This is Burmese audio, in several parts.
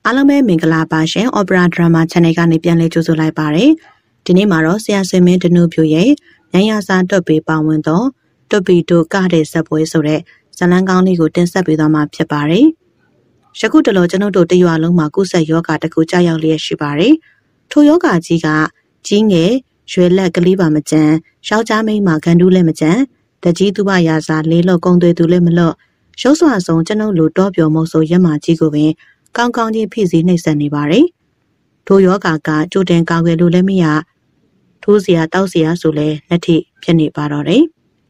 အားလုံးပဲမင်္ဂလာပါရှင် Opera Drama Channel ကနေပြန်လည်ကြိုဆိုလိုက်ပါတယ်ဒီနေ့မှာတော့ဆရာဆွေမင်းတနုဖြူရဲ့ညဉ့်ရစာတွတ်ပေးပါဝင်တော့တွတ်ပီတို့ကတဲ့ဇက်ပွဲဆိုတဲ့ဇလန်းကောင်းလေးကိုတင်ဆက်ပေးသွားမှာဖြစ်ပါတယ်ယခုတလောကျွန်ုပ်တို့တရွာလုံးမှာကုသယောဂတစ်ခုကြာရောက်လျက်ရှိပါတယ်ထိုယောဂကြီးကကြီးငယ်ရွယ်လက်ကလေးပါမကျန်ယောက်ျားမိန်းမဂန္ဓုလည်းမကျန်တကြီးသူပရာစာလေးလော့ကုံသွေးသူလည်းမလော့ရုပ်စွာဆုံးကျွန်ုပ်လိုတော့ပြောမဟုတ်ဆိုရက်မာကြီးကိုပင်ကောင်းကောင်းကြီးဖိစီနှိပ်စက်နေပါတယ်ထိုယောဂကကြိုတင်ကောက်ွယ်လို့လည်းမရထိုးစရာတောက်စရာဆိုလဲလက်ထိဖြစ်နေပါတော့တယ်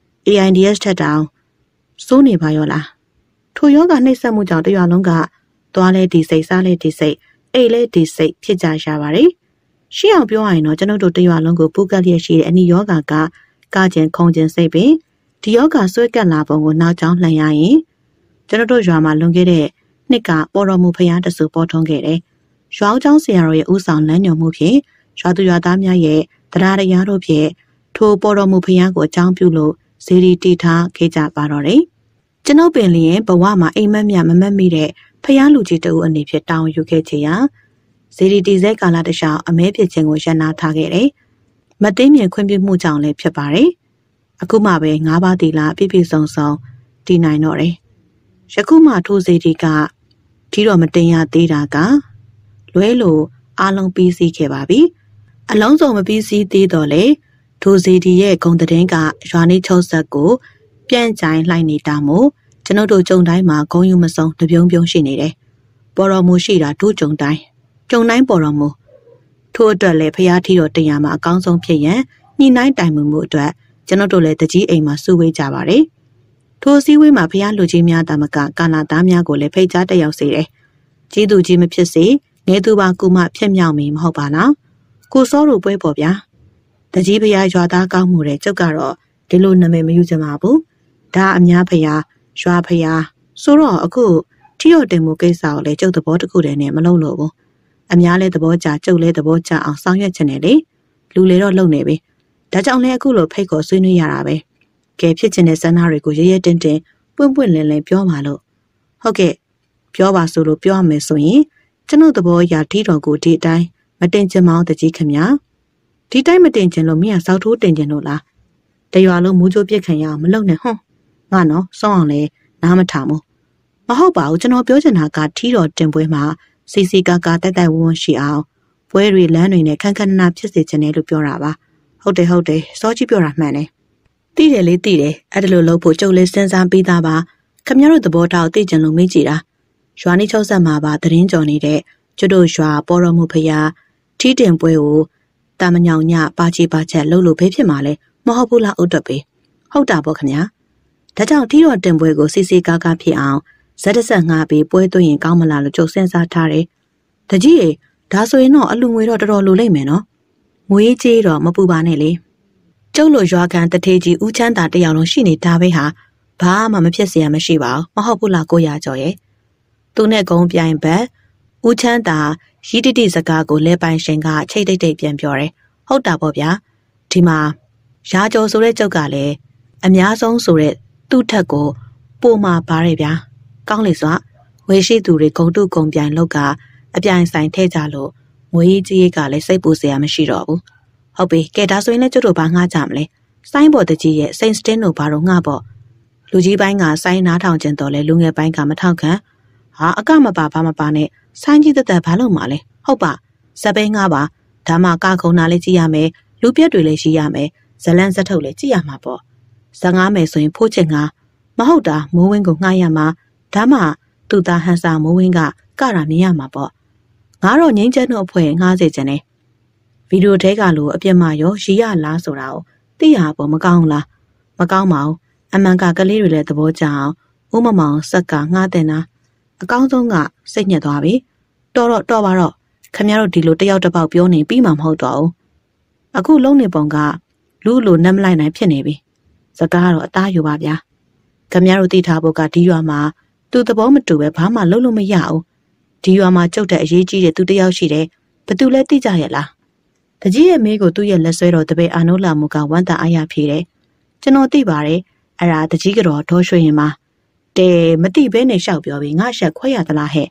AIDS ထက်တောင်စိုးနေပါရောလားထိုယောဂနှိပ်စက်မှုကြောင့်တရွာလုံးကသွားလဲဒီစိတ်စားလဲဒီစိတ်အိတ်လဲဒီစိတ်ဖြစ်ကြရပါတယ်ရှင်းအောင်ပြောရရင်တော့ကျွန်ုပ်တို့တရွာလုံးကိုပူကတ်လျက်ရှိတဲ့အနီယောဂကကာကျင်ခုံကျင်စိတ်ပင်ဒီယောဂဆွဲကပ်လာပုံကိုနောက်ကျောင်းလှန်ရရင်ကျွန်ုပ်တို့ရွာမှာလွန်ခဲ့တဲ့နှစ်ကပေါ်တော်မူဖျားတဆူပေါ်ထွန်းခဲ့တယ်။ရွာကျောင်းဆရာတော်ရဲ့ဥဆောင်လမ်းညွှန်မှုဖြင့်ရွာသူရွာသားများရဲ့တရားတရားတို့ဖြင့်ထိုပေါ်တော်မူဖျားကိုအကြောင်းပြုလို့ဇေဒီတီထားခဲ့ကြပါတော့တယ်။ကျွန်ုပ်ပင်လျင်ဘဝမှာအိမ်မက်မြမမက်မိတဲ့ဖျားလူကြီးတဦးအနေဖြင့်တောင်းယူခဲ့ချင်ရာဇေဒီတီစဲကာလတခြားအမဲဖြစ်ခြင်းကိုရန်နာထားခဲ့တယ်။မသိမြင်ခွင့်ပြုမှုကြောင့်လည်းဖြစ်ပါတယ်။အခုမှပဲ၅ပါးသီလပြည့်ပြည့်စုံစုံတည်နိုင်တော့တယ်။ယခုမှထိုဇေဒီကဒီတော့မတင်ရသေးတာကလွဲလို့အားလုံးပြီးစီးခဲ့ပါပြီအလုံးစုံမပြီးစီးသေးတော့လေထိုဇေဒီရဲ့ဂုံတည်ကရွာနေချုပ်ဆက်ကိုပြန့်ကြိုင်လှိုက်နေတာမို့ကျွန်ုပ်တို့ကြုံတိုင်းမှာဂုံယူမစုံတပြုံးပြုံးရှိနေတယ်ပေါ်တော်မူရှိတာတို့ကြုံတိုင်းပေါ်တော်မူထို့အတွက်လည်းဖျားထီတော်တင်ရမှာအကောင်းဆုံးဖြစ်ရန်ညှိနှိုင်းတိုင်ပင်မှုအတွက်ကျွန်ုပ်တို့လည်းတကြီးအိမ်မှာစုဝေးကြပါတယ်ထိုစည်းဝေးမှာဖျားလူကြီးများတာမကကာလာသားများကိုလည်းဖိတ်ကြားတက်ရောက်စေတယ်။ကြီးသူကြီးမဖြစ်စေငယ်သူပါကူမဖြစ်မြောက်မီမဟုတ်ပါလား။ကိုစောတို့ပွဲပေါ်ဗျာ။တကြီးဖျားရွာသားကောင်းမှုတဲ့ကျုပ်ကတော့ဒီလိုနာမည်မယူချင်ပါဘူး။ဒါအများဖျားရွာဖျားဆိုတော့အခုထီရတင်မှုကိစ္စကိုလည်းကျုပ်သဘောတခုတည်းနဲ့မလုပ်လို့ဘူး။အများလဲသဘောကျကျုပ်လဲသဘောကျအောင်ဆောင်ရွက်ချင်တယ်လေ။လူလေတော့လုံနေပြီ။ဒါကြောင့်လည်းအခုလိုဖိတ်ခေါ်ဆွေးနွေးရတာပဲ။ကဲဖြစ်ချင်တဲ့စန္ဒတွေကိုရဲရဲတင်းတင်းပွင့်ပွင့်လင်းလင်းပြောပါလို့ဟုတ်ကဲ့ပြောပါဆိုလို့ပြောရမယ်ဆိုရင်ကျွန်ုပ်သဘောအရထီတော်ကိုဒီအတိုင်းမတင်ချင်မောင်းတကြီးခင်ဗျာဒီတိုင်းမတင်ချင်လို့မင်းကစောက်ထိုးတင်ချင်လို့လားတရွာလုံးမူးချိုးပြစ်ခံရအောင်မလုပ်နဲ့ဟွန်းငါနော်စောင်းအောင်လဲနားမထောင်ဘူးမဟုတ်ပါဘူးကျွန်တော်ပြောချင်တာကထီတော်တင်ပွဲမှာစီစီကာကာတိုက်တိုက်ဝန်းရှိအောင်ပွဲတွေလမ်းတွေနဲ့ခန်းခန်းနာဖြစ်စေချင်တယ်လို့ပြောတာပါဟုတ်တယ်စောကြီးပြောတာမှန်တယ်သိတယ်လေသိတယ်အဲ့ဒါလိုလုပ်ဖို့ကြုတ်လေးစဉ်းစားပြီးသားပါခင်ဗျားတို့သဘောထားကိုသိကြလို့မေးကြည့်တာရွာနေ၆ဆက်မှာပါသတင်းကြော်နေတဲ့ကျွတ်တို့ရွာပေါ်တော်မူဖျားထီးတင်ပွဲကိုတာမညောင်ညပါချီပါချက်လှုပ်လို့ဖေးဖြစ်မှာလဲမဟုတ်ဘူးလားဥတ်တွက်ပေးဟုတ်တာပေါ့ခင်ဗျာဒါကြောင့်ထီးတော်တင်ပွဲကိုစီစီကားကားဖြစ်အောင်ဇက်တဆက်ငှားပြီးပွဲသွင်းရင်ကောင်းမလားလို့ကြုတ်စဉ်းစားထားတယ်တကြီးရေဒါဆိုရင်တော့အလူငွေတော့တော်တော်လိုလိမ့်မယ်နော်ငွေကြေးတော့မပူပါနဲ့လေကျုပ်လိုရွာကန်တထေးကြီးဦးချမ်းသာတယောက်လုံးရှိနေတာပဲဟာဘာမှမဖြစ်เสียမရှိပါဘူးမဟုတ်ဘူးလားကိုရကျော်ရဲ့သူနဲ့ကုန်းပြိုင်ဘက်ဦးချမ်းသာရီတိတိစကားကိုလဲပိုင်ရှင်ကချိတ်တိတ်တိတ်ပြန်ပြောတယ်ဟုတ်တာပေါ့ဗျာဒီမှာရာကျော်ဆိုတဲ့ကျုပ်ကလည်းအများဆုံးဆိုတဲ့သူ့ထက်ကိုပို့မှာပါတယ်ဗျာကောင်းလေစွာငွေရှိသူတွေဂုံတုဂုံပြိုင်လောက်ကအပြိုင်ဆိုင်ထဲကြလို့ငွေကြီးကလည်းစိတ်ပူเสียမရှိတော့ဘူးဟုတ်ပြီကဲဒါဆိုရင်လည်းကျုပ်တို့ဘာငှားကြမလဲစိုင်းပေါ်တကြီးရဲ့စိန်စတင်းတို့ဘာတော့ငှားပေါ့လူကြီးပိုင်းကစိုင်းနားထောင်ခြင်းတော်လဲလူငယ်ပိုင်းကမထောက်ခံဟာအကမပါဘာမပါနဲ့စိုင်းကြီးတက်ဘာလို့မှလဲဟုတ်ပါဇက်ပဲငှားပါဒါမှကခုံနာလေးကြည့်ရမယ်လူပြက်တွေလည်းရှိရမယ်ဇလန်းဇက်ထုတ်လည်းကြည့်ရမှာပေါ့ဇငားမယ်ဆိုရင်ဖိုးချင်ငါမဟုတ်တာမိုးဝင်းကိုငှားရမှာဒါမှသူ့သားဟန်စာမိုးဝင်းကကတာမြင်ရမှာပေါ့ငါတော့ငိမ့်ချက်တို့အဖွဲ့ငှားစေချင်တယ်ဗီဒီယိုထဲကလို့အပြစ်မှရောရီရလားဆိုတာကိုသိရပေါ်မကောင်းလားမကောင်းပါဘူးအမှန်ကကလေးတွေလည်းသဘောကျအောင်ဥမမောင်ဆက်ကငှားတင်တာအကောင်းဆုံးကစိတ်ညစ်သွားပြီတော်ပါတော့ခင်ဗျားတို့ဒီလိုတယောက်တစ်ပေါက်ပြောနေပြီးမှမဟုတ်တော့ဘူးအခုလုံးနေပုံကလူလိုနမ်းမလိုက်နိုင်ဖြစ်နေပြီစကားတော့အသားယူပါဗျာခင်ဗျားတို့သိထားဖို့ကဒီရွာမှာသူသဘောမတူပဲဘာမှလုပ်လို့မရဘူးဒီရွာမှာကြုတ်တဲ့အရေးကြီးတဲ့သူတယောက်ရှိတယ်ဘသူလဲသိကြရဲ့လားတကြီးရဲ့မေးကိုသူ့ရဲ့လက်ဆွဲတော်တပည့်အာနိုးလာမှုကဝမ်းသာအားရဖြေတယ်ကျွန်တော်သိပါတယ်အဲ့ဒါတကြီးကတော့ဒေါ်ရွှေရင်ပါတဲမသိဘဲနဲ့ရှောက်ပြောပြီးငါရှက်ခွဲရသလားဟဲ့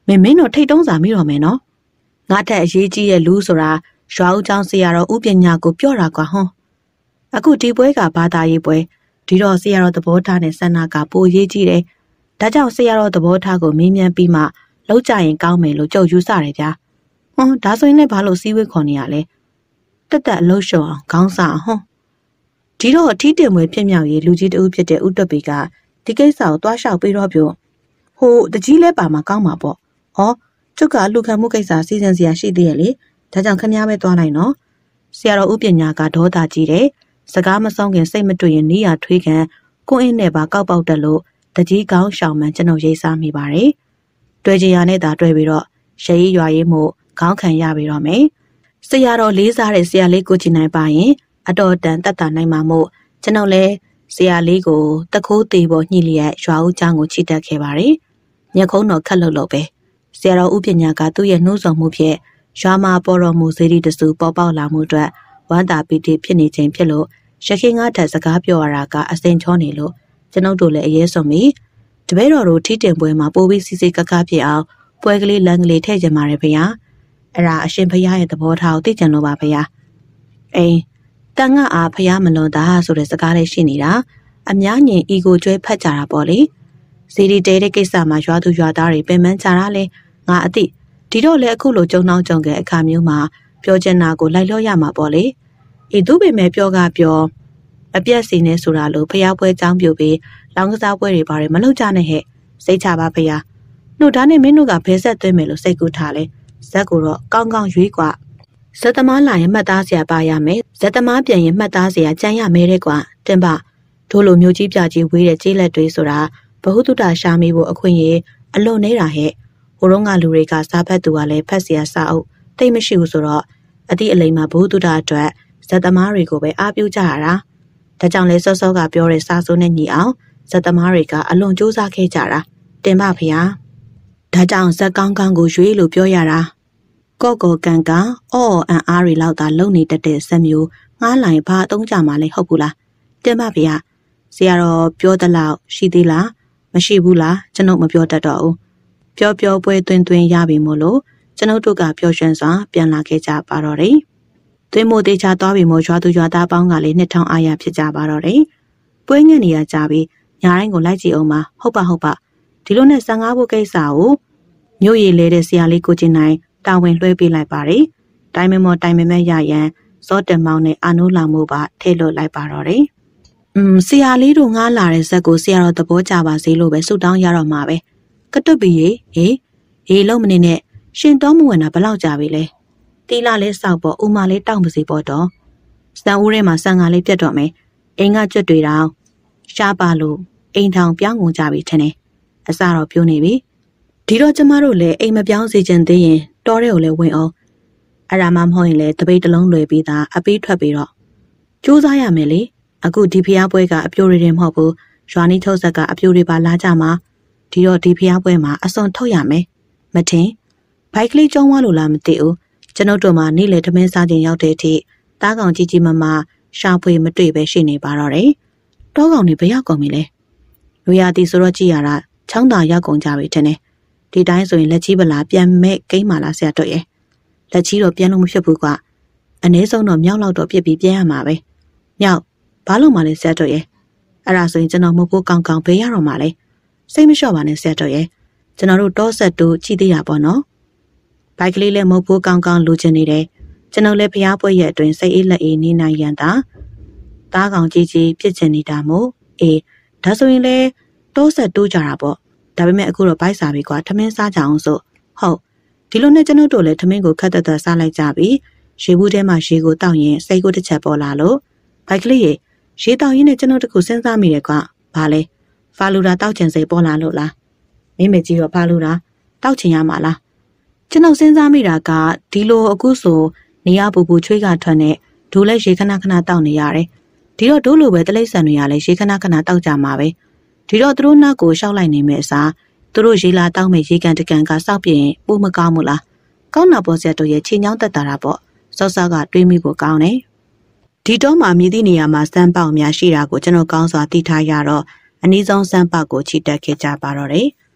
မင်းတို့ထိတ်တုံးစာမိတော့မယ်နော်ငါတက်အရေးကြီးရဲ့လူဆိုတာရွာဦးကျောင်းဆရာတော်ဥပညာကိုပြောတာကွာဟွန်းအခုဒီပွဲကဘာသာရေးပွဲဒီတော့ဆရာတော်သဘောထားနဲ့ဆန္ဒကပိုရေးကြီးတယ်ဒါကြောင့်ဆရာတော်သဘောထားကိုမေးမြန်းပြီးမှလောက်ကြရင်ကောင်းမယ်လို့ကြုံယူဆတယ်ဗျာဟွန်းဒါဆိုရင်လည်းဘာလို့စီးဝေးခေါ်နေရလဲတက်အလှုပ်ရှုံအောင်ခေါင်းစားဟွန်းဒီတော့အထီးတင်မွေဖြစ်မြောက်ရေးလူကြီးတဦးဖြစ်တဲ့ဦးတွက်ပီကဒီကိစ္စကိုတွားလျှောက်ပြီးတော့ပြောဟိုတကြီးလဲပါမှာကောင်းမှာပေါ့ဟောကျုပ်ကလူခံမှုကိစ္စစီစဉ်စရာရှိသေးရဲ့လေဒါကြောင့်ခမည်းပဲသွားလိုက်နော်ဆရာတော်ဥပညာကဒေါသကြီးတယ်စကားမဆုံးခင်စိတ်မတွေ့ရင်နီးရထွေးခံကိုအင်းနဲ့ပါကောက်ပေါက်တက်လို့တကြီးကောင်းရှောင်မှန်ကျွန်တော်ရေးစားမိပါတယ်တွေ့ကြရနဲ့သာတွေ့ပြီးတော့ရှရေးရွာရေးမှုခေါင်းခံရပြီးတော့မယ်ဆရာတော်လေးစားတဲ့ဆရာလေးကိုကြည့်နိုင်ပါရင်အတော်တန်တတ်တာနိုင်မှာမို့ကျွန်တော်လည်းဆရာလေးကိုတခိုးသေးပေါ်ညှိလျက်ရွာဦးကျောင်းကိုချီတက်ခဲ့ပါတယ်ညခုံးတော်ခက်လို့ပဲဆရာတော်ဥပညာကသူ့ရဲ့နှိုးဆော်မှုဖြင့်ရွာမှာပေါ်တော်မူစေတီတစုပေါ်ပေါက်လာမှုအတွက်ဝမ်းသာပီတိဖြစ်နေခြင်းဖြစ်လို့ရခင်ကထက်စကားပြောရတာကအစင်ချောနေလို့ကျွန်ုပ်တို့လည်းအရေးဆုံးပြီတပည့်တော်တို့ထီးတင်ပွဲမှာပိုးပြီးစီစီကကဖြစ်အောင်ပွဲကလေးလမ်းကလေးထည့်ကြပါရဖေဟာအဲ့ဒါအရှင်ဖရာရဲ့သဘောထားကိုသိကြလို့ပါဖေဟာအိမ်တန်ငါအားဖရာမလွန်တာဆိုတဲ့စကားလေးရှိနေတာအများညင်အီကိုကျွဲဖတ်ကြတာပေါ့လေစီဒီတဲတဲ့ကိစ္စမှာရွာသူရွာသားတွေပင်ပန်းကြတာလဲငါအသိဒီတော့လေအခုလိုကြုံနှောင်းကြုံခဲ့အခါမျိုးမှာပြောချင်တာကိုလိုက်လို့ရမှာပေါ့လေဤသူပေမဲ့ပြောအပြက်စီနေဆိုတာလို့ဖျားပွဲចောင်းပြိုပြီးလောင်းကစားပွဲတွေဘာတွေမလုပ်ကြနဲ့ဟဲ့စိတ်ချပါဖျားနှုတ်သားနဲ့မင်းတို့ကဘဲဆက်သွင်းမယ်လို့စိတ်ကူးထားလဲဇက်ကိုတော့ကောင်းကောင်းရွေးกว่าဇက်သမားလာရင်မှတ်သားစရာပါရမယ်ဇက်သမားပြန်ရင်မှတ်သားစရာကြမ်းရမဲတဲ့ကွာတင်ပါတို့လိုမျိုးကြီးပြကြီးဝေးတဲ့ကြေးလက်တွေဆိုတာဘဟုတုတရှာမိဖို့အခွင့်အရေးအလွန်နေတာဟဲ့ဟိုတုန်းကလူတွေကစားဖက်သူကလည်းဖက်เสียစာအုပ်တိတ်မရှိဘူးဆိုတော့အတိအလိမ်မှာဘုသူတအတွက်ဇက်သမားတွေကိုပဲအားပြုကြရတာဒါကြောင့်လေစောစောကပြောတဲ့စာစိုးနဲ့ညီအောင်ဇက်သမားတွေကအလွန်ကြိုးစားခဲ့ကြတာတင်ပါဖေဟာဒါကြောင့်ဇက်ကောင်းကောင်းကိုရွေးလို့ပြောရတာကော့ကောကန်ကအော်အန်အားတွေလောက်သာလုံနေတတ်တဲ့ဇက်မျိုးငားလိုက်ဘာအသုံးကြမှာလဲဟုတ်ဘူးလားတင်ပါဖေဟာဆရာတော်ပြောသလောက်ရှိသေးလားမရှိဘူးလားကျွန်ုပ်မပြောတတ်တော့ဘူးပြောပွဲသွင်းရပြီမို့လို့ကျွန်ုပ်တို့ကပျော်ရွှင်စွာပြန်လာခဲ့ကြပါတော့တယ်။သွင်းမို့တေချာသွားပြီမို့ရွာသူရွာသားပေါင်းကလည်းနှစ်ထောင်အားရဖြစ်ကြပါတော့တယ်။ပွဲငှက်နေရကြပြီးညာတိုင်းကိုလိုက်ကြည့်အောင်ပါဟုတ်ပါဒီလိုနဲ့15ဖို့ကိစ္စကိုမြို့ရည်လဲတဲ့ဆရာလေးကိုချင်းနိုင်တာဝန်လွှဲပေးလိုက်ပါတယ်။တိုင်မမော်တိုင်မမဲရရန်စောတင်မောင်းနဲ့အာနိုးလောင်မှုပါထည့်လွတ်လိုက်ပါတော့တယ်။ဆရာလေးတို့ငားလာတဲ့ဇက်ကိုဆရာတော်သဘောကျပါစေလို့ပဲဆုတောင်းရတော့မှာပဲ။ကတွတ်ပြီးဟေးလုံးမနေနဲ့ရှင်တော်မဝင်တာဘလောက်ကြာပြီလဲတီလာလေးစောက်ပေါ်ဥမာလေးတောက်မစီပေါ်တော့စံဦးထဲမှာဆန်ငါလေးပြတ်တော့မယ်အိမ်ကကျွတ်တွေတောင်ရှားပါလို့အိမ်ထောင်ပြောင်းကုန်ကြပြီထင်တယ်အစတော့ပြိုးနေပြီဒီတော့ကျမတို့လည်းအိမ်မပြောင်းစေချင်သေးရင်တောထဲကိုလည်းဝင်အောင်အဲ့ဒါမှမဟုတ်ရင်လည်းတပိတ်တလုံးလွယ်ပြီးသားအပေးထွက်ပြီးတော့ကြိုးစားရမယ်လေအခုဒီဖျားပွဲကအပြိုတွေတင်မဟုတ်ဘူးရွာနီးထုတ်ဆက်ကအပြိုတွေပါလာကြမှာဒီတော့ဒီဖျားပွဲမှာအစွန်ထုတ်ရမယ်မထင်ဘိုက်ကလေးကျုံးသွားလို့လားမသိဘူးကျွန်ုပ်တို့မှနေ့လေထမင်းစားခြင်းရောက်တဲ့အထိတားကောင်ကြီးမရှာဖွေမတွေ့ပဲရှိနေပါတော့တယ်တောကောင်တွေဘယ်ရောက်ကုန်ပြီလဲလူရသည်ဆိုတော့ကြည်ရတာချောင်းသာရောက်ကုန်ကြပြီထင်တယ်ဒီတိုင်းဆိုရင်လက်ကြီးပလာပြန်မဲ့ကိန်းမာလာဆရာတို့ရဲ့လက်ကြီးတော့ပြန်လို့မဖြစ်ဘူးကအနည်းဆုံးတော့မြောက်လောက်တော့ပြစ်ပြီးပြန်ရမှာပဲမြောက်ဘာလို့မှလဲဆရာတို့ရဲ့အဲ့ဒါဆိုရင်ကျွန်တော်မဖို့ကောင်းကောင်းဘေးရတော့မှာလဲစိတ်မလျှော့ပါနဲ့ဆရာတို့ရဲ့ကျွန်တော်တို့တောဆက်တူကြည့်သေးတာပေါ့နော်ဘိုက်ကလေးလည်းမဟုတ်ဘူးကောင်းကောင်းလိုချင်နေတယ်ကျွန်တော်လည်းဖျားပွဲရဲ့အတွင်းစိတ်အေးလက်အေးနေနိုင်ရန်တာတားကောင်ကြီးပြစ်ချင်နေတာမို့ဒါဆိုရင်လည်းတောဆက်တူကြတာပေါ့ဒါပေမဲ့အခုတော့ဘိုက်စာပြီကွာထမင်းစားကြအောင်ဆိုဟုတ်ဒီလိုနဲ့ကျွန်တော်တို့လည်းထမင်းကိုခက်သက်သက်စားလိုက်ကြပြီရေဘူးထဲမှာရေကိုတောက်ရင်စိတ်ကိုတစ်ချက်ပေါ်လာလို့ဘိုက်ကလေးရေတောက်ရင်းနဲ့ကျွန်တော်တခုစဉ်းစားမိတယ်ကွာဘာလဲဖာလူတာတောက်ချင်စိတ်ပေါ်လာလို့လားမိမေကြီးတော့ဖာလူတာတောက်ချင်ရမှာလားကျွန်တော်စဉ်းစားမိတာကဒီလိုအခုဆိုနေရပူပူချွေးကထွက်နဲ့ဒိုးလဲရေခဏခဏတောက်နေရတယ်ဒီတော့ဒိုးလိုပဲတလိမ့်ဆန်တွေကလည်းရေခဏခဏတောက်ကြမှာပဲဒီတော့သူတို့နောက်ကိုရှောက်လိုက်နေမယ့်အစားသူတို့ရေလာတောက်မဲ့ရေကန်တကန်ကစောက်ပြရင်ပိုမကောင်းဘူးလားကောင်းတာပေါ်ဆက်တို့ရဲ့ချင်းချောင်းတက်တာပေါ့စောစောကတွေးမိဖို့ကောင်းတယ်ဒီတော့မှမြည်သည့်နေရာမှာစမ်းပေါက်များရှိတာကိုကျွန်တော်ကောင်းစွာသိထားရတော့အနည်းဆုံးစမ်းပေါက်ကိုချီတက်ခဲ့ကြပါတော့တယ်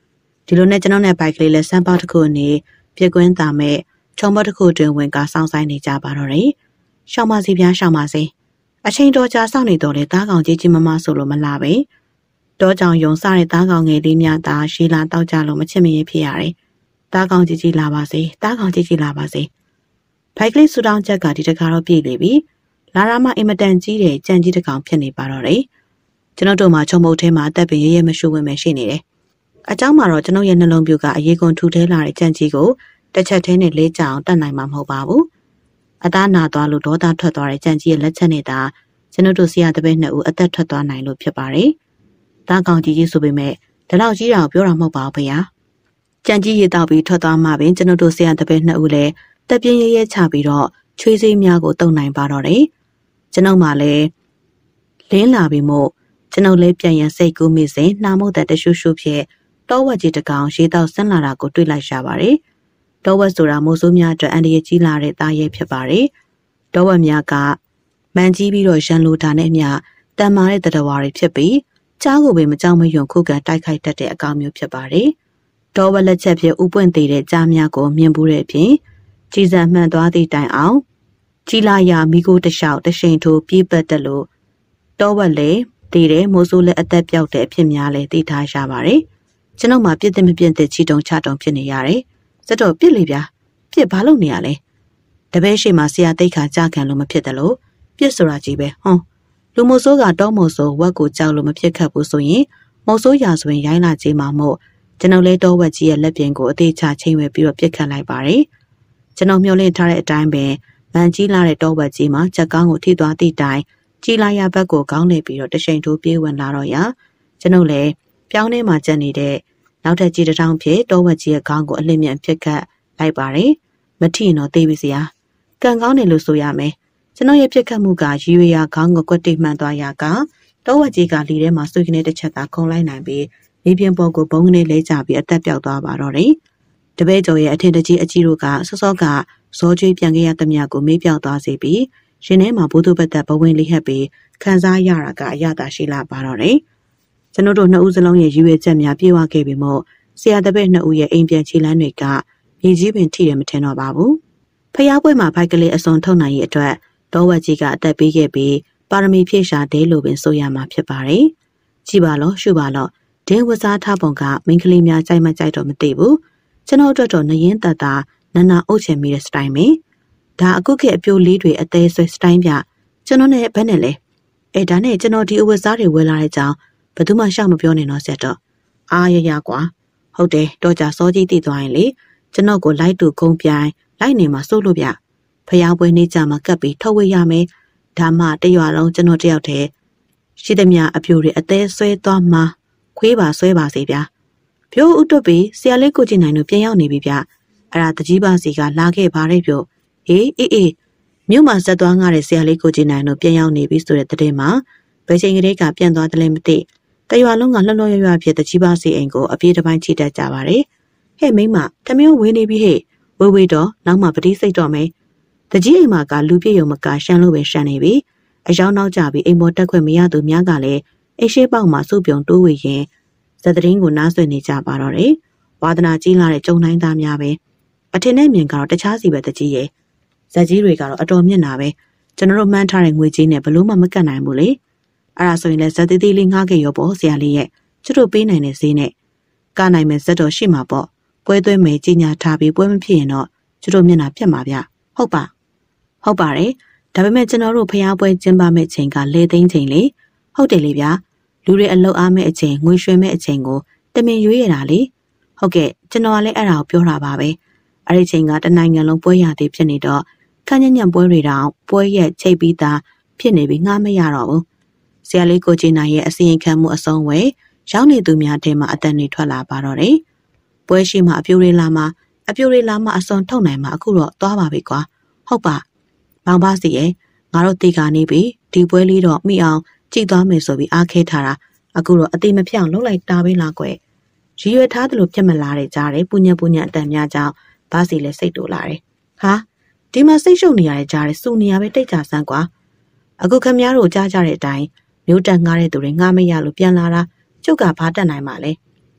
ဒီလိုနဲ့ကျွန်တော်နဲ့ဘိုက်ကလေးလည်းစမ်းပေါက်တစ်ခုအနေပြက်ကွင်းတာမဲ့ချုံဘတ်တစ်ခုတွင်ဝင်ကစောင့်ဆိုင်နေကြပါတော့တယ်ရှောင်းပါစီပြားရှောင်းပါစီအချိန်တော်ကြာစောင့်နေတော့လေသားကောင်ကြီးကြီးမမဆိုလို့မလာပဲတောကြောင်ယုံစားတဲ့သားကောင်ငယ်လေးများသာရှီလာတောက်ကြလို့မချစ်မရင်ဖြစ်ရတယ်သားကောင်ကြီးကြီးလာပါစေသားကောင်ကြီးကြီးလာပါစေဘိုက်ကလေးဆူတောင်းချက်ကဒီတခါတော့ပြည့်လေပြီလာရမအင်မတန်ကြီးတဲ့ကြံကြီးတစ်ကောင်ဖြစ်နေပါတော့တယ်ကျွန်တော်တို့မှာချုံမုတ်ထဲမှာအသက်ပင်ရဲရဲမရှူဝင်မရှိနေတယ်အเจ้าမှာတော့ကျွန်တော်ရဲ့နှလုံးပြူကအရေးကွန်ထူထဲလာတဲ့ကြံကြီးကိုတစ်ချက်ထဲနဲ့လေးချအောင်တတ်နိုင်မှာမဟုတ်ပါဘူးအသားနာသွားလို့ဒေါသထွက်သွားတဲ့ကြံကြီးရဲ့လက်ချက်နဲ့သာကျွန်တော်တို့ဆရာတပည့်နှစ်ဦးအသက်ထွက်သွားနိုင်လို့ဖြစ်ပါတယ်သားကောင်ကြီးကြီးဆိုပေမဲ့ဒီလောက်ကြီးတော့ပြောတာမဟုတ်ပါဘူးဖေဟာကြံကြီးရေတောက်ပြီးထွက်သွားမှပင်ကျွန်တော်တို့ဆရာတပည့်နှစ်ဦးလည်းတက်ပြင်းရဲရဲချပြီးတော့ချွေးစိမ်းများကိုတုံနိုင်ပါတော့တယ်ကျွန်တော်မှလည်းလင်းလာပြီးမို့ကျွန်တော်လည်းပြန်ရန်စိတ်ကူးမိစဉ်နှာမုတ်တဲ့တရှုရှုဖြစ်တောဝက်ကြီးတကောင်ရေတောက်ဆင်းလာတာကိုတွေ့လိုက်ရှာပါတယ်တောဝက်ဆိုတာမိုးဆိုးများအတွက်အန်ဒီရကြီးလာတဲ့သားရဲဖြစ်ပါတယ်တောဝက်များကမန်ကြီးပြီးတော့ရန်လိုတာနဲ့အမျှတန်မာတဲ့တတဝါတွေဖြစ်ပြီးကြားကိုပင်မကြောက်မရွံခုခံတိုက်ခိုက်တတ်တဲ့အကောင်မျိုးဖြစ်ပါတယ်တောဝက်လက်ချက်ဖြင့်ဥပွင့်သေးတဲ့ကြားများကိုမြင်ဘူးတဲ့အပြင်ကြီးစံမှန်သွားသည့်တိုင်အောင်ကြီးလာရမိကိုတလျှောက်တရှိန်ထိုးပြေးပတ်တယ်လို့တောဝက်လေတည်တယ်မိုးဆိုးလည်းအသက်ပြောက်တဲ့အဖြစ်များလည်းသိထားရပါတယ်ကျွန်ုပ်မှပြစ်တဲ့မပြစ်တဲ့ချီတုံချတုံဖြစ်နေရတယ်စက်တော့ပြစ်လေဗျာပြစ်ဘာလို့နေရလဲတပည့်ရှိမှဆရာသိခါကြခံလို့မဖြစ်တယ်လို့ပြစ်ဆိုတာကြီးပဲဟွန်းလူမိုးဆိုးကတောမိုးဆိုးဝက်ကိုကြောက်လို့မဖြစ်ခတ်ဘူးဆိုရင်မိုးဆိုးရာဆိုရင်ရိုင်းလာကြီးမှာမို့ကျွန်ုပ်လည်းတောဝက်ကြီးရဲ့လက်ပြင်ကိုအသေးချချိန်ဝဲပြီးတော့ပြစ်ခတ်လိုက်ပါတယ်ကျွန်ုပ်မျှော်လင့်ထားတဲ့အတိုင်းပဲမန်ကြီးလာတဲ့တောဝက်ကြီးမှာချက်ကောင်းကိုထိသွားသည့်တိုင်ကြီးလာရဘက်ကိုကောင်းနေပြီးတော့တရှိန်ထိုးပြေးဝင်လာတော့ရကျွန်ုပ်လည်းပြောင်းထဲမှာကျက်နေတဲ့နောက်ထပ်ကြီးတစ်ထောင်ဖြစ်တောဝက်ကြီးရဲ့ခေါင်းကိုအလင်းမြန်ပြစ်ခတ်လိုက်ပါတယ်မထီတော့သေးပြီစရာကံကောင်းတယ်လို့ဆိုရမယ်ကျွန်တော်ရဲ့ပြစ်ခတ်မှုကရွေရွေရခေါင်းကိုကွက်တိမှန်သွားရကတောဝက်ကြီးကလီထဲမှာဆွေကနေတစ်ချက်သာခုံလိုက်နိုင်ပြီးမြေပြင်ပေါ်ကိုဘုံကနေလဲကျပြီးအသက်ပြောက်သွားပါတော့တယ်တပည့်ကျော်ရဲ့အထင်တကြီးအကြီးတို့ကစောစောကဇောကျွေးပြန်ခဲ့ရသမျှကိုမေးပြောက်သွားစေပြီးရှင်ထဲမှာဘိုးတို့ဘက်သက်ဘဝင်လေးဟက်ပြီးခံစားရတာကအရသာရှိလာပါတော့တယ်ကျွန်တော်တို့နှစ်ဦးစလုံးရဲ့ရည်ရွယ်ချက်များပြေဝခဲ့ပြီးမို့ဆရာတပည့်နှစ်ဦးရဲ့အိမ်ပြန်ခြေလမ်းတွေကမြေကြီးပင်ထိတယ်မထင်တော့ပါဘူးဖျားပွဲမှာဖိုက်ကလေးအစုံထုတ်နိုင်ရေးအတွက်တောဝက်ကြီးကအသက်ပေးခဲ့ပြီးပါရမီဖြည့်ရှာဒဲလို့ပင်ဆိုရမှာဖြစ်ပါတယ်ကြည်ပါလို့ရှုပါလို့ဒင်းဝစားထားပုံကမိန်းကလေးများကြိုက်မကြိုက်တော့မသိဘူးကျွန်တော်တို့တော့နရင်တတာနန္နာအုပ်ချင်မိတဲ့စတိုင်ပဲဒါအခုခေတ်အပြိုလေးတွေအသေးဆွဲစတိုင်ပြကျွန်တော်နဲ့ဘယ်နဲ့လဲဒါနဲ့ကျွန်တော်ဒီအဝတ်စားတွေဝယ်လာတဲ့ကြောင်ဘယ်သူမှရှောက်မပြောနဲ့တော့ဆက်တော့အားရရကွာဟုတ်တယ်တော့ကြစောကြီးတည်သွားရင်လေကျွန်တော်ကိုလိုက်တူခုံပြိုင်လိုက်နေမှာစိုးလို့ဗျဖျားပွဲနေကြမှာကပ်ပြီးထုတ်ဝေရမယ်ဒါမှတရွာလုံးကျွန်တော်တယောက်တည်းရှိသမျှအပြိုတွေအသေးဆွဲသွားမှာခွေးပါဆွဲပါစေဗျာပြိုးဥတွတ်ပြီးဆရာလေးကိုကြည့်နိုင်လို့ပြန်ရောက်နေပြီဗျအဲ့ဒါတကြီးပါစီကလာခဲ့ပါရဲ့ပြို့အေးမြို့မှာဆက်သွားငါတဲ့ဆရာလေးကိုကြည့်နိုင်လို့ပြန်ရောက်နေပြီဆိုတဲ့တဲ့မှာဘယ်ချိန်ကလေးကပြန်သွားတယ်လဲမသိတရွာလုံးကလှလှရွရွဖြစ်တကြီးပါစီအိမ်ကိုအပြေးတစ်ပိုင်းချိတက်ကြပါတယ်ဟဲ့မိမတမျိုးဝေးနေပြီဟဲ့ဝေးတော့နောက်မှပတိစိတ်တော့မယ်တကြီးအိမ်မှာကလူပြည့်ရုံမကရှမ်းလို့ပဲရှမ်းနေပြီအယောင်းနောက်ကြပြီးအိမ်ပေါ်တက်ခွင့်မရသူများကလည်းအိရှိပေါက်မှာစုပြုံတိုးဝေရင်ဇက်သတင်းကိုနားဆွနေကြပါတော့တယ်ဝါသနာကြီးလာတဲ့ကျုံတိုင်းသားများပဲအထင်နဲ့မြင်ကတော့တခြားစီပဲတကြီးရဲ့ဇက်ကြီးတွေကတော့အတော်မျက်နာပဲကျွန်တော်တို့မှန်းထားတဲ့ငွေကြီးနဲ့ဘလို့မှမကတ်နိုင်ဘူးလေအဲ့ဒါဆိုရင်လည်းဇက်သေးသေးလေးငှားခဲ့ရောပေါ့ဆရာလေးရဲ့ကျွတ်တို့ပေးနိုင်တဲ့ဈေးနဲ့ကနိုင်မဲ့ဇက်တော်ရှိမှာပေါ့ပွဲသွဲမယ်ကြီးညာထားပြီးပွဲမဖြစ်ရင်တော့ကျွတ်တို့မျက်နာပြတ်မှာဗျဟုတ်ပါတယ်ဒါပေမဲ့ကျွန်တော်တို့ဖျားပွဲကျင်းပမဲ့ချိန်ကလေသိန်းချိန်လေဟုတ်တယ်လေဗျာလူတွေအလုတ်အားမဲ့အချိန်ငွေရွှေမဲ့အချိန်ကိုတမင်ရွေးရတာလေဟုတ်ကဲ့ကျွန်တော်ကလည်းအဲ့ဒါကိုပြောတာပါပဲအဲ့ဒီချိန်ကတနိုင်ငံလုံးပွဲရသေးဖြစ်နေတော့ခန်းညံ့ပွဲတွေတောင်ပွဲရက်ချိတ်ပြီးသားဖြစ်နေပြီးငှားမရတော့ဘူးဆရာလေးကိုချင်းနိုင်ရဲ့အစီရင်ခံမှုအဆုံးဝဲရောက်နေသူများထဲမှာအတန်တွေထွက်လာပါတော့တယ်ပွဲရှိမှအပြိုတွေလာမှအစုံထုတ်နိုင်မှအခုတော့သွားပါပြီကွာဟုတ်ပါမောင်ပါစီရဲ့ငါတို့တေကနေပြီဒီပွဲလေးတော့မိအောင်ကြည့်သွားမယ်ဆိုပြီးအားခဲထားတာအခုတော့အတိမဖြောင်းလှုပ်လိုက်တာပဲလားကွယ်ရည်ရွယ်ထားသလိုဖြစ်မလာတဲ့ကြားတယ်ပူညံအတန်များကြောင်းဘာစီလဲစိတ်တူလာတယ်ဟာဒီမှာစိတ်ရှုပ်နေရတဲ့ကြားတယ်စူနေရပဲတိတ်ကြဆန်းကွာအခုခမည်းတော်ကြားကြတဲ့အတိုင်းမျိုးတက်ငားတဲ့သူတွေငားမရလို့ပြန်လာတာကျုပ်ကဘာတက်နိုင်မှာလဲ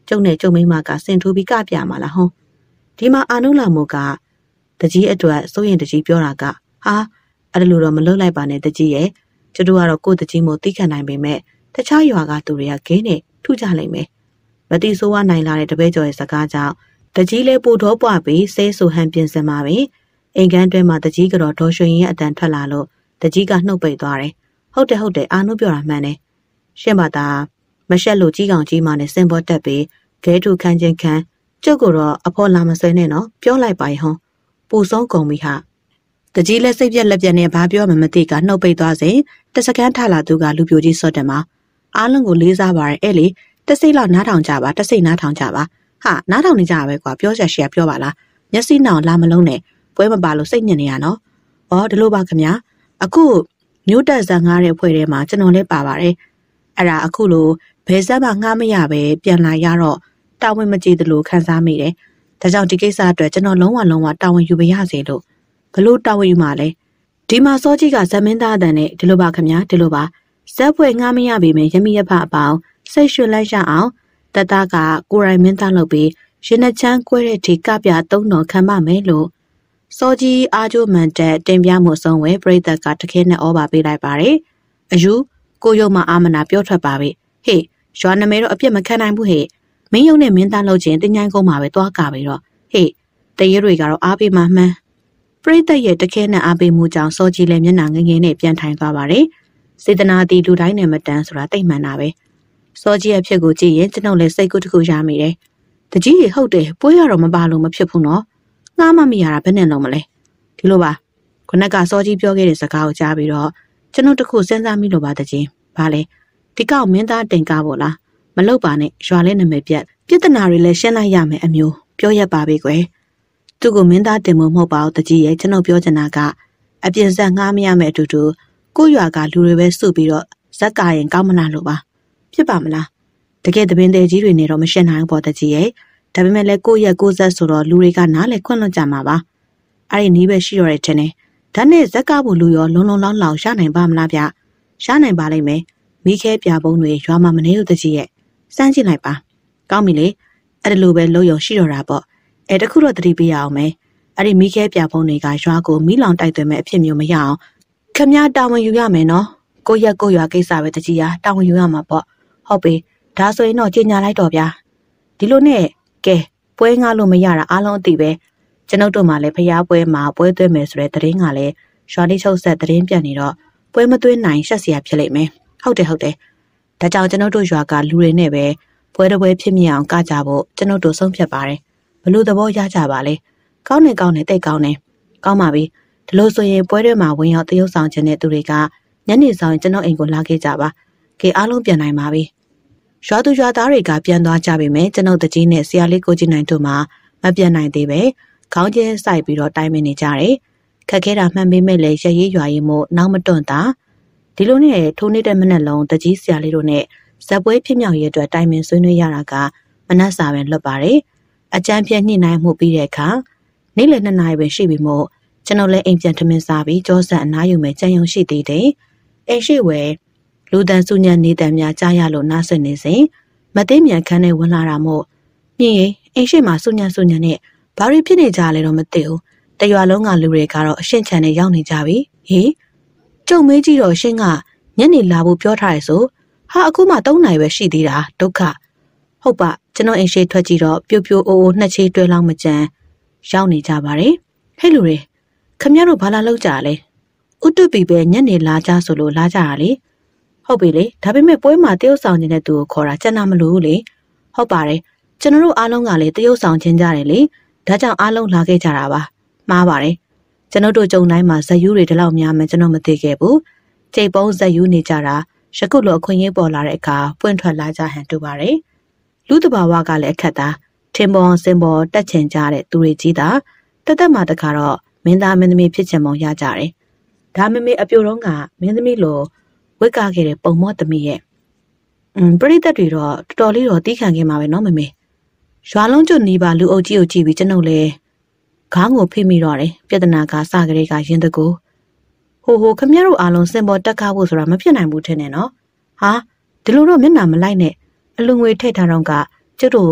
ကျုံနဲ့ကျုံမိမကစင်ထိုးပြီးကပြမှာလားဟောဒီမှာအာနုလာမို့ကတကြီးအတွက်စိုးရင်တကြီးပြောတာကဟာအဲ့လိုတော့မလုပ်လိုက်ပါနဲ့တကြီးရဲ့ကျတို့ကတော့ကိုယ်တကြီးမို့သိခံနိုင်ပေမဲ့တခြားရွာကသူတွေကဂိမ်းနဲ့ထုကြလိမ့်မယ်မတိဆိုးဝနိုင်လာတဲ့တပည့်ကျော်ရဲ့စကားကြောင့်တကြီးလေးပူတော့ပွားပြီးဆဲဆူဟန်ပြင်စင်ပါပြီအိမ်ကန်းတွဲမှာတကြီးကတော့ဒေါ်ရွှေရင်ရဲ့အတန်ထွက်လာလို့တကြီးကနှုတ်ပိတ်သွားတယ်ဟုတ်တယ်အာနုပြောတာမှန်တယ်ရှင့်မသားမရှက်လို့ကြီးကောင်ကြီးမနဲ့စင်ပေါ်တက်ပြီးဂဲထုခန်းချင်းခန်းကျုပ်ကတော့အဖော်လာမဆွဲနဲ့နော်ပြောလိုက်ပါဟွန်းပူဆုံးကုန်ပြီဟာတကြီးလက်စိတ်ပြက်လက်ပြက်နဲ့ဘာပြောမှမသိကနှုတ်ပိတ်သွားစဉ်တစကန်ထလာသူကလူပြိုကြီးစော့တယ်မှာအားလုံးကိုလေးစားပါရဲ့အဲ့လေတစိမ့်လောက်နားထောင်ကြပါတစိမ့်နားထောင်ကြပါဟာနားထောင်နေကြပါပဲကွာပြောချက်ရှည်ပြောပါလားမျက်စိနှောင်လာမလုံးနဲ့ပွဲမပါလို့စိတ်ညစ်နေရနော်ဩဒီလိုပါခင်ဗျာအခုမျိုးတက်ဇန်ငားတဲ့ဖွဲ့ထဲမှာကျွန်တော်လည်းပါပါတယ်အဲ့ဒါအခုလိုဘယ်ဆက်မှငှားမရပဲပြန်လာရတော့တာဝန်မကြည့်သလိုခံစားမိတယ်ဒါကြောင့်ဒီကိစ္စအတွက်ကျွန်တော်လုံးဝတာဝန်ယူပါရစေလို့ဘလို့တာဝန်ယူမှာလဲဒီမှာစောကြီးကဇမင်းသားအတန်နဲ့ဒီလိုပါခင်ဗျာဒီလိုပါဇက်ဖွဲ့ငှားမရပေမဲ့ရမိရဖအပေါင်းစိတ်ရွှင်လိုက်ရအောင်တတကကိုရိုင်းမင်းသားလုပ်ပြီးရင်နှချမ်းကွဲတဲ့ဒီကပြသုံးတော်ခံပါမယ်လို့စောကြီးအားကျိုးမှန်တဲ့တင်ပြမှုဆုံးဝဲပြိသက်ကတခဲနဲ့ဩဘာပေးလိုက်ပါတယ်အယူကိုရုံမအာမနာပြောထွက်ပါပြီဟေ့ရွာနမဲတော့အပြစ်မခံနိုင်ဘူးဟေ့မင်းယုံနဲ့မင်းသားလုပ်ခြင်းတင်ញိုင်းကုန်းမှာပဲတွားကပြီးတော့ဟေ့တရေတွေကတော့အားပေးမှမှန်းပြိသက်ရဲ့တခဲနဲ့အားပေးမှုကြောင့်စောကြီးလည်းမျက်နှာငငယ်နဲ့ပြန်ထိုင်သွားပါတယ်စေတနာတီလူတိုင်းနဲ့မတန်းဆိုတာတိတ်မှန်တာပဲစောကြီးရဲ့ဖြစ်ကိုကြည့်ရင်ကျွန်ုပ်လည်းစိတ်ကူးတစ်ခုရမိတယ်တကြီးရေဟုတ်တယ်ပွဲရတော့မပါလို့မဖြစ်ဘူးနော်ငှားမမိရတာဘယ်နဲ့လုံးမလဲဒီလိုပါခုနကစောကြီးပြောခဲ့တဲ့စကားကိုကြားပြီးတော့ကျွန်တော်တခုစဉ်းစားမိလို့ပါတကြီးဘာလဲဒီကောက်မင်းသားတင်ကားပေါ့လားမလုပ်ပါနဲ့ရွာလဲနာမည်ပြတ်ပြဿနာတွေလည်းရှင်းလိုက်ရမယ်အမျိုးပြောရပါပြီကွယ်သူ့ကိုမင်းသားတင်မှုမဟုတ်ပါဘူးတကြီးရဲ့ကျွန်တော်ပြောချင်တာကအပြင်ဆက်ငှားမရမယ်အတူတူကိုရွာကလူတွေပဲစုပြီးတော့ဇက်ကရင်ကောင်းမလားလို့ပါဖြစ်ပါမလားတကယ်တပင်တဲ့ကြီးတွေနေတော့မရှင်းနိုင်ဘူးပေါ့တကြီးရဲ့ဒါပေမဲ့လည်းကိုရက်ကိုဇက်ဆိုတော့လူတွေကနားလေခွန့်လွတ်ကြမှာပါအဲ့ဒီနီးပဲရှိတော့တယ်ထင်တယ်ဒါနဲ့ဇက်ကဖို့လူရောလုံလောင်းရနိုင်ပါမလားဗျရနိုင်ပါလိမ့်မယ်မိခဲပြပုံးတွေရွာမှာမနေလို့တကြီးရဲ့စမ်းကြည့်လိုက်ပါကောင်းပြီလေအဲ့ဒီလိုပဲလုံရုံရှိတော့တာပေါ့တခုတော့သတိပေးရအောင်မယ်အဲ့ဒီမိခဲပြပုံးတွေကရွာကိုမီးလောင်တိုက်သွင်းမဲ့အဖြစ်မျိုးမရအောင်ခမည်းတာဝန်ယူရမယ်နော်ကိုရက်ကိုရွာကိစ္စပဲတကြီးဟာတာဝန်ယူရမှာပေါ့ဟုတ်ပြီဒါဆိုရင်တော့ကြေညာလိုက်တော့ဗျာဒီလိုနဲ့ကဲပွဲငှားလို့မရတာအားလုံးအသိပဲကျွန်ုပ်တို့မှလည်းဖျားပွဲမှာပွဲသွင်းမယ်ဆိုတဲ့သတင်းကလည်းရွာလေးချုပ်ဆက်သတင်းပြတ်နေတော့ပွဲမသွင်းနိုင်ရှက်စရာဖြစ်လိမ့်မယ်ဟုတ်တယ်ဒါကြောင့်ကျွန်ုပ်တို့ရွာကလူတွေနဲ့ပဲပွဲတစ်ပွဲဖြစ်မြအောင်ကကြဖို့ကျွန်ုပ်တို့ဆုံးဖြတ်ပါတယ်ဘလို့သဘောရကြပါလဲကောင်းတယ်တိတ်ကောင်းတယ်ကောင်းပါပြီဒီလိုဆိုရင်ပွဲတွေမှာဝင်ရောက်တရုပ်ဆောင်ခြင်းတဲ့သူတွေကညနေဆောင်ရင်ကျွန်တော်အိမ်ကိုလာခဲ့ကြပါကဲအားလုံးပြန်နိုင်ပါပြီရွာသူရွာသားတွေကပြန်သွားကြပြီမယ်ကျွန်ုပ်တကြီးနဲ့ဆရာလေးကိုကြည့်နိုင်တို့မှမပြန်နိုင်သေးပဲခေါင်းကျင်းစိုက်ပြီးတော့တိုင်ပင်နေကြတယ်ခက်ခဲတာမှန်ပေမဲ့လည်းရရေးရွာရေးမို့နောက်မတွန့်တာဒီလိုနဲ့ထိုးနေတဲ့မနက်လုံးတကြီးဆရာလေးတို့နဲ့ဇက်ပွဲဖြစ်မြောက်ရေးအတွက်တိုင်ပင်ဆွေးနွေးရတာကမနက်စာပဲလွတ်ပါတယ်အကြမ်းပြည့်ညှိနှိုင်းမှုပြီးတဲ့အခါနေ့လယ်2 နာရီပဲရှိပြီမို့ကျွန်တော်လည်းအိမ်ပြန်ထမင်းစားပြီးကြောဆက်အနားယူမယ်ကြံရုံရှိသေးတယ်အိမ်ရှိဝဲလူတန်စုညံနေတန်များကြားရလို့နားဆွနေစဉ်မသိမြန်ခန်းနဲ့ဝင်လာတာမို့မြင်ရင်အိမ်ရှိမှာစုညံနဲ့ဘာတွေဖြစ်နေကြလဲတော့မသိဘူးတရွာလုံးကလူတွေကတော့အရှင်းချန်နဲ့ရောက်နေကြပြီဟေးကျုံမေးကြည့်တော့ရှင်းကညနေလာဖို့ပြောထားရဆိုဟာအခုမှ3 နာရီပဲရှိသေးတာဒုက္ခဟုတ်ပါကျွန်တော်အိမ်ရှိထွက်ကြည့်တော့ပြိုအိုနှစ်ချေးတွဲလောင်းမကြမ်းရောက်နေကြပါတယ်ဟဲ့လူတွေခမရတို့ဘာလာလောက်ကြလဲဥတုပီပဲညနေလာကြဆိုလို့လာကြတာလေဟုတ်ပြီလေဒါပေမဲ့ပွဲမှာတရုတ်ဆောင်နေတဲ့သူကိုခေါ်တာကျန်တာမလို့ဘူးလေဟုတ်ပါတယ်ကျွန်တော်တို့အားလုံးကလည်းတရုတ်ဆောင်ချင်းကြတယ်လေဒါကြောင့်အားလုံးလာခဲ့ကြတာပါမှားပါတယ်ကျွန်တော်တို့ကြုံတိုင်းမှာဇက်ယူတွေဒီလောက်များမှကျွန်တော်မသိခဲ့ဘူးကြိတ်ပုံးဇက်ယူနေကြတာရကုလိုအခွင့်အရေးပေါ်လာတဲ့အခါပွင့်ထွက်လာကြဟန်တူပါတယ်လူတဘာဝကလည်းအခက်သားထင်ပေါ်စင်ပေါ်တက်ချင်ကြတဲ့သူတွေကြီးတာတက်မှတခါတော့မင်းသားမင်းသမီးဖြစ်ချင်ပုံရကြတယ်ဒါမမေအပြိုတော့ကမင်းသမီးလိုဝိတ်ကခဲ့တဲ့ပုံမော့သမီးရဲ့ပရိသတ်တွေတော့တော်တော်လေးတော့တီးခံခဲ့မှာပဲနော်မမေရွာလုံးကျွတ်နီးပါလူအုပ်ကြီးကိုကြည့်ပြီးကျွန်ုပ်လည်းခေါင်းကိုဖိမိတော့တယ်ပြဿနာကစကလေးကရင်တကူဟိုခမရတို့အားလုံးစင်ပေါ်တက်ကားဖို့ဆိုတာမဖြစ်နိုင်ဘူးထင်တယ်နော်ဟာဒီလိုတော့မျက်နှာမလိုက်နဲ့အလူငွေထိတ်ထားတော့ကကျုပ်တို့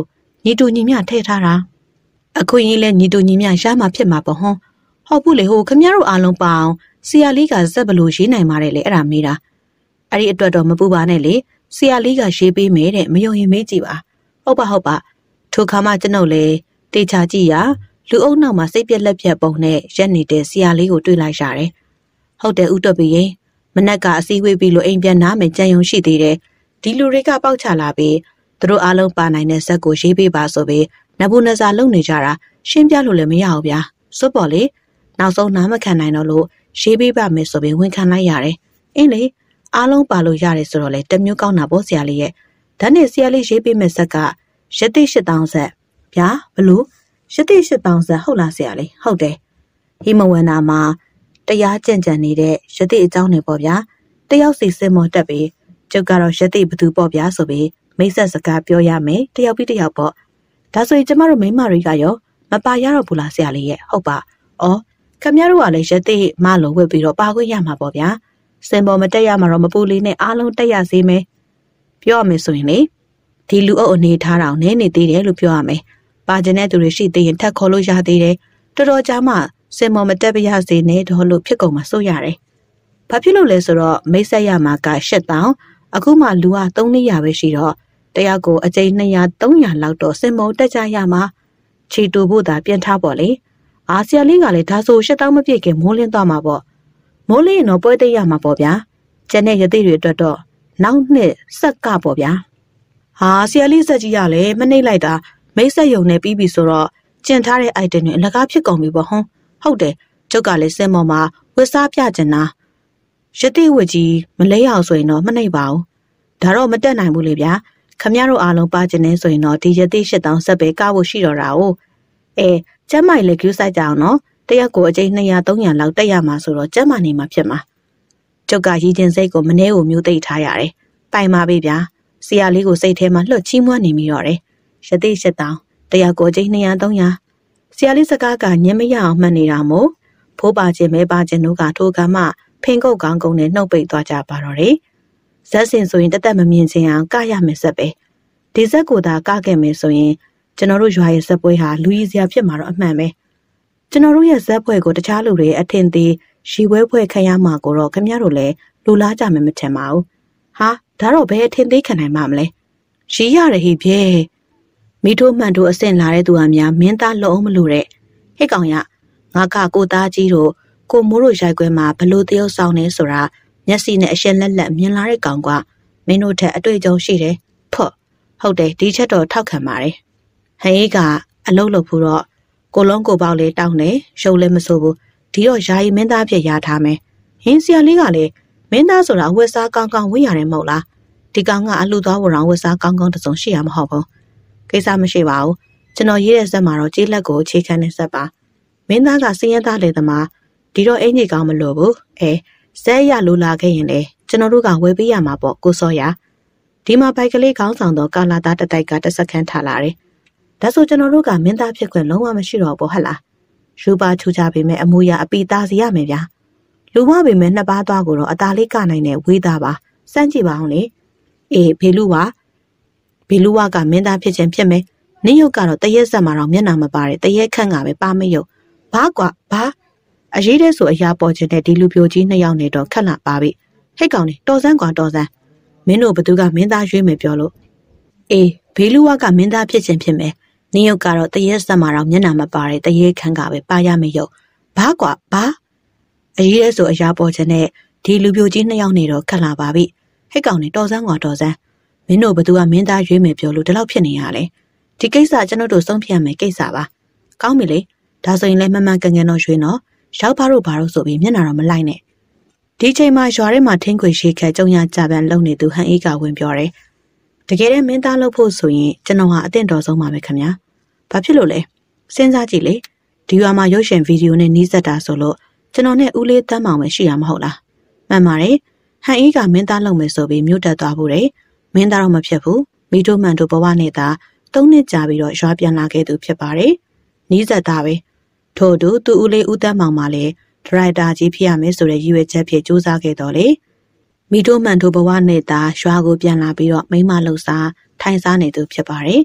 ညီတူညီမျှထည့်ထားတာအခွင့်အရေးလဲညီတူညီမျှရမှာဖြစ်မှာပေါ့ဟွန်းဟုတ်ဘူးလေဟိုခမရတို့အားလုံးပါအောင်ဆရာလေးကဇက်ဘလို့ရေးနိုင်ပါတယ်လေအဲ့ဒါမေးတာအဲ့ဒီအတွက်တော့မပူပါနဲ့လေဆရာလေးကရေးပေးမယ်တဲ့မယုံရင်မေးကြည့်ပါဟုတ်ပါထိုခါမှကျွန်ုပ်လေတေချာကြည့်ရလူအုပ်နောက်မှာစိတ်ပြက်လက်ပြက်ပုံနဲ့ရက်နေတဲ့ဆရာလေးကိုတွေ့လိုက်ရတယ်ဟုတ်တယ်ဥတော်ပြီရင်မနက်ကအစည်းအဝေးပြီးလို့အိမ်ပြန်နားမယ်ကြံယုံရှိသေးတယ်ဒီလူတွေကပေါက်ချလာပြီးသူတို့အားလုံးပါနိုင်တဲ့ဇက်ကိုရေးပေးပါဆိုပြီးနဘူးနဇာလုံနေကြတာရှင်းပြလို့လည်းမရဘူးဗျာစွတ်ပေါ်လေနောက်ဆုံးနားမခံနိုင်တော့လို့ရေးပေးပါမယ်ဆိုပြီးဝန်ခံလိုက်ရတယ်အင်းလေအားလုံးပါလို့ရတယ်ဆိုတော့လေတမျိုးကောင်းတာပေါ့ဆရာလေးရဲ့ဒါနဲ့ဆရာလေးရေးပေးမယ်ဇက်ကရတိ8000ဇက်ဗျာဘလို့ရတိ8000ဇက်ဟုတ်လားဆရာလေးဟုတ်တယ်ဟိမဝန္နာမှာတရားကြံ့ကြံ့နေတဲ့ရတိအကြောင်းတွေပေါ့ဗျာတယောက်စီစင်မော်တက်ပြီးကျုပ်ကတော့ရတိဘသူပေါ့ဗျာဆိုပြီးမိတ်ဆက်စကားပြောရမယ်တယောက်ပြီးတယောက်ပေါ့ဒါဆိုရင်ကျမတို့မိန်းမတွေကရောမပါရတော့ဘူးလားဆရာလေးရဲ့ဟုတ်ပါဩခမရတို့ကလည်းရတိမလို့ဝက်ပြီးတော့ပါခွင့်ရမှာပေါ့ဗျာစင်ပေါ်မတက်ရမှာတော့မပူလေးနဲ့အားလုံးတက်ရစေမယ်ပြောရမယ်ဆိုရင်လေဒီလူအုပ်အနေထားတောင်နည်းနေသေးတယ်လို့ပြောရမယ်ပါကျင်တဲ့သူတွေရှိသေးရင်ထပ်ခေါ်လို့ရသေးတယ်တော်တော်ကြာမှစင်မော်မတက်ပြရစေနဲ့တော့လို့ဖြစ်ကုန်မှာစိုးရတယ်ဘာဖြစ်လို့လဲဆိုတော့မိတ်ဆက်ရမှာက8000အခုမှလူက300ပဲရှိတော့တယောက်ကိုအကျိန်200 300လောက်တော့စင်မော်တက်ကြရမှာချီတူဖို့သာပြန်ထားပေါ့လေအာဆရာလေးကလည်းဒါဆို8000မပြည့်ခင်မိုးလင်းသွားမှာပေါ့မိုးလင်းရင်တော့ပွဲသိရမှာပေါ့ဗျာကျန်တဲ့ရသေးတွေအတွက်တော့နောက်နှစ်ဆက်ကပေါ့ဗျာဟာဆရာလေးစက်ကြီးရလဲမနှိမ့်လိုက်တာမိတ်ဆက်ယုံနေပြီးပြီဆိုတော့ကျင်ထားတဲ့ item တွေအလကားဖြစ်ကုန်ပြီပေါ့ဟုတ်တယ်ကျုပ်ကလည်းစင်မော်မှာဝတ်စားပြကျင်တာရတိဝတ်ကြီးမလဲအောင်ဆိုရင်တော့မနှိမ့်ပါဘူးဒါတော့မတက်နိုင်ဘူးလေဗျာခမရတို့အားလုံးပါကျင်နေဆိုရင်တော့ဒီရတိ8000ဆက်ပဲကားဖို့ရှိတော့တာ哦ကျမ်းမိုင်လေကျူးဆိုင်ကြအောင်နော်တရက်ကိုအကျိန်200 300လောက်တက်ရမှာဆိုတော့ကျမ်းမာနေမှာဖြစ်မှာကျုပ်ကရည်ကျင်စိတ်ကိုမနှဲကိုမျိုးသိပ်ထားရတယ်ပိုင်ပါပြီဗျာဆရာလေးကိုစိတ်ထဲမှာလှုပ်ချီးမွမ်းနေမိတော့တယ်ရတိ8000တရက်ကိုအကျိန်200 300ဆရာလေးစကားကညံမရအောင်မှတ်နေတာမို့ဖိုးပါခြင်းမဲပါခြင်းတို့ကထိုကမှဖင်ကုတ်ကောင်းကုန်းနဲ့နှုတ်ပိတ်သွားကြပါတော့တယ်ဇက်စင်ဆိုရင်တသက်မမြင်ချင်အောင်ကရမယ်ဆက်ပဲဒီဇက်ကိုသာကခဲ့မယ်ဆိုရင်ကျွန်တော်တို့ရွာရဲ့ဇက်ပွဲဟာလူကြီးစရာဖြစ်မှာတော့အမှန်ပဲကျွန်တော်တို့ရဲ့ဇက်ပွဲကိုတခြားလူတွေအထင်သေးရီဝဲပွဲခံရမှာကိုတော့ခင်ဗျားတို့လည်းလူလားကြမယ်မထင်ပါဘူးဟာဒါတော့ဘယ်အထင်သေးခံနိုင်မှာမလဲရီရတယ်ဟိပြဲမိထိုးမှန်တို့အဆင့်လာတဲ့သူဟာများမင်းသားလုံးမလို့တဲ့ဟဲ့ကောင်ရငါကကိုသားကြီးတို့ကိုမိုးတို့ရိုက်ခွဲမှာဘလို့တယောက်ဆောင်နေဆိုတာမျက်စိနဲ့အရှက်လက်လက်မြင်လာတဲ့ကောင်ကမင်းတို့ထက်အတွေ့အကြုံရှိတယ်ဖော့ဟုတ်တယ်ဒီချက်တော့ထောက်ခံပါတယ်ဟန်အေးကအလုံးလို့ဖို့တော့ကိုလုံးကိုပေါက်လေးတောင်းနေရုပ်လည်းမစိုးဘူးဒီတော့ယာယီမင်းသားဖြစ်ရထားမယ်ဟင်းဆရာလေးကလည်းမင်းသားဆိုတာဝက်စားကောင်းကောင်းဝင့်ရတယ်မဟုတ်လားဒီကောင်ကအလှသွားဖို့တော့ဝက်စားကောင်းကောင်းတစုံရှိရမဟုတ်ဘူးကိစ္စမရှိပါဘူးကျွန်တော်ရေးတဲ့ဇက်မှာတော့ကြေးလက်ကိုအခြေခံနေဇက်ပါမင်းသားကစင်းရဲသားလေသမားဒီတော့အင်ကြီးကောင်းမလို့ဘူးဇက်ရလိုလာခဲ့ရင်လေကျွန်တော်တို့ကဝယ်ပေးရမှာပေါ့ကိုစောရဒီမှာဘိုက်ကလေးခေါင်းဆောင်တော့ကာလာသားတတိုက်ကတစ်စက္ကန့်ထားလာတယ်ဒါဆိုကျွန်တော်တို့ကမင်းသားဖြစ်ခွင့်လုံးဝမရှိတော့ဘူးဟဟလားရူပါထူကြပေမဲ့အမူအရာအပီသားစီရမယ်ဗျာလူမပေမဲ့နှစ်ပါးသွားကိုတော့အသားလေးကနိုင်တဲ့ဝေးသားပါစမ်းကြည့်ပါအောင်လေဖေလူဝကမင်းသားဖြစ်ခြင်းဖြစ်မယ်နင်းရုပ်ကတော့တရက်ဆက်မှာတော့မျက်နှာမပါတဲ့တရက်ခန့်ကပဲပါမရုပ်ဘာအရေးတဲ့ဆိုအရာပေါ်ခြင်းတဲ့ဒီလူပြိုကြီးနှစ်ယောက်နေတော့ခက်လာပါပြီဟိတ်ကောင်နေတော်စမ်းမင်းတို့ဘသူကမင်းသားရွေးမယ်ပြောလို့ဘေလူဝကမင်းသားဖြစ်ခြင်းဖြစ်မယ်နင်းရုပ်ကတော့တရက်ဆက်မှာတော့မျက်နှာမပါတဲ့တရက်ခန့်ကပဲပါရမယ်ရုပ်ဘာအရေးတဲ့ဆိုအရာပေါ်ခြင်းတဲ့ဒီလူပြိုကြီးနှစ်ယောက်နေတော့ခက်လာပါပြီဟိတ်ကောင်နေတော်စမ်းမင်းတို့ဘသူကမင်းသားရွေးမယ်ပြောလို့ဒီလောက်ဖြစ်နေရလဲဒီကိစ္စကျွန်တော်တို့ဆုံးဖြတ်မယ်ကိစ္စပါကောင်းပြီလေဒါဆိုရင်လည်းမမှန်ကန်ကန်တော့ရွှေနော်ရောက်ဘာလို့ဆိုပြီးမျက်နှာတော့မလိုက်နဲ့ဒီချိန်မှာရွာထဲမှာထင်းခွေရှိခက်ကြုံရကြပန်းလုံနေသူဟန်အေးကဝင်ပြောတယ်တကယ်တည်းမင်းသားလုပ်ဖို့ဆိုရင်ကျွန်တော်ဟာအသင့်တော်ဆုံးပါပဲခင်ဗျာဘာဖြစ်လို့လဲစဉ်းစားကြည့်လေဒီရွာမှာရုပ်ရှင်ဗီဒီယိုနဲ့နီးစပ်တာဆိုလို့ကျွန်တော်နဲ့ဦးလေးတန်းမောင်ပဲရှိရမှာမဟုတ်လားမှန်ပါတယ်ဟန်အေးကမင်းသားလုပ်မယ်ဆိုပြီးမြို့တက်သွားဖို့တယ်မင်းသားတော့မဖြစ်ဘူးမိတို့မှန်တို့ဘဝနဲ့သာ3နှစ်ကြာပြီးတော့ရွာပြန်လာခဲ့သူဖြစ်ပါတယ်နီးစပ်တာပဲထို့သူဦးလေးဦးတန်းမောင်မှလည်းဒရိုက်တာကြီးဖြစ်ရမယ်ဆိုတဲ့ရည်ရွယ်ချက်ဖြင့်စူးစမ်းခဲ့တော်လေမိတို့မှန်တို့ဘဝနဲ့သာရွာကိုပြန်လာပြီးတော့မိမလှုပ်စားထိုင်စားနေသူဖြစ်ပါတယ်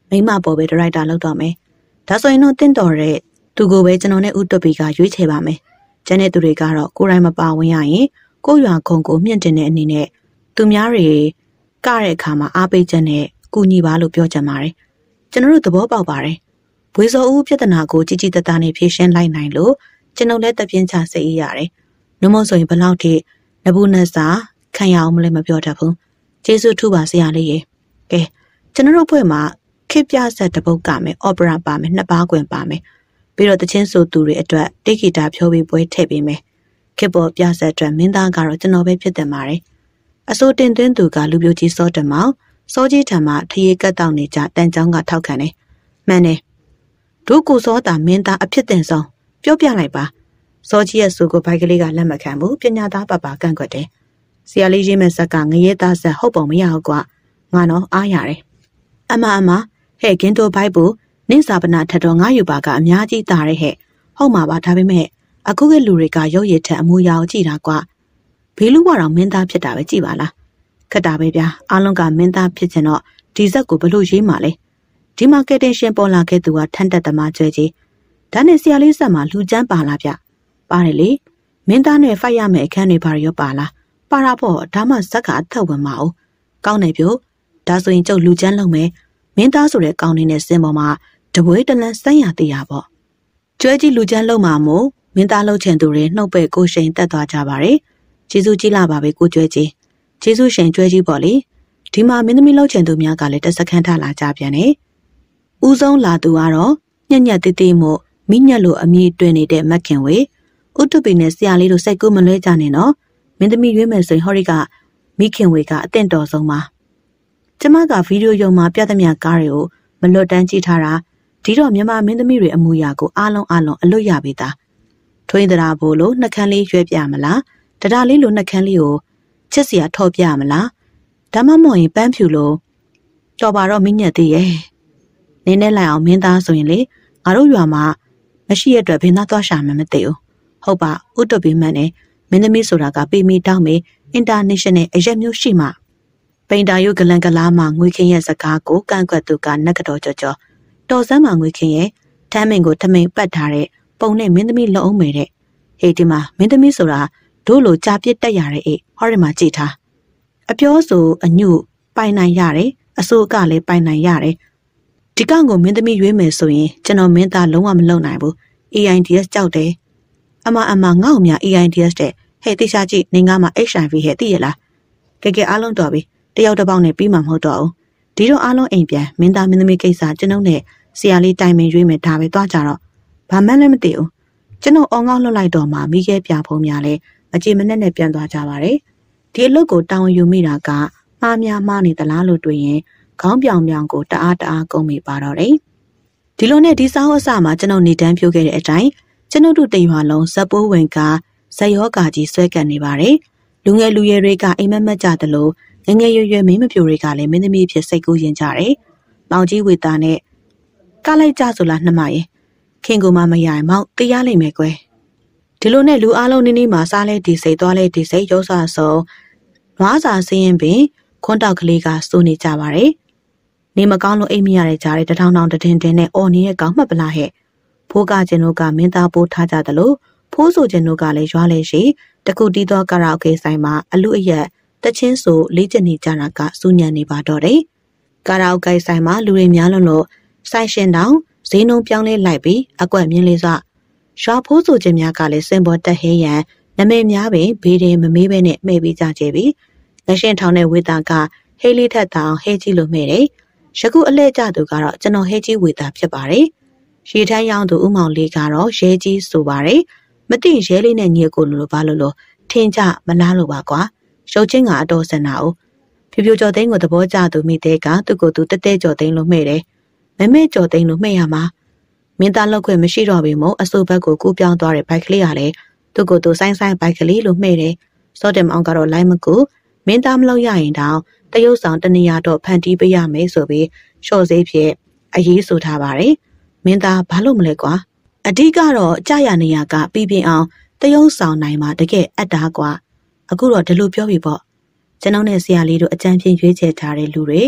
မိမပေါ်ပဲဒရိုက်တာလောက်တော့မယ်ဒါဆိုရင်တော့တင့်တော်တဲ့သူကိုပဲကျွန်တော်နဲ့ဥတုပီကရွေးချယ်ပါမယ်ကျန်တဲ့သူတွေကတော့ကိုယ်တိုင်မပါဝင်ရရင်ကိုရွာခုံကိုမြင့်တင်တဲ့အနေနဲ့သူများတွေကတဲ့အခါမှာအားပေးချက်နဲ့ကူညီပါလို့ပြောကြပါတယ်ကျွန်တော်တို့သဘောပေါက်ပါတယ်ဘွေစောဦးပြဿနာကိုကြီးကြီးတသားနဲ့ဖြေရှင်းလိုက်နိုင်လို့ကျွန်တော်လည်းတပြင်းချစိတ်အေးရတယ်နှုံမဆိုရင်ဘလောက်ထိနဘူးနတ်စာခံရအောင်မလဲမပြောတတ်ဘူးကျေးဇူးထူပါဆရာလေးရေကဲကျွန်တော်တို့ဘွဲ့မှာခေပြဆက်တပုတ်ကမယ်အော်ပရာပါမယ်နှစ်ပါးကွင်ပါမယ်ပြီးတော့တချင်းဆိုသူတွေအတွက်တိတ်ဂီတာဖြိုးပြီးပွဲထည့်ပေးမယ်ခေပေါ်ပြဆက်အတွက်မင်းသားကတော့ကျွန်တော်ပဲဖြစ်တယ်ပါတယ်အစိုးတင်သွင်းသူကလူပြိုကြီးစောတမောင်စောကြီးထံမှထရေကတ်တောက်နေကြတန်ချောင်းကထောက်ခံတယ်မှန်တယ်ဒုကိုစောတာမင်းသားအဖြစ်တင်ဆုံးပြောပြလိုက်ပါစောကြီးရဲ့ဆိုကိုဘိုက်ကလေးကလက်မခံဘူးပညာသားပပကန့်ကွက်တယ်ဆရာလေးရေးမဲ့ဇက်ကငရဲသားဇက်ဟုတ်ပုံမရဘူးကွာငါတော့အားရတယ်အမဟဲ့ကင်းတိုဘိုက်ဘူးနင့်စာပနာထက်တော့ငါယူပါကအများကြီးတာတဲ့ဟဲ့ဟုတ်မှာပါဒါပေမဲ့အခုကလူတွေကရုပ်ရည်ထက်အမူအရာကိုကြည့်တာကွာဘေးလူကတော့မင်းသားဖြစ်တာပဲကြည့်ပါလားခက်တာပဲဗျာအားလုံးကမင်းသားဖြစ်ချင်တော့ဒီဇက်ကိုဘလို့ရေးမှာလဲဒီမှာကက်တင်ရှင်ပေါ်လာခဲ့သူကထန်တက်သမားကျွဲကြီးဒါနဲ့ဆရာလေးဆက်မှာလူချမ်းပါလားဗျပါတယ်လေမင်းသားနဲ့ဖိုက်ရမယ့်အခန်းတွေပါရောပါလားပါတာပေါ့ဒါမှဇက်ကအသက်ဝင်မအောင်ကောင်းနေပြို့ဒါဆိုရင်ကျုပ်လူချမ်းလုပ်မယ်မင်းသားဆိုတဲ့ကောင်းနေတဲ့စင်ပေါ်မှာတပွဲတလန်းစမ်းရသေးရပေါ့ကျွဲကြီးလူချမ်းလုပ်မှာမို့မင်းသားလှုပ်ချင်သူတွေနှုတ်ပဲ့ကိုရှိန်တက်သွားကြပါတယ်ကျေးဇူးကြီးလာပါပဲကိုကျွဲကြီးကျေးဇူးရှင်ကျွဲကြီးပေါ့လေဒီမှာမင်းသမီးလှုပ်ချင်သူများကလည်းတစခန်းထလာကြပြန်တယ်ဦးဆုံးလာသူကတော့ညက်ညက်တေးသေးမို့မိညက်လိုအမည်တွင်နေတဲ့မက်ခင်ဝေဥတုပီနဲ့ဆရာလေးတို့စိတ်ကူးမလွဲကြနဲ့နော်မင်းသမီးရွေးမယ်ဆိုရင်ဟော်ရီကမိခင်ဝေကအသင့်တော်ဆုံးပါကျမကဗီဒီယိုရုံမှာပြသမျှကားတွေကိုမလွတ်တမ်းကြည့်ထားတာဒီတော့မြန်မာမင်းသမီးတွေအမူအရာကိုအားလုံးအလွတ်ရပြီသားထွေးသရာဘို့လို့နှက်ခမ်းလေးရွေးပြမလားတဒါလေးလိုနှက်ခမ်းလေးကိုချစ်စရာထော်ပြမလားဒါမှမဟုတ်ရင်ပန်းဖြူလို့တော်ပါတော့မင်းညက်သေးရဲ့နင်းနဲ့လိုက်အောင်မင်းသားဆိုရင်လေငါတို့ရွာမှာမရှိရတဲ့ဘင်းသားသွားရှာမှမသိဘူးဟုတ်ပါဥတုပီမန်နဲ့မင်းသမီးဆိုတာကပေမီတောင်းမေ international အရက်မျိုးရှိမှပိန်တာယုဂလန်ကလာမှငွေခင်းရဲ့စကားကိုကန့်ကွက်သူကနက်ကတော့ကြော်တော်စမ်းမှငွေခင်းရဲ့ထမ်းမင်ကိုထမိန်ပတ်ထားတဲ့ပုံနဲ့မင်းသမီးလုံအောင်မယ်တဲ့ဟေးဒီမှာမင်းသမီးဆိုတာတို့လိုကြာပြစ်တက်ရတဲ့အေးဟောဒီမှာကြည့်ထားအပြောဆိုအညုပိုင်နိုင်ရတယ်အဆိုကလည်းပိုင်နိုင်ရတယ်ဒီကောင်ကိုမင်းသမီးရွေးမယ်ဆိုရင်ကျွန်တော်မင်းသားလုံးဝမလုံနိုင်ဘူး AIDS ကြောက်တယ်အမငါ့ကိုများ AIDS တဲ့ဟဲ့တိချာကြည့်နေငါမှာ HIV ဟဲ့သိရလားကဲအားလုံးတော်ပြီတယောက်တစ်ပေါက်နဲ့ပြီးမှမဟုတ်တော့ဘူးဒီတော့အားလုံးအိမ်ပြန်မင်းသားမင်းသမီးကိစ္စကျွန်ုပ်နဲ့ဆရာလေးတိုင်ပင်ရွေးမယ်ဒါပဲသွားကြတော့ဘာမှလည်းမသိဘူးကျွန်တော်အော်ငေါ့လွတ်လိုက်တော့မှမိခဲပြဖုံးများလဲမကြည်မနဲ့ပြန်သွားကြပါတယ်ဒီအလုပ်ကိုတောင်းယူမိတာကမှားများမှားနေသလားလို့တွေ့ရင်ခေါင်းပြောင်ကိုတအားကုန်မိပါတော့တယ်ဒီလိုနဲ့ဒီစာအုပ်အစမှာကျွန်တော်နေတန်းဖြိုးခဲ့တဲ့အတိုင်းကျွန်ုပ်တို့တရွာလုံးဇက်ပိုးဝင်ကဇက်ရောဂါကြီးဆွဲကပ်နေပါတယ်လူငယ်လူရွယ်တွေကအိမ်မက်ကြသလိုငငယ်ရွယ်မင်းမပြိုတွေကလည်းမင်းသမီးဖြစ်စိတ်ကူးရင်ကြတယ်မောင်ကြီးဝေတာနဲ့ကလိုက်ကြဆိုလားနှမရဲ့ခင်ကိုမမရရင်မောင်တရားလိမ့်မယ်ကွယ်ဒီလိုနဲ့လူအားလုံးနီးမှာစားလဲဒီစိတ်သွားလဲဒီစိတ်ရောစားဆုံးနွားစာစင်းရင်ပင်ခွန်းတောက်ကလေးကစိုးနေကြပါတယ်နေမကောင်းလို့အိမ်မရတဲ့ကြားတဲ့တထောင်တထင်းနဲ့အော်နေတဲ့ကောင်မှတ်ပလားဟဲ့ဖိုးကကျင်တို့ကမင်းသားပိုးထားကြသလိုဖိုးဆိုကျင်တို့ကလည်းရွာလဲရှိတခုတီးသောကာရာအိုကေဆိုင်မှာအလူအယက်တချင်းဆိုလေးကျင်နေကြတာကစူးညံနေပါတော့တယ်ကာရာအိုကေဆိုင်မှာလူတွေများလို့ဆိုင်ရှင်တောင်ဈေးနှုန်းပြောင်းလဲလိုက်ပြီးအကွက်မြင်းလေးစရွာဖိုးဆိုကျင်များကလည်းစင်ပေါ်တက်ဟဲရန်နမိတ်များပင်ဘေးတင်မမေးဘဲနဲ့မှဲ့ပြီးကြကြပြီလက်ရှင်ထောင်တဲ့ဝေတာကဟေးလေးထက်တောင်ဟဲကြီးလို့မှဲ့တယ်ယခုအလဲကျသူကတော့ကျွန်တော်ဟဲကြီးဝေတာဖြစ်ပါတယ်ရေထမ်းရောင်းသူဦးမောင်လေးကတော့ရဲကြီးဆိုပါတယ်မသိရဲလေးနဲ့ညီကိုလိုဘာလို့ထင်ကြမလားလို့ပါကွာရုပ်ချင်းကအတော်စင်တာ哦ဖြူဖြူကျော်သိန်းကိုသဘောကျသူမိတဲ့ကသူ့ကိုယ်သူတက်တဲ့ကျော်သိန်းလို့မှဲ့တယ်မမဲကျော်သိန်းလို့မှဲ့ရမှာမင်းသားလောက်ခွင့်မရှိတော့ပြီမို့အစိုးဘက်ကိုကူးပြောင်းသွားတဲ့ဘိုက်ကလေးကလည်းသူ့ကိုယ်သူဆိုင်းဘိုက်ကလေးလို့မှဲ့တယ်စောတယ်မောင်ကတော့လိုက်မကူမင်းသားမလောက်ရရင်တောင်တရုတ်ဆောင်တနေရာတော့ဖန်တီးပေးရမယ်ဆိုပြီးရှော့စေးဖြစ်အရေးဆိုထားပါတယ်မင်းသားဘာလို့မလဲကွာအဓိကတော့ကြာရနေရကပြီးပြင်းအောင်တရုတ်ဆောင်နိုင်မှာတကယ်အပ်တာကွာအခုတော့ဒီလိုပြောပြီပေါ့ကျွန်တော်နဲ့ဆရာလေးတို့အကြံဖြင့်ရွေးချယ်ထားတဲ့လူတွေ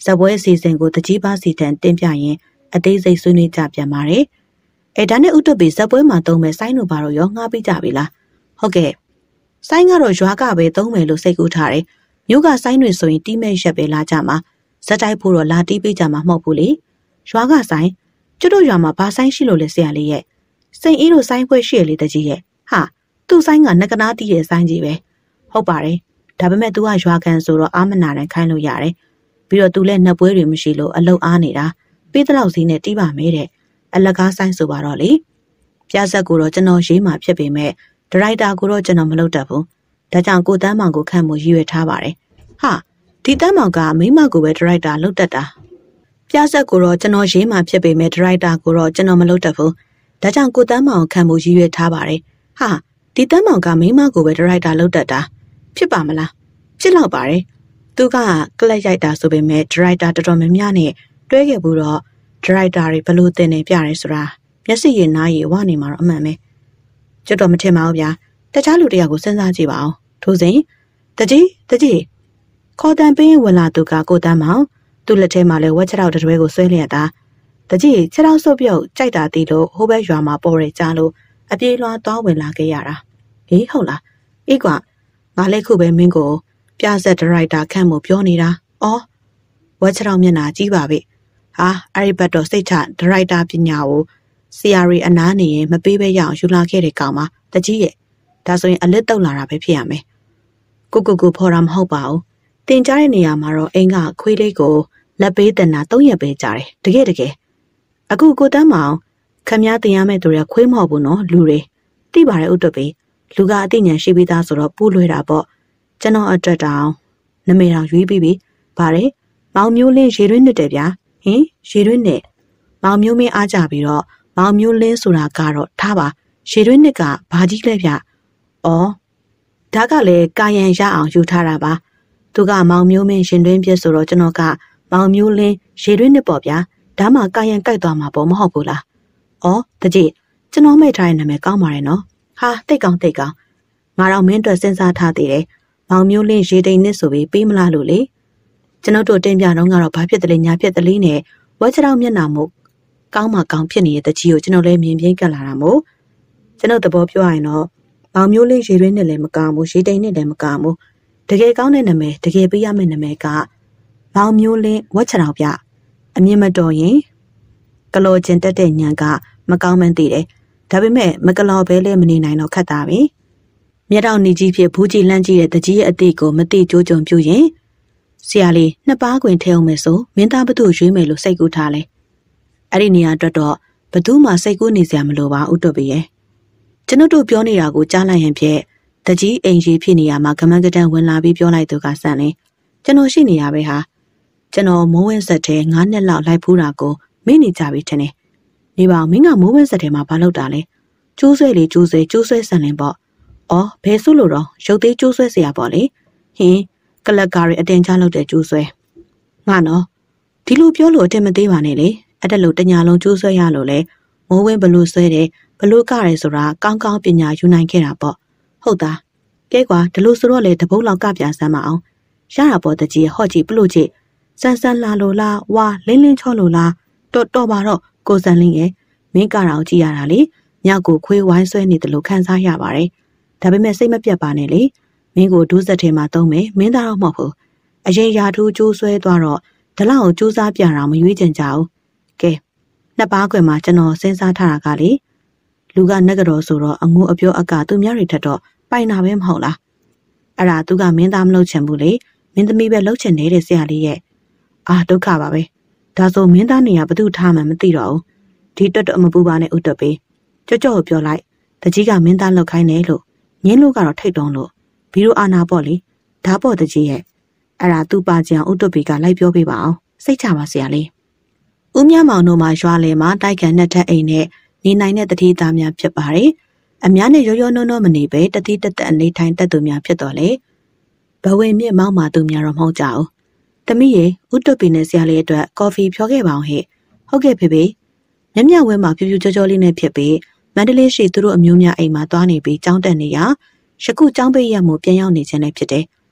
ဇပွဲအစီအစဉ်ကိုတကြီးပါစီတန်တင်ပြရင်အသေးစိတ်ဆွေးနွေးကြပြန်ပါတယ်ဒါနဲ့ဥတုပိဇပွဲမှာသုံးမဲ့ဆိုင်းတို့ဘာလို့ရောငှားပြီးကြပြီလားဟုတ်ကဲ့ဆိုင်းကတော့ရွာကပဲသုံးမယ်လို့စိတ်ကူးထားတယ်မြို့ကဆိုင်းတွေဆိုရင်တီးမဲ့ရက်ပဲလာကြမှာဇက်တိုက်ဖို့တော့လာတီးပေးကြမှာမဟုတ်ဘူးလေရွာကဆိုင်းကျွတ်တို့ရွာမှာဘာဆိုင်းရှိလို့လဲဆရာလေးရဲ့စိန်အေးတို့ဆိုင်းခွဲရှိရလေတကြီးရဲ့ဟာသူ့ဆိုင်းကငကနာတီးရဲ့ဆိုင်းကြီးပဲဟုတ်ပါတယ်ဒါပေမဲ့ तू ကရွာကန်ဆိုတော့အာမနာနဲ့ခိုင်းလို့ရတယ်ပြီးတော့ तू လည်းနှက်ပွဲတွေမရှိလို့အလုတ်အားနေတာပေးတဲ့လောက်စီးနဲ့တီးပါမယ်တဲ့အလကားဆိုင်းဆိုပါတော့လေပြဆက်ကိုတော့ကျွန်တော်ရေးမှာဖြစ်ပေမဲ့ဒရိုက်တာကိုတော့ကျွန်တော်မလုပ်တတ်ဘူးဒါကြောင့်ကိုတန်းမောင်ကိုခန့်မှုရည်ရွယ်ထားပါတယ်ဟာဒီတန်းမောင်ကမိမကိုပဲဒရိုက်တာလုပ်တတ်တာပြဆက်ကိုတော့ကျွန်တော်ရေးမှာဖြစ်ပေမဲ့ဒရိုက်တာကိုတော့ကျွန်တော်မလုပ်တတ်ဘူးဒါကြောင့်ကိုတန်းမောင်ခန့်မှုရည်ရွယ်ထားပါတယ်ဟာဒီတန်းမောင်ကမိမကိုပဲဒရိုက်တာလုပ်တတ်တာဖြစ်ပါမလားဖြစ်တော့ပါတယ်သူကကလပ်ရိုက်တာဆိုပေမဲ့ဒရိုက်တာတော်တော်များများနဲ့တွဲခဲ့ဘူးတော့ဒရိုက်တာတွေဘလို့တင်နေပြရဲဆိုတာမျက်စိရည်နားရည်ဝနေမှာတော့အမှန်ပဲကျွတ်တော့မထင်ပါဘူးဗျာတခြားလူတယောက်ကိုစဉ်းစားကြည့်ပါအောင်ထို့စဉ်တကြီးခေါ်တန်ပေးရင်ဝင်လာသူကကိုတန်းမောင်သူ့လက်ထဲမှာလဲဝက်ချက်တော့တတွဲကိုဆွဲလျက်တာတကြီးခြေထောက်ဆုပ်ပြုတ်ကြိုက်တာတီးလို့ဟိုဘက်ရွာမှာပေါ်ရကြလို့အပြေးလွှားသွားဝင်လာခဲ့ရတာဟေးဟုတ်လားအေးကွာငါလည်းခုပဲမင်းကိုပြဆက်ဒရိုက်တာခန့်မှုပြောနေတာအော်ဝက်ချက်တော့မျက်နှာကြီးပါပဲဟာအဲ့ဒီဘက်တော့စိတ်ချဒရိုက်တာပညာကိုဆီယာရီအနားနေရင်မပေးဘဲရအောင်ယူလာခဲ့တဲ့ကောင်မတကြီးရဲ့ဒါဆိုရင်အလစ်တုတ်လာတာပဲဖြစ်ရမယ်ကိုဖော်တာမဟုတ်ပါဘူးတင်ကြားတဲ့နေရာမှာတော့အိမ်ကခွေးလေးကိုလက်ပေးတနာ3ရက်ပဲကြားတယ်တကယ်အခုကိုတန်းမောင်ခမည်းတင်ရမယ့်သူတွေခွေးမဟုတ်ဘူးနော်လူတွေတိပါတယ်ဥတ္တပေလူကအသိဉာဏ်ရှိပြီးသားဆိုတော့ပူလွှဲတာပေါ့ကျွန်တော်အတွက်တောင်နမေတော်ရွေးပြီးပြီဗါတယ်မောင်မျိုးလင်းရေတွင်းနှစ်တယ်ဗျာဟင်ရေတွင်းနဲ့မောင်မျိုးမင်းအားကြပြီးတော့မောင်မျိုးလင်းဆိုတာကတော့ထားပါရေတွင်းနှစ်ကဘာကြီးလဲဗျအော်ဒါကလည်းကာယံရအောင်ယူထားတာပါသူကမောင်မျိုးမင်းရှင်တွင်းပြစ်ဆိုတော့ကျွန်တော်ကမောင်မျိုးလင်းရေတွင်းနှစ်ပေါ့ဗျာဒါမှကာယံကြိုက်သွားမှာပေါ့မဟုတ်ဘူးလားအော်တကြီးကျွန်တော်မိတ်ထားတဲ့နာမည်ကောင်းပါတယ်နော်ဟာတိတ်ကောင်းငါတော့မင်းအတွက်စဉ်းစားထားသေးတယ်မောင်မျိုးလင်းရေတိန်နှစ်ဆိုပြီးပေးမလားလို့လေကျွန်တော်တို့တင်ပြတော့ကတော့ဘာဖြစ်တယ်လဲညာဖြစ်တယ်လဲနဲ့ဝက်ချောင်းမျက်နှာမို့ကောင်းမှကောင်းဖြစ်နေတဲ့တကြီးကိုကျွန်တော်လည်းမြင်ပြင်းကပ်လာတာမို့ကျွန်တော်သဘောပြောရရင်တော့မောင်မျိုးလေးရေတွင်းနဲ့လည်းမကောင်းဘူးရေတိန်နဲ့လည်းမကောင်းဘူးတကယ်ကောင်းတဲ့နာမည်တကယ်ပေးရမယ့်နာမည်ကမောင်မျိုးလင်းဝက်ချောင်းပြအမြင်မတော်ရင်ကလောကျင်တက်တဲ့ညံကမကောင်းမှန်းသိတယ်ဒါပေမဲ့မကလောပဲလည်းမနေနိုင်တော့ခက်တာပဲမြတ်တော်နေကြီးဖြစ်ဘူးကြီးလန့်ကြီးတဲ့တကြီးရဲ့အသေးကိုမသိကြိုးကြုံပြူရင်ဆရာလေးနှစ်ပါးခွင်ထဲအောင်မယ်ဆိုမင်းသားဘသူ့ရွေးမယ်လို့စိတ်ကူးထားလဲအဲ့ဒီနေရာအတွက်တော့ဘသူမှစိတ်ကူးနေစရာမလိုပါဥတ္တပိရဲ့ကျွန်တော်တို့ပြောနေတာကိုကြားလိုက်ရင်ဖြင့်တကြီးအိမ်ကြီးဖြစ်နေရမှာကမန်းကတန်းဝင်လာပြီးပြောလိုက်သူကဆန့်နေကျွန်တော်ရှိနေရပဲဟာကျွန်တော်မိုးဝင်းဆက်ထဲ9နှစ်လောက်လိုက်ဖူးတာကိုမင်းနေကြပြီထင်တယ်နေပါမင်းကမိုးဝင်းဆက်ထဲမှာဘာလုပ်တာလဲကျိုးဆွဲလေကျိုးဆွဲဆန်လင်ပေါ့အော်ဘယ်ဆုလို့တော့ရုပ်သေးကျိုးဆွဲเสียပေါ့လေဟင်းကလပ်ကားတွေအတင်ချလုပ်တဲ့ကျိုးဆွဲငါနော်ဒီလိုပြောလို့အတင်မသေးပါနဲ့လေအဲ့ဒါလို့တညာလုံးကျိုးဆွဲရလို့လေမိုးဝင်းဘလို့ဆွဲတယ်ဘလို့ကရဲဆိုတာကောင်းကောင်းပညာယူနိုင်ခဲ့တာပေါ့ဟုတ်သားကဲကွာဒီလိုဆိုတော့လေတပုတ်လောက်ကပြဆမ်းမအောင်ရတာပေါ့တကြီးဟော့ကြည့်ပလို့ကြည့်စန်းစန်းလာလို့လားဝါလင်းလင်းချောလို့လားတော်ပါတော့ကိုစံလင်းရဲ့မင်းကတော့ကြည့်ရတာလေညောက်ကိုခွေးဝိုင်းဆွဲနေတယ်လို့ခံစားရပါတယ်ဒါပေမဲ့စိတ်မပြတ်ပါနဲ့လေမင်းကိုဒုစက်ထဲမှာသုံးမယ်မင်းသားတော့မဟုတ်ဘူးအရင်ရာထူးကျိုးဆွဲသွားတော့ဒီလောက်ကိုစူးစမ်းပြတာမရွေးချင်ကြဘူးကဲနှစ်ပါးခွင်မှာကျွန်တော်စဉ်းစားထားတာကလေလူကနဂတော်ဆိုတော့အငိုးအပြောအကသူများတွေထက်တော့ပိုင်တာပဲမဟုတ်လားအဲ့ဒါသူကမင်းသားမလုပ်ချင်ဘူးလေမင်းသမီးပဲလုပ်ချင်နေတဲ့ဆရာလေးရဲ့အာဒုက္ခပါပဲဒါဆိုမင်းသားနေရဘသူထားမှမသိတော့ဘူးဒီတွတ်တော့မပူပါနဲ့ဥတ္တပေကြော့ပြောလိုက်တကြီးကမင်းသားလောက်ခိုင်းတယ်လို့ညင်းလို့ကတော့ထိတ်တုံးလို့ဘီရိုအာနာပေါ့လေဒါပေါ့တကြီးရဲ့အဲ့ဒါသူ့ပါကြံဥတ္တပေကလိုက်ပြောပေးပါအောင်စိတ်ချပါဆရာလေးဦးမြမောင်တို့မှာရွာလေမှာတိုက်ကန်နှစ်ထပ်အိမ်နဲ့နေနိုင်တဲ့တတိသားများဖြစ်ပါတယ်အများနဲ့ရောနှောမနေပဲတတိတက်အနေထိုင်တက်သူများဖြစ်တော်လေဘဝင်မြင့်မောင်းမာသူများတော့မဟုတ်ကြဘူးသမီးရေဥတ္တပေနဲ့ဆရာလေးအတွက်ကော်ဖီဖြောခဲ့ပါအောင်ဟဲ့ဟုတ်ကဲ့ဖေမြမြဝဲမှာဖြူဖြူကြောလေးနဲ့ဖြစ်ပြီးမန္တလေးရှိသူတို့အမျိုးများအိမ်မှာသွားနေပြီးကြောင်းတက်နေရယခုကြောင်းပိတ်ရမှုပြန်ရောက်နေခြင်းလည်းဖြစ်တယ်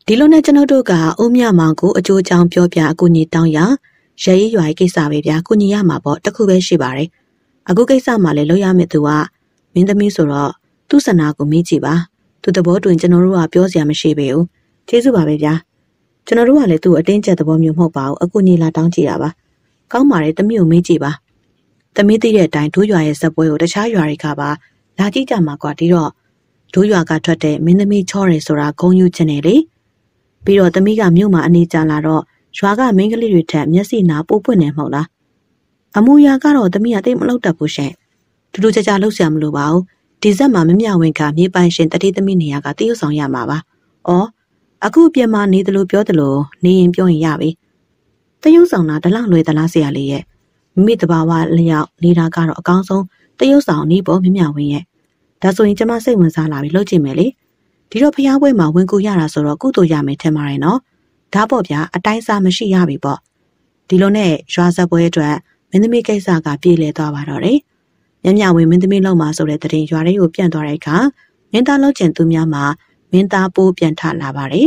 ဒီလိုနဲ့ကျွန်တော်တို့ကအုံးမြမောင်ကိုအကျိုးချောင်းပြောပြအကူညီတောင်းရရဲရရွာကိစ္စပဲဗျာကူညီရမှာပေါ့တခုပဲရှိပါတယ်အခုကိစ္စမှလည်းလုပ်ရမယ့်သူကမင်းသမီးဆိုတော့သူ့ဆန္ဒကိုမေးကြည့်ပါသူတဘောတွင်ကျွန်တော်တို့ကပြောစရာမရှိပေဘူးကျေးဇူးပါပဲဗျာကျွန်တော်တို့ကလည်းသူ့အတင်းကျပ်သဘောမျိုးမဟုတ်ပါဘူးအကူညီလာတောင်းကြည့်တာပါကောင်းပါတယ်သမီးကိုမေးကြည့်ပါသမီးသိတဲ့အတိုင်းဒိုးရွာရဲ့ဇက်ပွဲကိုတခြားရွာတွေကပါလာကြည့်ကြမှာကွာဒီတော့ဒိုးရွာကထွက်တဲ့မင်းသမီးချောတယ်ဆိုတာဂုံယူချင်တယ်လေပြီးတော့သမီးကမြို့မှာအနေကြလာတော့ရွာကမင်းကလေးတွေထက်မျက်စိနာပိုးပွင့်နေမဟုတ်လားအမူအရာကတော့သမီးကသိမလောက်တတ်ဘူးရှင်တူတူကြကြလှုပ်ရှားမလို့ပါဘူးဒီဇက်မှာမမြဝင်ကမြေပိုင်ရှင်တတိသမီးနေရာကတရုတ်ဆောင်ရမှာပါဩအခုအပြင်မှာနေတယ်လို့ပြောတယ်လို့နေရင်ပြောရင်ရပြီတရုတ်ဆောင်တာတလောက်လွယ်သလားဆရာလေးရဲ့မိမိတဘာဝလျောက်နေတာကတော့အကောင်းဆုံးတရုတ်ဆောင်နေပေါ်မမြဝင်ရဲ့ဒါဆိုရင်ကျမစိတ်ဝင်စားလာပြီလှုပ်ကြည့်မယ်လေဒီတော့ဖျားပွဲမှာဝင်ကူရတာဆိုတော့ကုသိုလ်ရမယ်ထင်ပါတယ်နော်ဒါပေါ့ဗျာအတိုင်းစားမရှိရပြီပေါ့ဒီလိုနဲ့ရွာဆက်ပွဲအတွက်မင်းသမီးကိစ္စကပြေလည်သွားပါတော့တယ်မြမြဝင်မင်းသမီးလောက်မှာဆိုတဲ့တရင်ရွာလေးကိုပြန့်သွားတဲ့အခါမင်းသားလောက်ကျင်သူများမှာမင်းသားပိုးပြန်ထလာပါတယ်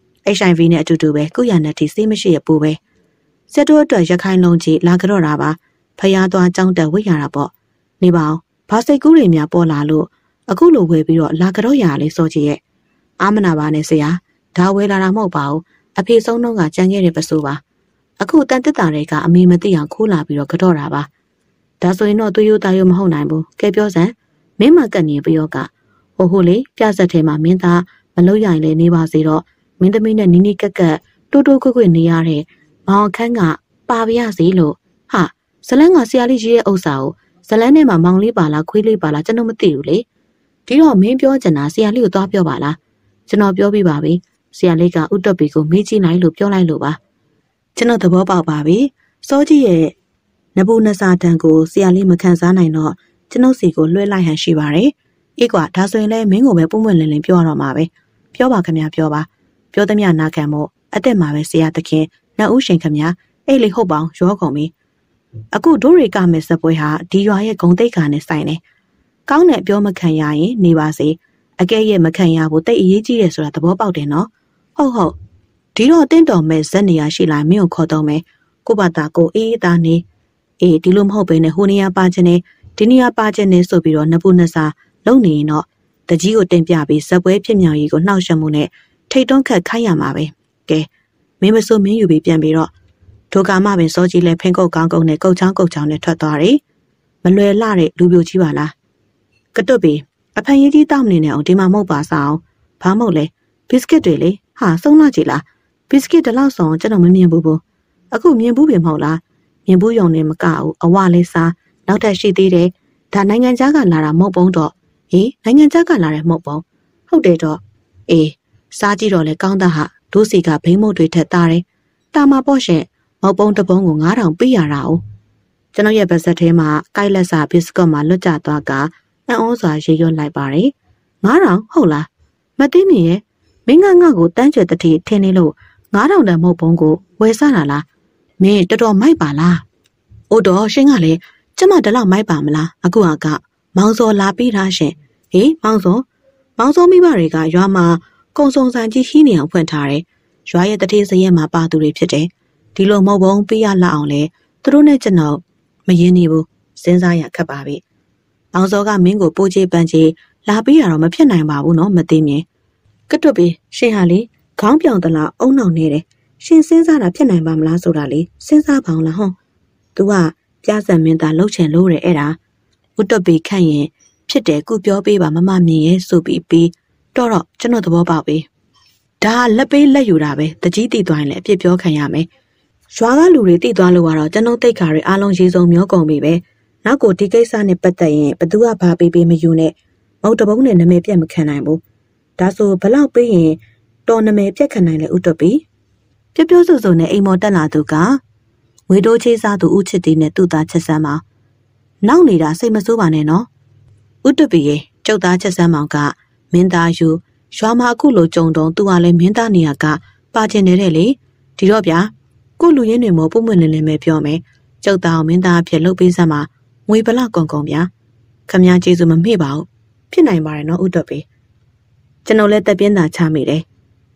HIV နဲ့အတူတူပဲကုရနဲ့တီစေးမရှိရပိုးပဲစက်တို့အတွက်ရခိုင်လုံးကြီးလာကြတော့တာပါဖျားသွားကြောင်းတက်ဝိရတာပေါ့နေပါအောင်ဘာစိတ်ကူးတွေများပေါ်လာလို့အခုလိုဝယ်ပြီးတော့လာကြတော့ရလေးစောကြီးရဲ့အာမနာပါနဲ့ဆရာဒါဝယ်လာတာမဟုတ်ပါဘူးအဖေဆုံးတော့ကကြံခဲ့တဲ့ပစိုးပါအခုတန်တက်တာတွေကအမေမသိအောင်ခိုးလာပြီးတော့ကြတော့တာပါဒါဆိုရင်တော့သူရိုးသားရိုးမဟုတ်နိုင်ဘူးကဲပြောစမ်းမင်းမကတ်နေပြောကဟိုလေပြဆက်ထဲမှာမင်းသားမလို့ရရင်လည်းနေပါစေတော့မင်းသမီးနဲ့နီးနီးကက်ကက်တိုးတိုးခွတ်ခွတ်နေရတဲ့မောင်ခန်းကပါပြရစီလို့ဟာဇလန်းကဆရာလေးကြီးရဲ့ဥစ္စာကိုဇလန်းထဲမှာမောင်လေးပါလားခွေးလေးပါလားကျွန်တော်မသိဘူးလေဒီတော့မင်းပြောချင်တာဆရာလေးကိုသွားပြောပါလားကျွန်တော်ပြောပြပါပြီဆရာလေးကဥတ္တပီကိုမေးကြည့်နိုင်လို့ပြောလိုက်လို့ပါကျွန်တော်သဘောပေါက်ပါပြီစောကြီးရဲ့နဘူးနစာတန်ကိုဆရာလေးမခံစားနိုင်တော့ကျွန်ုပ်စီကိုလွှဲလိုက်ဟန်ရှိပါတယ်အေးကွာဒါဆိုရင်လည်းမင်းကိုပဲပုံမှန်လင်းလင်းပြောရတော့မှာပဲပြောပါခင်ဗျာပြောပါပြောသမျှနာခံမို့အသက်မှာပဲဆရာသခင်နှုတ်ရှင်ခင်ဗျာအဲ့လေဟုတ်ပေါင်းရောကုန်ပြီအခုဒိုးရီကမဲ့စပွဲဟာဒီရွာရဲ့ဂုံတိတ်ခါနဲ့ဆိုင်နေကောင်းတဲ့ပြောမခံရရင်နေပါစေအကဲရဲ့မခံရဘူးတိတ်အရေးကြီးတယ်ဆိုတာသဘောပေါက်တယ်နော်ဟုတ်ဒီတော့တင့်တော်မဲ့ဇက်နေရရှိလာမင်းကိုခေါ်တော့မယ်ကိုဘာသာကိုအေးသားနေအေးဒီလိုမဟုတ်ဘဲနဲ့ဟိုနေရာပါခြင်းနဲ့ဒီနေရာပါခြင်းနဲ့ဆိုပြီးတော့နဘူးနစာလုံနေရင်တော့တကြီးကိုတင်ပြပြီးဇက်ပွဲဖြစ်မြောင်ကြီးကိုနှောက်ယှက်မှုနဲ့ထိတ်တွန်းခတ်ခိုင်းရမှာပဲကဲမင်းမစိုးမင်းယူပြီးပြန်ပြီးတော့ဒိုကာမပင်စောကြီးလဲဖင်ကုတ်ကောင်းကုန်းနဲ့ကုတ်ချောင်းနဲ့ထွက်သွားတယ်မလွယ်လာတဲ့လူပြိုကြီးပါလားကတွတ်ပြီးအဖန်ရေးကြီးတောက်နေနေအောင်ဒီမှာမဟုတ်ပါဆောင်ဘာမဟုတ်လဲဘစ်ကစ်တွေလေဟာဆုံးလာကြည်လားဘစ်ကစ်တလောက်ဆောင်ကျွန်တော်မမြင်ဘူးအခုမြင်ဘူးပြီမဟုတ်လားမြင်ဘူးယုံနေမကဘူးအဝလေးစားနောက်ထပ်ရှိသေးတယ်ဒါနိုင်ငံခြားကလာတာမဟုတ်ပုံတော့ဟေးနိုင်ငံခြားကလာတဲ့မဟုတ်ပုံဟုတ်တယ်တော့အေးစားကြည့်တော့လေကောင်းတာဟာဒိုးစီကဘိန်းမုတ်တွေထက်သားတယ်တာမှာပေါ့ရှင်မဟုတ်ပုံတပုံကို9000ပေးရတာ哦ကျွန်တော်ရဲ့ဗဆက်ထဲမှာကိုက်လက်စာဘစ်ကွတ်မှာလွတ်ကျသွားကအံ့ဩစွာရေရွတ်လိုက်ပါတယ်9000ဟုတ်လားမသိနေရဲ့မင်းကငါ့ကိုတန်းကျွဲတတိထင်းနေလို့9000တန်မဟုတ်ပုံကိုဝယ်စားတာလားမင်းတော်တော်မိုက်ပါလားအိုတော်ရှင်ကလည်းကျမတလောက်မိုက်ပါမလားအခုကမောင်စောလာပြီးသားရှင်ဟေးမောင်စောမိဘတွေကရွာမှာကုံစုံဆိုင်ကြီးဟီးနေအောင်ဖွင့်ထားတယ်ရွာရဲ့တတိစရဲမှာပါသူတွေဖြစ်တယ်ဒီလိုမဟုတ်ဘုံပေးရလောက်အောင်လဲသူတို့နဲ့ကျွန်တော်မရင်းနေဘူးစဉ်းစားရခက်ပါပြီမောင်စောကမင်းကိုပိုးချေပန်းချေလာပြီးရတော့မဖြစ်နိုင်ပါဘူးနော်မသိမြင်ကတွတ်ပြီးရှင်ဟာလေခေါင်းပြောင်တလားအုံနောက်နေတယ်ရှင်စဉ်းစားတာဖြစ်နိုင်ပါမလားဆိုတာလေစဉ်းစားပါအောင်လားဟွန်းသူကပြဆန်မင်းသားလှုပ်ချင်လို့တယ်အဲ့ဒါဥတွတ်ပြီးခန့်ရင်ဖြစ်တယ်ကုပြောပေးပါမမမြင်ရဲ့ဆိုပြီးတော့ကျွန်တော်သဘောပေါက်ပြီဒါလက်ပေးလက်ယူတာပဲတကြီးတီသွားရင်လည်းအပြစ်ပြောခံရမယ်ရွာကလူတွေတီသွားလို့ကတော့ကျွန်တော်တိတ်ခါတွေအားလုံးရေးစုံမျောကုန်ပြီပဲနောက်ကိုဒီကိစ္စနဲ့ပတ်သက်ရင်ဘသူကဘာပေးမယူနဲ့မဟုတ်တပုံးနဲ့နာမည်ပြတ်မခံနိုင်ဘူးဒါဆိုဘလောက်ပေးရင်တော်နာမည်ပြတ်ခံနိုင်လေဥတွတ်ပြီးပြောဆိုနဲ့အိမ်မော်တက်လာသူကငွေတိုးချေးစားသူဦးချစ်တီနဲ့သူ့သားချက်ဆန်းမောင်နောက်နေတာစိတ်မဆိုးပါနဲ့နော်ဥတွတ်ပြီးရဲ့ကျုပ်သားချက်ဆန်းမောင်ကမင်းသားယူရွာမှာအခုလိုကြုံတော့သူကလည်းမင်းသားနေရာကပါကျင်နေတဲ့လေဒီတော့ဗျာကိုလူရင်းတွေမို့ပုံမှန်လင်းလင်းပဲပြောမယ်ကျုပ်သားအောင်မင်းသားအဖြစ်လုပ်ပေးစမ်းမှာငွေဘလောက်ကုန်ဗျာခမည်းကျေးဇူးမမေ့ပါဘူးဖြစ်နိုင်ပါတယ်နော်ဥတွတ်ပြီးကျွန်တော်လည်းတက်ပြင်းသာချမိတယ်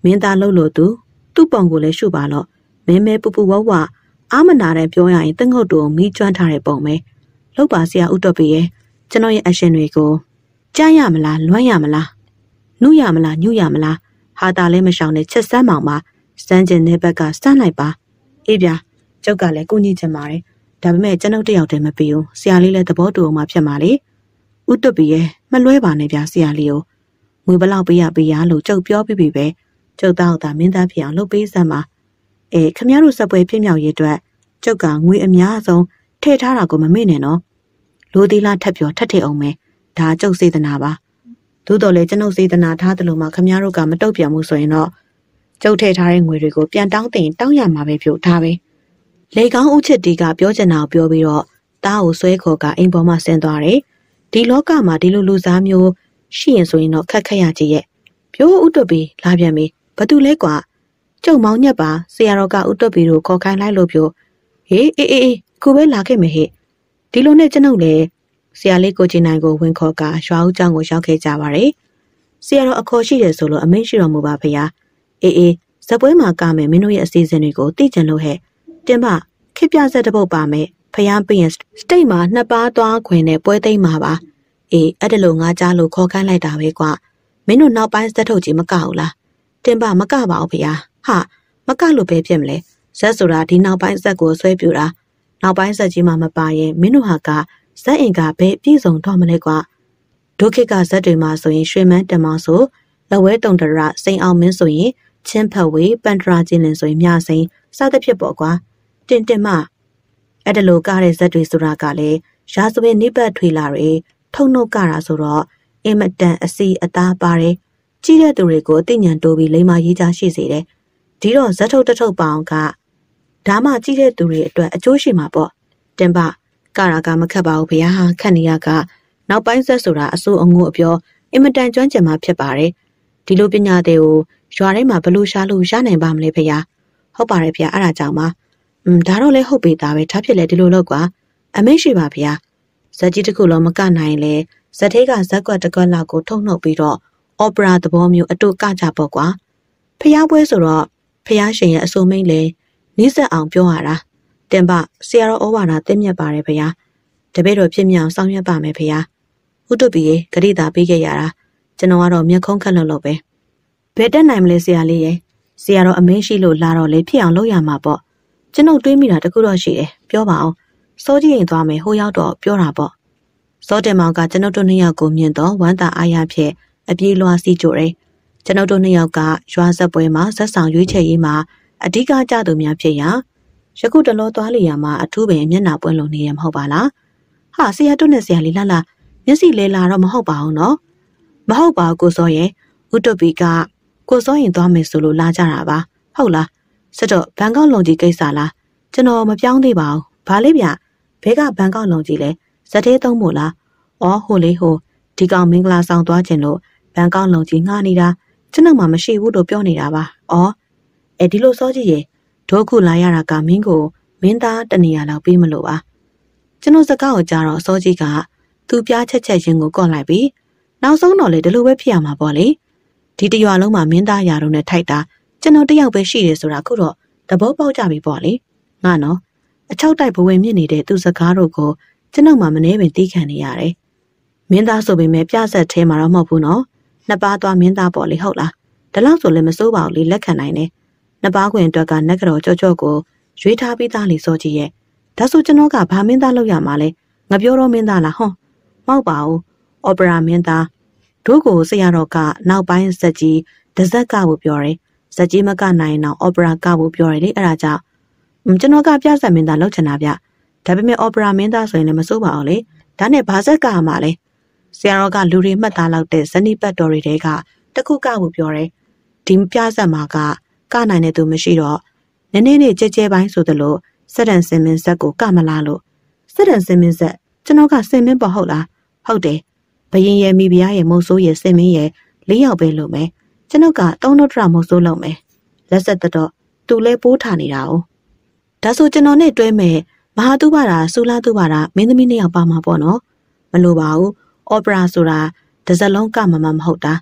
မင်းသားလှုပ်လို့သူ့ပုံကိုလည်းရှုပါတော့မဲပူပူဝဝအာမနာတဲ့ပြောရရင်တငုတ်တူမီးကျွမ်းထားတဲ့ပုံပဲလောက်ပါဆရာဥတော်ပြီရဲ့ကျွန်တော်ရဲ့အရှင်တွေကိုကြားရမလားလွမ်းရမလားနှုရမလားညှူရမလားဟာတာလည်းမရှောင်နဲ့ချက်ဆန်းမောင်ပါစမ်းကျင်တဲ့ဘက်ကစမ်းလိုက်ပါအေးဗျာကျုပ်ကလည်းကိုကြီးချင်ပါတယ်ဒါပေမဲ့ကျွန်ုပ်တယောက်တည်းမပြီးဘူးဆရာလေးလည်းသဘောတူအောင်မှဖြစ်မှာလေဥတော်ပြီရဲ့မလွဲပါနဲ့ဗျာဆရာလေးကိုငွေဘလောက်ပေးရလို့ကျုပ်ပြောပြီးပြီပဲကျုပ်သားမင်းသားဖြစ်အောင်လုပ်ပေးစမ်းပါခမရတို့စပွဲဖြစ်မြောက်ရေးအတွက်ကျုပ်ကငွေအများဆုံးထည့်ထားတာကိုမမေ့နဲ့နော်လိုသေးလားထပ်ပြောထပ်ထည့်အောင်မယ်ဒါကျုပ်စေတနာပါသို့တော်လည်းကျွန်ုပ်စေတနာထားတယ်လို့မှခမရတို့ကမတုတ်ပြန်မှုဆိုရင်တော့ကျုပ်ထည့်ထားတဲ့ငွေတွေကိုပြန်တောင်းတင်တောင်းရမှာပဲပြောထားပဲလေကောင်းဦးချစ်တီကပြောချင်တာကိုပြောပြီးတော့တားကိုဆွဲခေါ်ကအိမ်ပေါ်မှာဆင်းသွားတယ်ဒီလောကမှာဒီလိုလူစားမျိုးရှိရင်ဆိုရင်တော့ခက်ရကြည့်ရဲ့ပြိုးဥတုပီလာပြန်ပြီဘာတူလဲကွာကျုံမောင်းညက်ပါဆရာတော်ကဥတုပီတို့ခေါ်ခိုင်းလိုက်လို့ပြောဟေးအေးခုပဲလာခဲ့မယ်ဟဲ့ဒီလိုနဲ့ကျွန်ုပ်လည်းဆရာလေးကိုချင်းနိုင်ကိုဝင်ခေါ်ကရွာဦးကျောင်းကိုရောက်ခဲ့ကြပါတယ်ဆရာတော်အခေါ်ရှိတယ်ဆိုလို့အမိန့်ရှိတော်မူပါဗျာအေးဇပွဲမှာကမယ်မင်းတို့ရဲ့အစီအစဉ်တွေကိုသိကြလို့ဟဲ့တင်မခေပြဆက်တစ်ပုတ်ပါမယ်ဖျားပင်းစတိတ်မှာနှစ်ပါးသွားခွင်နဲ့ပွဲသိမ်းမှာပါအဲ့ဒါလို့ငါကြားလို့ခေါ်ခိုင်းလိုက်တာပဲကွာမင်းတို့နောက်ပိုင်းစက်ထုတ်ကြီးမကဘူးလားတင်ပါမကပါဘူးဗျာဟာမကလို့ပဲဖြစ်မလဲဇက်ဆိုတာဒီနောက်ပိုင်းဇက်ကိုဆွဲပြူတာနောက်ပိုင်းဇက်ကြီးမှမပါရင်မင်းတို့ဟာကဇက်အင်ကပဲပြည့်စုံတော့မလဲကွာဒုက္ခကဇက်တွေမှာဆိုရင်ရွှေမန်းတမောင်ဆိုလဝဲတုံတရစိန်အောင်မင်းဆိုရင်ချင်းဖက်ဝေပန်တရာချင်းလင်ဆိုရင်မြစိန်စသဖြင့်ပေါ့ကွာတင်မအဲ့ဒါလို့ကားတဲ့ဇက်တွေဆိုတာကလည်းရာဇဝင်နိပတ်ထွေလာတွေထုံနှုတ်ကတာဆိုတော့အင်မတန်အစီအသားပါတယ်ကြီးတဲ့သူတွေကိုအသိဉာဏ်တိုးပြီးလိမ္မာရေးချရှိစေတယ်ဒီတော့ဇက်ထုတ်တထုတ်ပေါအောင်ကဒါမှကြီးတဲ့သူတွေအတွက်အကျိုးရှိမှာပေါ့တင်ပကရာကမခတ်ပါဘူးဗျာခတ်နေရကနောက်ပိုင်းဇက်ဆိုတာအဆိုးအငို့အပြောအင်မတန်ကျွမ်းကျင်မှဖြစ်ပါတယ်ဒီလိုပညာတွေကိုရွာထဲမှာဘလို့ရှာလို့ရနိုင်ပါမလဲဗျာဟုတ်ပါတယ်ဗျာအဲ့ဒါကြောင့်ပါဒါတော့လည်းဟုတ်ပေသားပဲဒါဖြစ်လေဒီလိုလောက်ကွာအမိန့်ရှိပါဗျာဇက်ကြီးတစ်ခုလုံးမကနိုင်လေဇက်သေးကဇက်ကွက်တစ်ကွက်လောက်ကိုထုံနှုတ်ပြီးတော့အော်ပရာသဘောမျိုးအတူကကြပေါ့ကွာဖျားပွဲဆိုတော့ဖျားရှင်ရဲ့အဆိုမိန့်လေနီးစပ်အောင်ပြောရတာတင်ပဆရာတော်ဩဝါဒသိမြတ်ပါတယ်ဗျာတပည့်တော်ဖြစ်မြောင်ဆောင်ရွက်ပါမယ်ဗျာဥတုပီရေဂရိတာပေးခဲ့ရတာကျွန်တော်ကတော့မျက်ခုံးခက်လို့ပဲဘယ်တက်နိုင်မလဲဆရာလေးရေဆရာတော်အမင်းရှိလို့လာတော့လေဖြစ်အောင်လုပ်ရမှာပေါ့ကျွန်ုပ်တွေးမိတာတခုတော့ရှိတယ်ပြောပါအောင်စောကြည့်ရင်သွားမယ်ဟိုရောက်တော့ပြောတာပေါ့စောတင်မောင်ကကျွန်ုပ်တို့နှစ်ယောက်ကိုမြင်တော့ဝမ်းသာအားရဖြင့်အပြေးလွှားစီကြိုတယ်ကျွန်ုပ်တို့နှစ်ယောက်ကရွာဆက်ပွဲမှာဇက်ဆောင်ရွေးချယ်ရေးမှာအဓိကကြသူများဖြစ်ရာယခုတလောသွားလျာမှာအထူးပင်မျက်နှာပွင့်လို့နေရမဟုတ်ပါလားဟာဆရာတို့နဲ့ဆရာလေးလာမျက်စိလဲလာတော့မဟုတ်ပါဘူးနော်မဟုတ်ပါဘူးကိုစောရဲ့ဥတုပီကကိုစောရင်သွားမယ်ဆိုလို့လာကြတာပါဟုတ်လားစတော့ဘန်ကောက်လုံကြီးကိစ္စလားကျွန်တော်မပြောင်းသေးပါဘူးဘာလေးဗျဘဲကဘန်ကောက်လုံကြီးလဲဇက်သေးသုံးမို့လားဩဟိုလေးဟိုဒီကောင်မင်္ဂလာဆောင်သွားခြင်းလို့ဘန်ကောက်လုံကြီးငှားနေတာကျွန်တော်မှမရှိဘူးလို့ပြောနေတာပါဩဒီလိုစောကြည့်ရေဒုက္ခလာရတာကမင်းကိုမင်းသားတနေရာလောက်ပြီးမလို့ပါကျွန်တော်စကားကိုကြားတော့စောကြီးကသူပြားချက်ချင်းကိုကော့လိုက်ပြီးနောက်ဆုံးတော့လေဒီလိုပဲဖြစ်ရမှာပေါ့လေဒီတရွာလုံးမှာမင်းသားရာတို့နဲ့ထိုက်တာကျွန်တော်တယောက်ပဲရှိတယ်ဆိုတာခုတော့သဘောပေါက်ကြပြီပေါ့လေငါနော်အချောက်တိုက်ဘဝင်မြင့်နေတဲ့သူစကားတို့ကိုကျွန်တော်မှမနှဲပင်တီးခံနေရတယ်မင်းသားဆိုပေမဲ့ပြဆက်သေးမှာတော့မဟုတ်ဘူးနော်နှစ်ပါးသွားမင်းသားပေါ့လေဟုတ်လားဒါလောက်ဆိုလည်းမစိုးပါဘူးလေလက်ခံနိုင်တယ်နှစ်ပါးခွင်အတွက်ကနက်ကြော်ကြော့ကိုရွေးထားပြီးသားလေစောကြီးရဲ့ဒါဆိုကျွန်တော်ကဘာမင်းသားလောက်ရမှာလဲငါပြောတော့မင်းသားလားဟွန်းမဟုတ်ပါဘူးအော်ပရာမင်းသားတို့ကိုဆရာတော်ကနောက်ပိုင်းဇက်ကြီးဒဇက်ကဖို့ပြောတယ်ဇက်ကြီးမကနိုင်တော့အော်ပရာကဖို့ပြောတယ်လေအဲ့ဒါကြောင့်ကျွန်တော်ကပြဆက်မင်းသားလောက်ချင်တာဗျဒါပေမဲ့အော်ပရာမင်းသားဆိုရင်လည်းမစိုးပါအောင်လေဒါနဲ့ဘာဇက်ကမှာလဲဆရာတော်ကလူတွေမှတ်သားလောက်တဲ့ဇနီးပတ်တော်တွေကတခုကဖို့ပြောတယ်ဒီပြဆက်မှာကနိုင်တဲ့သူမရှိတော့နည်းနည်းလေးကြဲကြဲပိုင်းဆိုသလိုစက်တန်စင်မင်းဇက်ကိုကမလားလို့စက်တန်စင်မင်းဇက်ကျွန်တော်ကစင်မင်းပေါ့ဟုတ်လားဟုတ်တယ်ဘရင်ရဲ့မိဖုရားရဲ့မုတ်ဆိုးရဲ့စင်မင်းရဲ့၄ယောက်ပဲလို့မယ်ကျွန်တော်ကသုံးတော့တရမုတ်ဆိုးလုပ်မယ်လက်ဆက်တော့သူလဲပိုးထားနေတာ哦ဒါဆိုကျွန်တော်နဲ့တွဲမယ်မဟာတုဘာရာဆူလာတုဘာရာမင်းသမီးနှစ်ယောက်ပါမှာပေါ့နော်မလိုပါဘူးအော်ပရာဆိုတာတစ်စက်လုံးကမဟုတ်တာဇ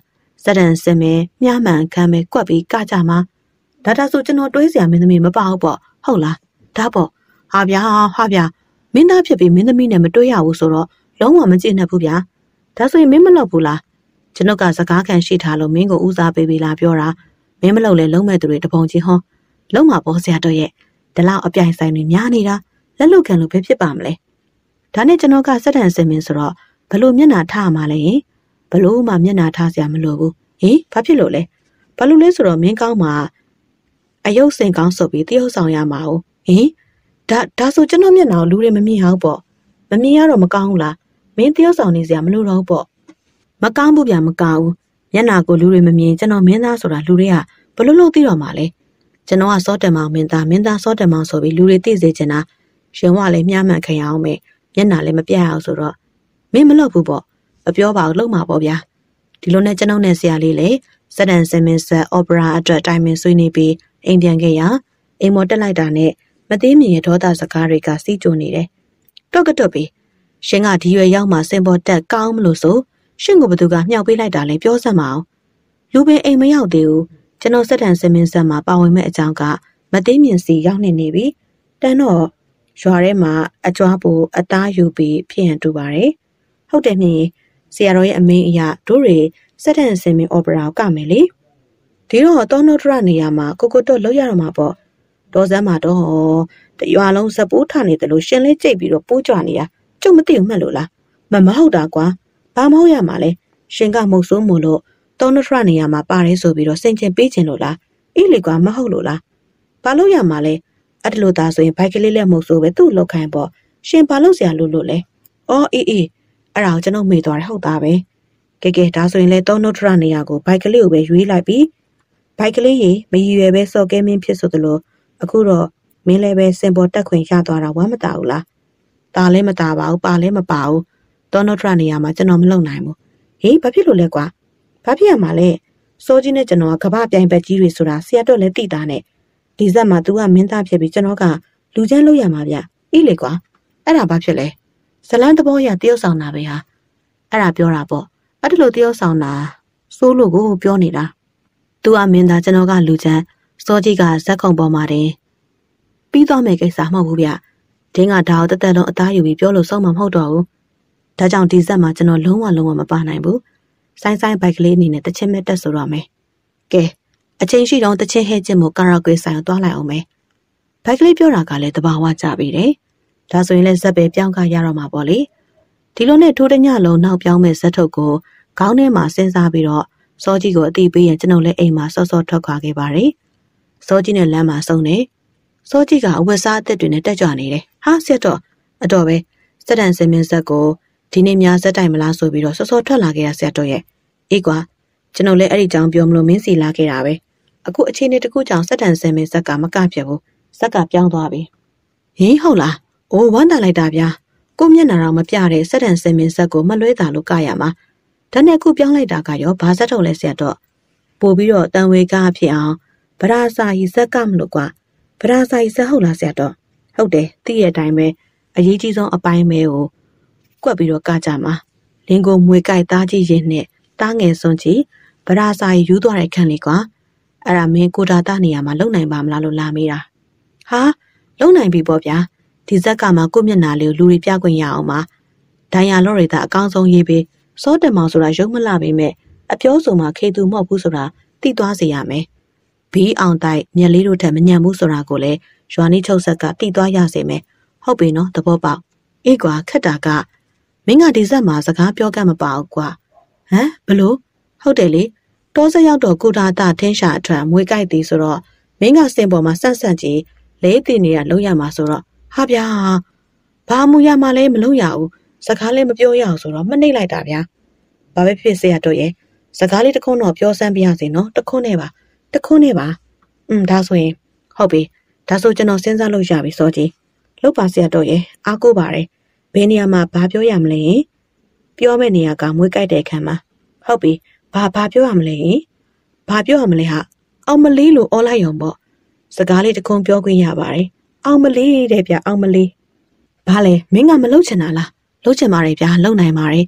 စက်တန်စင်မင်းမြမှန်ခံပဲကွက်ပြီးကကြမှာဒါဆိုကျွန်တော်တွေးစရာမင်းသမီးမပါဘူးပေါ့ဟုတ်လားဒါပေါ့ဟာဗျာမင်းသားဖြစ်ပြီးမင်းသမီးနဲ့မတွေးရဘူးဆိုတော့လုံးဝမကြည့်နဲ့ဘူးဗျာဒါဆိုရင်မင်းမလုပ်ဘူးလားကျွန်ုပ်ကစကားခံရှိထားလို့မင်းကိုဦးစားပေးပြီးလားပြောတာမင်းမလုပ်လဲလုံးမဲ့သူတွေတပုံချင်းဟောလုံးမှာပေါ်စရာတော့ရဲ့ဒီလောက်အပြိုင်ဆိုင်တွေများနေတာလက်လုတ်ခံလို့ပဲဖြစ်ပါမလဲဒါနဲ့ကျွန်တော်ကစက်တန်စင်မင်းဆိုတော့ဘလို့မျက်နှာထားမှာလဲဘလို့မှမျက်နှာထားစရာမလိုဘူးဘာဖြစ်လို့လဲဘာလို့လဲဆိုတော့မင်းကောင်းမှာအယုတ်စင်ကောင်းဆိုပြီးတရုပ်ဆောင်ရမှာ哦ဒါဆိုကျွန်တော်မျက်နှာကိုလူတွေမမြင်အောင်ပေါ့မမြင်ရတော့မကောင်းဘူးလားမင်းတရုပ်ဆောင်နေစရာမလိုတော့ဘူးပေါ့မကောင်းဘူးဗျာမကောင်းဘူးမျက်နှာကိုလူတွေမမြင်ကျွန်တော်မင်းသားဆိုတာလူတွေကဘလို့လို့သိတော့မှာလဲကျွန်တော်ကစောတယ်မောင်မင်းသားစောတယ်မောင်ဆိုပြီးလူတွေသိစေချင်တာရှင်ကလည်းမျှမှန်ခံရအောင်မယ်မျက်နှာလည်းမပြတ်အောင်ဆိုတော့မင်းမလုပ်ဘူးပေါ့မပြောပါဘူးလုပ်မှာပေါ့ဗျာဒီလိုနဲ့ကျွန်တော်နဲ့ဆရာလေးလေစက်တန်စင်မင်းဆက်အော်ပရာအတွက်တိုင်ပင်ဆွေးနွေးပြီးအိမ်ပြန်ခဲ့ရအိမ်မော်တက်လိုက်တာနဲ့မသေးမြင်ရဲ့ဒေါသစကားတွေကစီးကြိုနေတယ်တွတ်ပြီးရှင်ကဒီရွယ်ရောက်မှစင်ပေါ်တက်ကောင်းမလို့ဆိုရှင်ကိုဘသူကမြှောက်ပေးလိုက်တာလဲပြောစမ်းမအောင်လူပင်အိမ်မရောက်သေးဘူးကျွန်တော်စက်တန်စင်မင်းဆက်မှာပါဝင်မဲ့အကြောင်းကမသေးမြင်စီရောက်နေပြီတန်တော့ရွာထဲမှာအကြွားပူအသားယူပြီးဖြစ်ရန်တူပါတယ်ဟုတ်တယ်မြင်ဆရာတော်ရဲ့အမင်းအရာတို့တွေစက်တန်စင်မင်းအော်ပရာကိုကမယ်လေဒီတော့တောနိုထရနေရာမှာကိုတော့လောက်ရတော့မှာပေါ့တော်စမ်းမှာတော့တရွာလုံးစပူးထနေတယ်လို့ရှင်လေးကြိတ်ပြီးတော့ပိုးကြွနေရကျုပ်မသိဘူးမှတ်လို့လားမဟုတ်တာကွာဘာမဟုတ်ရမှာလဲရှင်ကမုတ်ဆိုးမို့လို့တောနိုထရနေရာမှာပါတယ်ဆိုပြီးတော့စင်ကျင်ပေးခြင်းလို့လားအေးလေကွာမဟုတ်လို့လားဘာလို့ရမှာလဲအဲ့ဒါလို့သာဆိုရင်ဘိုက်ကလေးလက်မုတ်ဆိုးပဲသူ့လောက်ခိုင်းပေါ့ရှင်ဘာလို့ဆရာလို့လဲအော်အေးအဲ့ဒါကိုကျွန်တော်မေ့သွားတယ်ဟုတ်သားပဲကဲဒါဆိုရင်လေတောနိုထရနေရာကိုဘိုက်ကလေးကိုပဲရွေးလိုက်ပြီးဘိုက်ကလေးရေမရည်ရွယ်ပဲစော်ကဲမင်းဖြစ်ဆိုသလိုအခုတော့မင်းလည်းပဲစင်ပေါ်တက်ခွင့်ရသွားတာဝမ်းမတာဘူးလားတာလည်းမတာပါဘူးပါလည်းမပါဘူးတောနိုထရနေရာမှာကျွန်တော်မလုံနိုင်ဘူးဘာဖြစ်လို့လဲကွာဘာဖြစ်ရမှာလဲစိုးကြီးနဲ့ကျွန်တော်ကကဘာပြိုင်ဘက်ကြီးတွေဆိုတာဆရာတော့လည်းသိတာနဲ့ဒီဇက်မှာ तू ကမင်းသားဖြစ်ပြီးကျွန်တော်ကလူချမ်းလို့ရမှာဗျအေးလေကွာအဲ့ဒါဘာဖြစ်လဲဇလန်းသဘောရတရုပ်ဆောင်တာပဲဟာအဲ့ဒါပြောတာပေါ့အဲ့ဒါလို့တရုပ်ဆောင်တာစိုးလို့ကိုပြောနေတာ तू ကမင်းသားကျွန်တော်ကလူချမ်းစောကြီးကဇက်ခုံပေါ်မှာတင်ပြီးသွားမယ်ကိစ္စမဟုတ်ဘူးဗျဒင်းကဒါကိုတက်လုံးအသားယူပြီးပြောလို့ဆုံးမှာမဟုတ်တော့ဘူးဒါကြောင့်ဒီဇက်မှာကျွန်တော်လုံးဝမပါနိုင်ဘူးဆိုင်ဘိုက်ကလေးအနေနဲ့တချင်းမဲ့တက်ဆိုတော့မယ်ကဲအချင်းရှိတော့တချင်းဟဲ့ချင်းမို့ကာရာကွေဆိုင်ကိုသွားလိုက်အောင်မယ်ဘိုက်ကလေးပြောတာကလည်းတဘာဝကြပြီတယ်ဒါဆိုရင်လည်းဇက်ပဲပြောင်းခါရတော့မှာပေါ့လေဒီလိုနဲ့ထိုးတညလုံးနောက်ပြောင်းမဲ့ဇက်ထုတ်ကိုခေါင်းထဲမှာစဉ်းစားပြီးတော့စောကြီးကိုအတိပေးရင်ကျွန်တော်လည်းအိမ်မှာစောထွက်ခွာခဲ့ပါတယ်စောကြီးနဲ့လမ်းမှာစုံနေစောကြီးကအဝတ်စားအသစ်တွေနဲ့တက်ကြွနေတယ်ဟာဆက်တော့အတော်ပဲစက်တန်စင်မင်းဇက်ကိုဒီနေ့များဇက်တိုင်မလားဆိုပြီးတော့စောထွက်လာခဲ့ရဆက်တော့ရဲ့အေးကွာကျွန်တော်လည်းအဲ့ဒီကြောင်ပြောမလို့မင်းစီလာခဲ့တာပဲအခုအချိန်တစ်ခုကြောင်စက်တန်စင်မင်းဇက်ကမကပြတ်ဘူးဇက်ကပြောင်းသွားပြီဟုတ်လားအိုးဝမ်းတာလိုက်တာဗျာကိုမျက်နှာတော့မပြတဲ့စက်တန်စင်မင်းဇက်ကိုမလွဲတာလို့ကရမှာဒါနဲ့အခုပြောင်းလိုက်တာကရောဘာဇက်ထုတ်လဲဆက်တော့ပို့ပြီးတော့တန်ဝေကားဖြစ်အောင်ဗရာစာကြီးဇက်ကမလို့ကွာဗရာစာကြီးဇက်ဟုတ်လားဆက်တော့ဟုတ်တယ်သိရတဲ့အတိုင်းပဲအရေးကြီးဆုံးအပိုင်းပဲကိုကွက်ပြီးတော့ကကြမှာလင်းကိုမွေကြိုက်သားကြီးရင်နဲ့တားငယ်စွန်းကြီးဗရာစာကြီးယူသွားတဲ့ခန့်လေးကွာအဲ့ဒါမင်းကိုတာတာနေရာမှာလုံနိုင်ပါမလားလို့လာမေးတာဟာလုံနိုင်ပြီပေါ့ဗျာဒီဇက်ကမှကိုမျက်နာလေးကိုလူတွေပြခွင့်ရအောင်ပါဒိုင်ယာလော့ရီတာအကောင်းဆုံးရေးပြီးစောတယ်မောင်ဆိုတာရုံမလှပေမဲ့အပြောဆိုမှခေသူမဟုတ်ဘူးဆိုတာသိသွားစေရမယ်ဘီးအောင်တိုက်မျက်လေးတို့ထက်မညံဘူးဆိုတာကိုလည်းရွာနီးချုပ်ဆက်ကသိသွားရစေမယ်ဟုတ်ပြီနော်သဘောပေါက်အေးကွာခက်တာကမင်းကဒီဇက်မှာစကားပြောကမပါဘူးကွာဘလို့ဟုတ်တယ်လေတောစရောက်တော့ကိုတာတာထင်းရှာအထွတ်မွေကြိုက်သည်ဆိုတော့မင်းကစင်ပေါ်မှာဆန့်ကြီးလဲတင်နေရလုံးရမှာဆိုတော့ဟာဗျာဘာမှရမှာလဲမလုံးရဘူးစကားလည်းမပြောရအောင်ဆိုတော့မနှိမ့်လိုက်တာဗျာဘာပဲဖြစ်စေရတော့ရဲ့စကားလေးတစ်ခုတော့ပြောစမ်းပြရစီနော်တစ်ခုနဲ့ပါဒါဆိုရင်ဟုတ်ပြီဒါဆိုကျွန်တော်စဉ်းစားလို့ရပြီစောကြီးလောက်ပါစရာတော့ရဲ့အားကိုးပါတယ်ဘယ်နေရာမှာဘာပြောရမလဲပြောမယ့်နေရာကမွေးကြိုက်တဲ့ခံမှာဟုတ်ပြီဘာပြောရမလဲဘာပြောရမလဲဟာအောင်မလေးလို့အော်လိုက်ရုံပေါ့စကားလေးတစ်ခုပြောခွင့်ရပါတယ်အောင်မလေးတဲ့ဗျအောင်မလေးဘာလဲမင်းကမလုပ်ချင်တာလားလုပ်ချင်ပါတယ်ဗျာလုပ်နိုင်ပါတယ်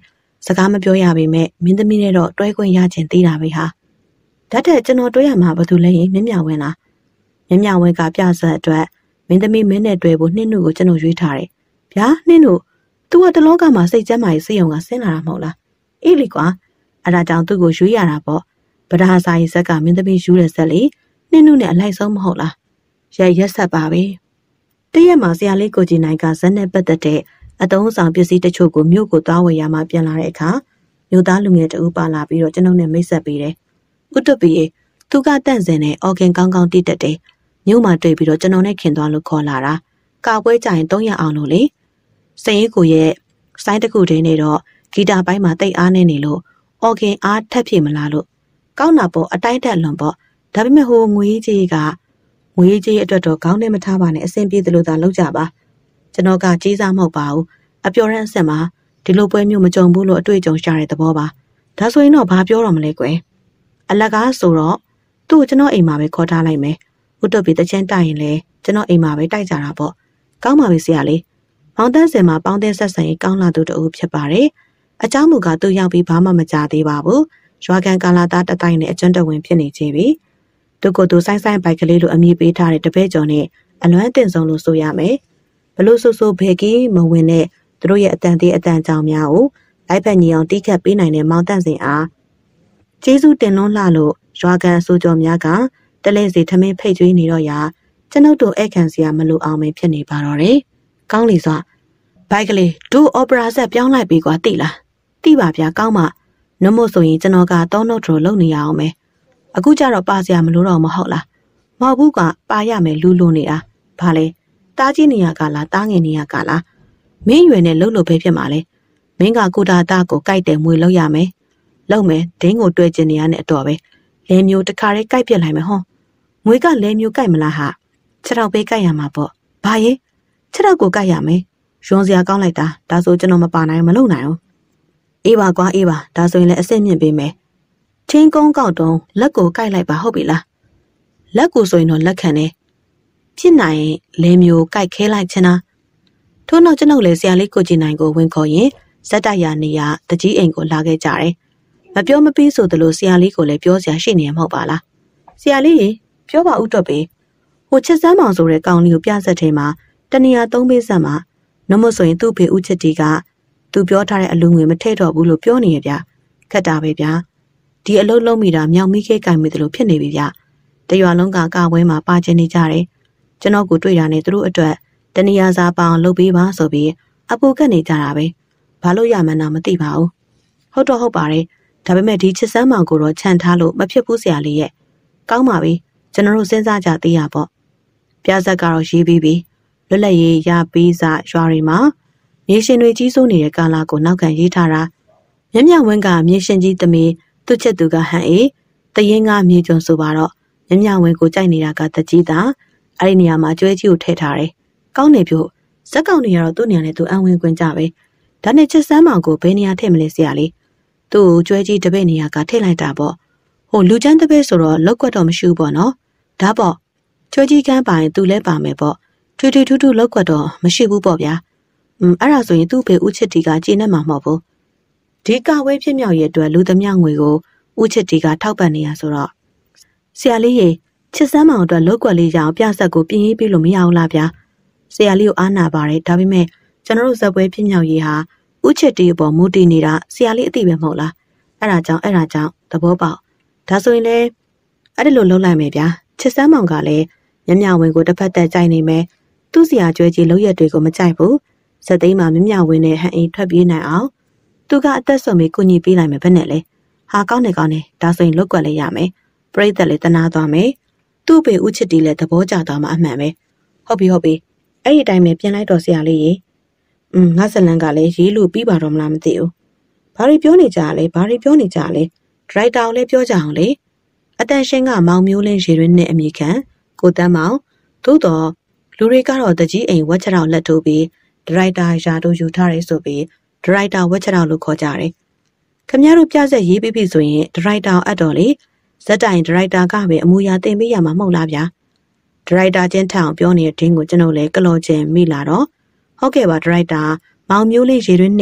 စကားမပြောရပေမဲ့မင်းသမီးနဲ့တော့တွဲခွင့်ရချင်သေးတာပဲဟာဓာတ်တဲ့ကျွန်တော်တွဲရမှာဘာလို့လဲရင်မြမြဝင်းလားမြမြဝင်းကပြဆက်အတွက်မင်းသမီးမင်းနဲ့တွဲဖို့နှင်းနုကိုကျွန်တော်ရွေးထားတယ်ဗျာနှင်းနု तू ကတလောကမှာစိတ်ကျမ်းမာရေးစိတ်ယုံကဆင်းလာတာမဟုတ်လားအေးလေကွာအဲ့ဒါကြောင့်သူ့ကိုရွေးရတာပေါ့ဗဒါစာရေးဇက်ကမင်းသမီးယူတဲ့ဇက်လေနှင်းနုနဲ့အလိုက်ဆုံးမဟုတ်လားရက်ဆက်ပါပဲတရက်မှာဆရာလေးကိုကြည်နိုင်ကဇက်နဲ့ပတ်သက်တဲ့အတုံးဆောင်ပစ္စည်းတချို့ကိုမြို့ကိုသွားဝယ်ရမှပြန်လာတဲ့အခါမြို့သားလူငယ်တဦးပါလာပြီးတော့ကျွန်ုပ်နဲ့မိတ်ဆက်ပေးတယ်ဥတ္တပီသူကတန့်စင်နဲ့အော်ဂင်ကောင်းကောင်းတိတက်တယ်မြို့မှာတွေ့ပြီးတော့ကျွန်တော်နဲ့ခင်သွားလို့ခေါ်လာတာကာပွဲကြရင်300အောင်လို့လေစင်ရီကိုရဲ့စိုင်းတစ်ခုတည်းနဲ့တော့ဂီတာပိုင်းမှာတိတ်အားနေနေလို့အော်ဂင်အားထက်ပြေမလားလို့ကောင်းတာပေါ့အတိုင်းတက်လွန်ပေါ့ဒါပေမဲ့ဟိုငွေကြီးအတွက်တော့ခေါင်းနဲ့မထားပါနဲ့အဆင်ပြေသလိုသာလုပ်ကြပါကျွန်တော်ကကြီးစားမဟုတ်ပါဘူးအပျော်ရမ်းအဆင်မှာဒီလိုပွဲမျိုးမကြုံဘူးလို့အတွေ့အကြုံရှာတဲ့သဘောပါဒါဆိုရင်တော့ဘာပြောတော့မလဲကွယ်အလကားဆိုတော့သူ့ကိုကျွန်တော်အိမ်မှာပဲခေါ်ထားလိုက်မယ်ဥတုပ်ပြီးတချင်းတိုက်ရင်လေကျွန်တော်အိမ်မှာပဲတိုက်ကြတာပေါ့ကောင်းပါပြီဆရာလေးမောင်တန်းစင်မှာပေါင်းတဲ့ဆက်ဆံရေးကောင်းလာသူတူဖြစ်ပါတယ်အเจ้าမူကသူ့ရောက်ပြီးဘာမှမကြသေးပါဘူးရွာကန်ကာလာသားတတိုင်းနဲ့အကျွမ်းတဝင်ဖြစ်နေသေးပြီသူကိုယ်သူဆိုင်ဘိုက်ကလေးလိုအမည်ပေးထားတဲ့တပည့်ကျော်နဲ့အလွမ်းတင်ဆုံးလို့ဆိုရမယ်ဘလို့ဆိုဘဲကြီးမဝင်တဲ့သူတို့ရဲ့အတန်သေးအတန်ကြောင်များကိုလိုက်ဖက်ညီအောင်တီးခတ်ပေးနိုင်တဲ့မောင်တန့်စင်အားကျေးဇူးတင်လွန်းလှလို့ရွာကန်အစိုးကျော်များကတလဲစီထမင်းဖိတ်ကျွေးနေတော့ရာကျွန်ုပ်တို့ဧကန်စီကမလို့အောင်မဖြစ်နေပါတော့တယ်ကောင်းလေစွာဘိုက်ကလေးတို့အော်ပရာဆက်ပြောင်းလိုက်ပြီကွာတိလားတိပါဗျာကောင်းမှနှမို့ဆိုရင်ကျွန်တော်ကတောနှုတ်ထရိုလုံနေရအောင်မယ်အခုကျတော့ပါစရာမလို့တော့မဟုတ်လားမဟုတ်ဘူးကပါရမယ်လူလုံးနေတာဘာလဲတားကြီးနေရကလားတားငယ်နေရကလားမင်းရွယ်နဲ့လှုပ်လို့ပဲဖြစ်မှာလေမင်းကကိုတာတာကိုကြိုက်တယ်မွေလောက်ရမယ်လောက်မယ်ဒင်းကိုတွဲကျင်နေရတဲ့အတော်ပဲလဲမျိုးတခါလေးကြိုက်ပြစ်လိုက်မယ်ဟောငွေကလဲမျိုးကြိုက်မလားဟာခြေထောက်ပေးကြိုက်ရမှာပေါ့ဘာရဲ့ခြေထောက်ကိုကြိုက်ရမယ်ရွှန်စရာကောင်းလိုက်တာဒါဆိုကျွန်တော်မပါနိုင်မလုပ်နိုင်ဘူးအေးပါကွာအေးပါဒါဆိုရင်လည်းအစ်စ်မြင့်ပေးမယ်ချင်းကုန်းကောက်တုံးလက်ကိုကြိုက်လိုက်ပါဟုတ်ပြီလားလက်ကိုဆိုရင်တော့လက်ခံနေဖြစ်နိုင်လဲမျိုးကြိုက်ခဲလိုက်ချင်တာထို့နောက်ကျွန်ုပ်လည်းဆရာလေးကိုကြည်နိုင်ကိုဝင်ခေါ်ရင်ဇက်တိုက်ရနေရတကြီးအိမ်ကိုလာခဲ့ကြတယ်မပြောမပြီးဆိုသလိုဆရာလေးကိုလည်းပြောစရာရှိနေမှာမဟုတ်ပါလားဆရာလေးပြောပါဦးတော့ပေဟိုချစ်စမ်းမောင်ဆိုတဲ့ကောင်လေးကိုပြဆက်ထဲမှာတနေရာ3ပေးဆက်မှာနှမို့ဆိုရင်သူ့ဖေဦးချစ်တီကသူပြောထားတဲ့အလူငွေမထည့်တော့ဘူးလို့ပြောနေရဗျခက်တာပဲဗျာဒီအလုံးလုံးမိတာမြောင်မိခဲကင်မိတယ်လို့ဖြစ်နေပြီဗျတရွာလုံးကကာဝဲမှာပါကျင်နေကြတယ်ကျွန်တော်ကိုတွေ့တာနဲ့သူတို့အတွက်တနေရာစာပအောင်လုပ်ပေးပါဆိုပြီးအပူကက်နေကြတာပဲဘာလို့ရမှန်းတော့မသိပါဘူးဟုတ်တော့ဟုတ်ပါတယ်ဒါပေမဲ့ဒီချစ်စမ်းမောင်ကိုတော့ခြံထားလို့မဖြစ်ဘူးဆရာလေးရဲ့ကောင်းပါပြီကျွန်တော်တို့စဉ်းစားကြသေးရပေါ့ပြဆက်ကတော့ရေးပြီးပြီလွတ်လပ်ရေးရပြီးစားရွာတွေမှာမြေရှင်တွေကြီးစိုးနေတဲ့ကာလာကိုနောက်ခံရေးထားတာမြမြဝင်းကမြေရှင်ကြီးသမီးသူ့ချက်သူကဟန်အေးတရင်ကမြေကျွန်းဆိုပါတော့မြမြဝင်းကိုကြိုက်နေတာကတကြီးသားအဲ့ဒီနေရာမှာကျွဲကြီးကိုထည့်ထားတယ်ကောင်းနေပြုတ်ဇက်ကောင်တွေကတော့သူ့နေရာနဲ့သူအံဝင်ခွင့်ကြပဲဒါနဲ့ချစ်စမ်းမောင်ကိုဘယ်နေရာထည့်မလဲဆရာလေးသူ့ကိုကျွဲကြီးတပည့်နေရာကထည့်လိုက်တာပေါ့ဟိုလူချမ်းတပည့်ဆိုတော့လောက်ကွက်တော့မရှိဘူးပေါ့နော်ဒါပေါ့ကျွဲကြီးကန်းပါရင်သူလည်းပါမယ်ပေါ့ထွေထွေထူးထူးလောက်ကွက်တော့မရှိဘူးပေါ့ဗျာအဲ့ဒါဆိုရင်သူ့ဖေဦးချစ်တီကကျေနပ်မှာမဟုတ်ဘူးဒီကဝဲဖြစ်မြောက်ရဲ့အတွက်လူသမျှငွေကိုဦးချစ်တီကထောက်ပံ့နေရဆိုတော့ဆရာလေးရေချစ်စမ်းမောင်အတွက်လောက်ကွက်လေးရအောင်ပြဆက်ကိုပြင်ရေးပြီးလို့မရဘူးလားဗျာဆရာလေးကိုအားနာပါတယ်ဒါပေမဲ့ကျွန်တော်တို့ဇက်ပွဲဖြစ်မြောက်ရေးဟာဦးချစ်တီအပေါ်မူတည်နေတာဆရာလေးအသိပဲမဟုတ်လားအဲ့ဒါကြောင့်သဘောပေါက်ဒါဆိုရင်လည်းအဲ့ဒီလိုလုပ်လိုက်မယ်ဗျာချစ်စမ်းမောင်ကလည်းမြမြဝင်ကိုတစ်ဖက်သက်ကြိုက်နေမယ်သူ့ဆရာကျွဲကြီးလောက်ရက်တွေကိုမကြိုက်ဘူးဇက်သိမ်းမှာမြမြဝင်နဲ့ဟန်အိမ်ထွက်ပြေးနိုင်အောင်သူကအသက်ဆုံးပြီးကုညီပေးလိုက်မယ်ဘယ်နဲ့လဲဟာကောင်းနေဒါဆိုရင်လုတ်ကွက်လေးရမယ်ပြိတ္တလည်းတနာသွားမယ်သူ့ပေဦးချစ်တီလည်းသဘောကျသွားမှာအမှန်ပဲဟုတ်ပြီအဲ့ဒီအတိုင်းပဲပြင်လိုက်တော့ဆရာလေးရေငါဇလန်ကလည်းရေးလို့ပြီးပါတော့မလားမသိဘူးဘာတွေပြောနေကြလဲဒရိုက်တာကိုလည်းပြောကြအောင်လေအတန်ရှင်ကမောင်မျိုးလင်းရေရင်းနဲ့အမိခံကိုတန်းမောင်သို့တော်လူတွေကတော့တကြီးအိမ်ဝက်ချောက်လက်ထိုးပြီးဒရိုက်တာရာတို့ယူထားရဲဆိုပြီးဒရိုက်တာဝက်ချောက်လို့ခေါ်ကြတယ်ခင်ဗျားတို့ပြဆက်ရေးပြီးပြီဆိုရင်ဒရိုက်တာအပ်တော်လေဇက်တိုင်ဒရိုက်တာကပဲအမူအရာတင်ပေးရမှာမဟုတ်လားဗျာဒရိုက်တာချင်းထအောင်ပြောနေတဲ့တင်းကိုကျွန်တော်လည်းကလော်ချင်မိလာတော့ဟုတ်ကဲ့ပါဒရိုက်တာမောင်မျိုးလေးရေရင်းနဲ့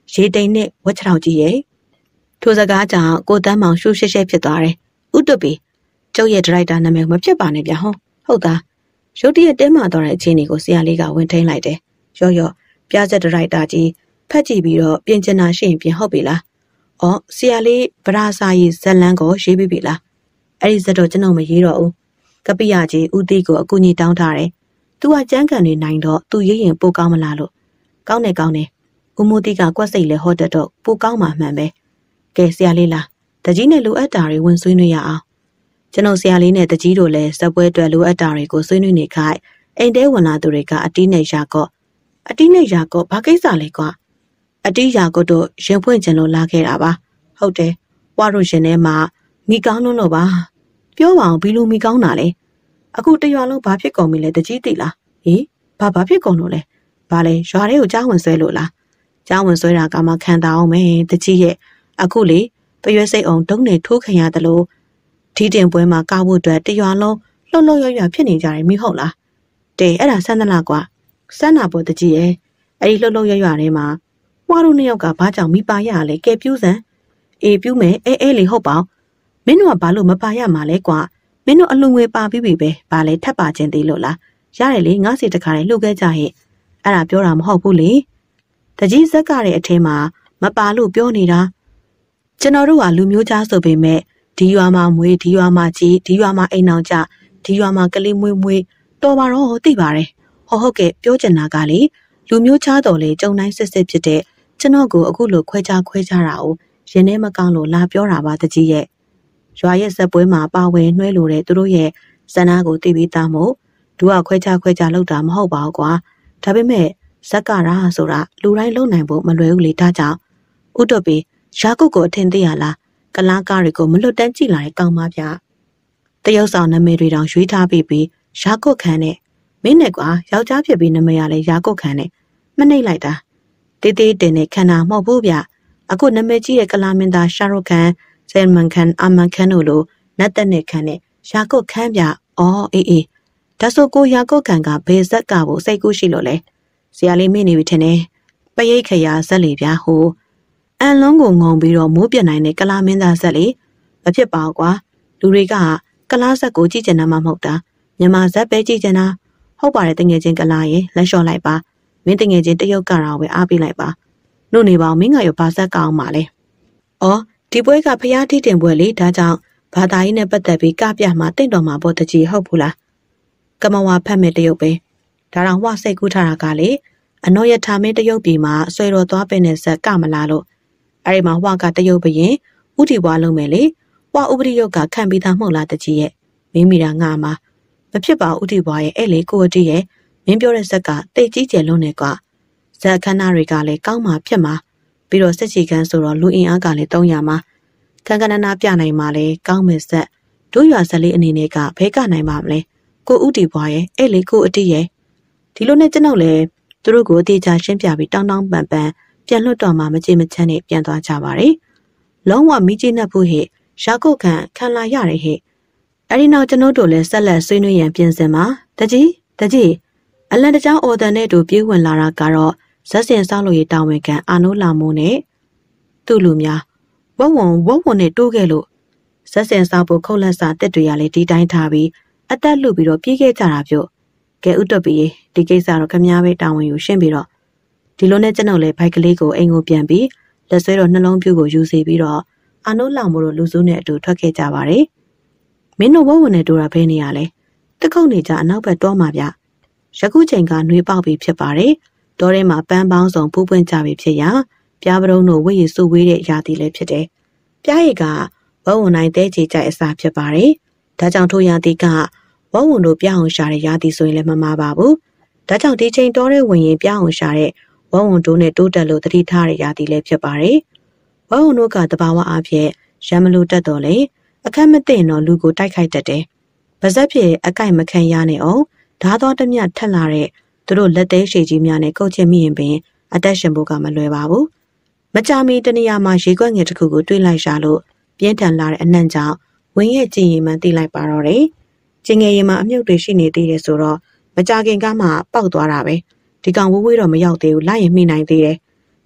ရေတိန်နဲ့ဝက်ချောင်ကြီးရဲ့ထိုစကားကြောင့်ကိုတန်းမောင်ရှုရှက်ရှက်ဖြစ်သွားတယ်ဥတုပီကျုပ်ရဲ့ဒရိုက်တာနာမည်မဖြစ်ပါနဲ့ဗျာဟုတ်သားရုတ်တရက်တဲမာသွားတဲ့အခြေအနေကိုဆရာလေးကဝင်ထိန်လိုက်တယ်ရော့ပြားဆက်ဒရိုက်တာကြီးဖတ်ကြည့်ပြီးတော့ပြင်ချင်တာရှိရင်ပြင်ဟုတ်ပြီလားအော်ဆရာလေးဗရာစာကြီးဇက်လန်းကိုရေးပြီးပြီလားအဲ့ဒီဇက်တော့ကျွန်တော်မရေးတော့ဘူးကပိယကြီးဦးတီကိုအကူကြီးတောင်းထားတယ်သူကကြမ်းကန်နေနိုင်တော့သူရေးရင်ပိုကောင်းမလားလို့ကောင်းတယ်ဦးမိုးတီကကွက်စိတ်လဲဟောတတ်တော့ပိုကောင်းမှမှန်ပဲကဲဆရာလေးလားတကြီးနဲ့လိုအပ်တာတွေဝင်ဆွေးနွေးရအောင်ကျွန်တော်ဆရာလေးနဲ့တကြီးတို့လည်းစပွဲအတွက်လိုအပ်တာတွေကိုဆွေးနွေးနေခိုင်းအိမ်တဲဝင်လာသူတွေကအတီးနဲ့ရာကော့ဘာကိစ္စလဲကွာအတီးရာကော့တို့ရင်ဖွင့်ချင်လို့လာခဲ့တာပါဟုတ်တယ်ဝါတို့ရှင်ထဲမှာမိကောင်းလို့ပါပြောပါအောင်ဘီလူမိကောင်းတာလဲအခုတရွာလုံးဘာဖြစ်ကုန်ပြီလဲတကြီးသိလားဟေးဘာဖြစ်ကုန်လို့လဲဘာလဲရွာထဲကိုကြားဝင်ဆွဲလို့လားကြားဝင်ဆွဲတာကမှခံတာအောင်မယ်တကြီးရဲ့အခုလေပရွဲစိတ်အောင်တုံးနေထိုးခံရတယ်လို့ဒီတင်ပွဲမှာကောက်ဖို့အတွက်တရွာလုံးလှုပ်ရွဖြစ်နေကြတယ်မိဟုတ်လားတဲအဲ့ဒါဆန်းသလားကွာဆန်းနာပေါ်တကြီးရဲ့အဲ့ဒီလှုပ်ရွထဲမှာဝါတို့နှစ်ယောက်ကဘာကြောင့်မိပါရလဲကဲပြူးစမ်းအေးပြူးမယ်အေးလေဟုတ်ပါမင်းတို့ကဘာလို့မပါရမှာလဲကွာမင်းတို့အလူငွေပါပြီးပြီပဲဘာလဲထပ်ပါခြင်းသေးလို့လားရတယ်လေငါးစီတခါလေးလှုပ်ခဲ့ကြဟဲ့အဲ့ဒါပြောတာမဟုတ်ဘူးလေတကြီးဇက်ကတဲ့အထဲမှာမပါလို့ပြောနေတာကျွန်တော်တို့ကလူမျိုးကြားဆိုပေမဲ့ဒီရွာမှာမွေးဒီရွာမှာကြီးဒီရွာမှာအိမ်အောင်ကြဒီရွာမှာကလေးမွေးတော်ပါတော့သိပါတယ်ဟုတ်ကဲ့ပြောချင်တာကလေလူမျိုးချားတော်လေကြုံတိုင်းစစ်ဖြစ်တဲ့ကျွန်တော်ကိုအခုလိုခွဲခြားတာကိုရင်ထဲမကောင်းလို့လာပြောတာပါတကြီးရဲ့ရွာရဲ့ဇက်ပွဲမှာပါဝင်နှွှဲလို့တဲ့သူတို့ရဲ့ဇနာကိုသိပြီးသားမို့သူကခွဲခြားလောက်တာမဟုတ်ပါဘူးကွာဒါပေမဲ့ဇက်ကရာဆိုတာလူတိုင်းလုံနိုင်ဖို့မလွယ်ဘူးလေဒါကြောင့်ဥတုပီရာကုတ်ကိုအထင်သေးရလားကလားကားတွေကိုမလွတ်တမ်းကြည့်လာတဲ့ကောင်မပြတရုတ်ဆောင်နာမည်တွေတောင်ရွေးထားပြီးရာကုတ်ခန်းနဲ့မင်းနဲ့ကွာယောက်ျားဖြစ်ပြီးနာမည်ရလဲရာကုတ်ခန်းနဲ့မနှိမ့်လိုက်တာတေးတင်နဲ့ခန္ဓာမဟုတ်ဘူးဗျအခုနာမည်ကြီးတဲ့ကလာမင်းသားရှာရုခန်ဆယ်မန်ခန်အာမန်ခန်တို့လိုနတ်သက်နဲ့ခန်းနဲ့ရာကုတ်ခန်းဗျအော်အေးဒါဆိုကိုရာကုတ်ခန်ကဘယ်ဇက်ကဖို့စိတ်ကူးရှိလို့လဲဆရာလေးမိနေပြီထင်တယ်ပရိတ်ခရာဇက်လေဗျာဟိုအန်လုံးကိုငုံပြီးတော့မိုးပြနိုင်တဲ့ကလာမင်းသားဇက်လေမဖြစ်ပါဘူးကွာလူတွေကကလာဇက်ကိုကြည့်ကြတာမှမဟုတ်တာမြန်မာဇက်ပဲကြည့်ကြတာဟုတ်ပါတယ်တငယ်ချင်းကလာရေလက်လျှော့လိုက်ပါမင်းတငယ်ချင်းတရုတ်ကတော့ပဲအားပေးလိုက်ပါနှုတ်နေပါမင်းကရောဘာဇက်ကောင်းပါလဲအော်ဒီပွဲကဖျားတီးတင်ပွဲလေဒါကြောင့်ဘာသာရေးနဲ့ပတ်သက်ပြီးကပြမှာတင့်တော်မှာပေါ့တကြီးဟုတ်ဘူးလားကမဝါဖတ်မဲ့တရုတ်ပဲဒါတော့ဝစိတ်ကူးထားတာကလေအနော်ရထားမင်းတရုတ်ပြည်မှာဆွဲတော်သွားပင်နဲ့ဇက်ကမလားလို့အဲ့ဒီမှာဝကတရုတ်ဘရင်ဥတီပွားလုံးမယ်လေဝဥပရိယုတ်ကခံပြီးသားမဟုတ်လားတကြီးရဲ့မိမိတာငါမှာမဖြစ်ပါဥတီပွားရဲ့အဲ့လေကိုအတီရဲ့မင်းပြောတဲ့ဇက်ကတိတ်ကြီးကျယ်လုံးနေကွာဇက်ခဏတွေကလည်းကောင်းမှဖြစ်မှာပြီးတော့စစ်ချီခန်းဆိုတော့လူအင်အားကလည်း300မှာခန်းကနနာပြနိုင်မှာလေကောင်းမဲ့ဇက်တို့ရွာဇက်လေးအနေနဲ့ကဘဲကနိုင်ပါမလဲကိုဥတီပွားရဲ့အဲ့လေကိုအတီရဲ့ဒီလိုနဲ့ကျွန်တော်လည်းသူတို့ကိုအသေးချာရှင်းပြပြီးတောင်းပန်ပြန်လွတ်တော့မှမကြည့်မချမ်းနဲ့ပြန်သွားကြပါလေလုံးဝမိကြီးနှက်ဖို့ဟဲ့ရာကုတ်ခံလာရတယ်ဟဲ့အဲ့ဒီနောက်ကျွန်တော်တို့လည်းဆက်လက်ဆွေးနွေးရန်ပြင်ဆင်ပါတကြီးအလန်တကြောင်အော်တန်နဲ့တူပြေးဝင်လာတာကတော့ဇက်စင်ဆောက်လို့ရတာဝန်ခံအာနိုးလာမိုးနဲ့သူ့လူများဝုံနဲ့တိုးခဲ့လို့ဇက်စင်ဆောက်ဖို့ခုတ်လက်စာတက်တွေရလေဒီတိုင်းထားပြီးအသက်လူပြီးတော့ပြေးခဲ့ကြတာပြုတ်ကဲဥတ္တပီဒီကိစ္စတော့ခမားပဲတာဝန်ယူရှင်းပြီးတော့ဒီလိုနဲ့ကျွန်တော်လည်းဘိုက်ကလေးကိုအိမ်ကိုပြန်ပြီးလက်ဆွဲတော့နှလုံးပြူကိုယူစီပြီးတော့အာနိုးလောင်မို့လို့လူစုနဲ့အတူထွက်ခဲ့ကြပါတယ်မင်းတို့ဝုံနဲ့တိုးတာဘဲနေရလဲတခုတ်နေကြအနောက်ဘက်တော့မှာဗျယခုချိန်ကနှွေးပေါက်ပြီးဖြစ်ပါတယ်တောထဲမှာပန်းပေါင်းစုံပူးပွင့်ကြပြီဖြစ်ရာပြားပရုံးတို့ဝိရည်စုဝေးတဲ့ရာသီလည်းဖြစ်တယ်ပြားရည်ကဝုံနိုင်တဲချေကြိုက်အစာဖြစ်ပါတယ်ဒါကြောင့်ထိုရာသီကဝုံတို့ပြားအောင်ရှာတဲ့ရာသီဆိုရင်လည်းမမှားပါဘူးဒါကြောင့်ဒီချိန်တောထဲဝင်ရင်ပြားအောင်ရှာတဲ့ဝုံတို့နဲ့တိုးတက်လို့တတိထားတဲ့ရာသီလည်းဖြစ်ပါတယ်ဝုံတို့ကတဘာဝအဖြစ်ရမလို့တက်တော်လေအခက်မသိတော့လူကိုတိုက်ခိုက်တတ်တယ်ပါဇက်ဖြစ်အကိုက်မခံရနဲ့အောင်ဓာတော်တမျှထက်လာတဲ့သူတို့လက်သေးရှည်ကြီးများနဲ့ကုတ်ချင်မိရင်ပင်အသက်ရှင်ဖို့ကမလွယ်ပါဘူးမကြမီတနေရာမှာရေခွက်ငယ်တစ်ခုကိုတွေးလိုက်ရှာလို့ပြင်းထန်လာတဲ့အနှံ့ကြောင့်ဝင်းရဲ့ကြည်ရင်မှသိလိုက်ပါတော့တယ်ကျင်ငယ်ရင်မှာအမြုပ်တွေရှိနေသေးတယ်ဆိုတော့မကြခင်ကမှပေါက်သွားတာပဲဒီကောင်ဝေးတော့မရောက်သေးဘူးလိုက်ရင်မိနိုင်သေးတယ်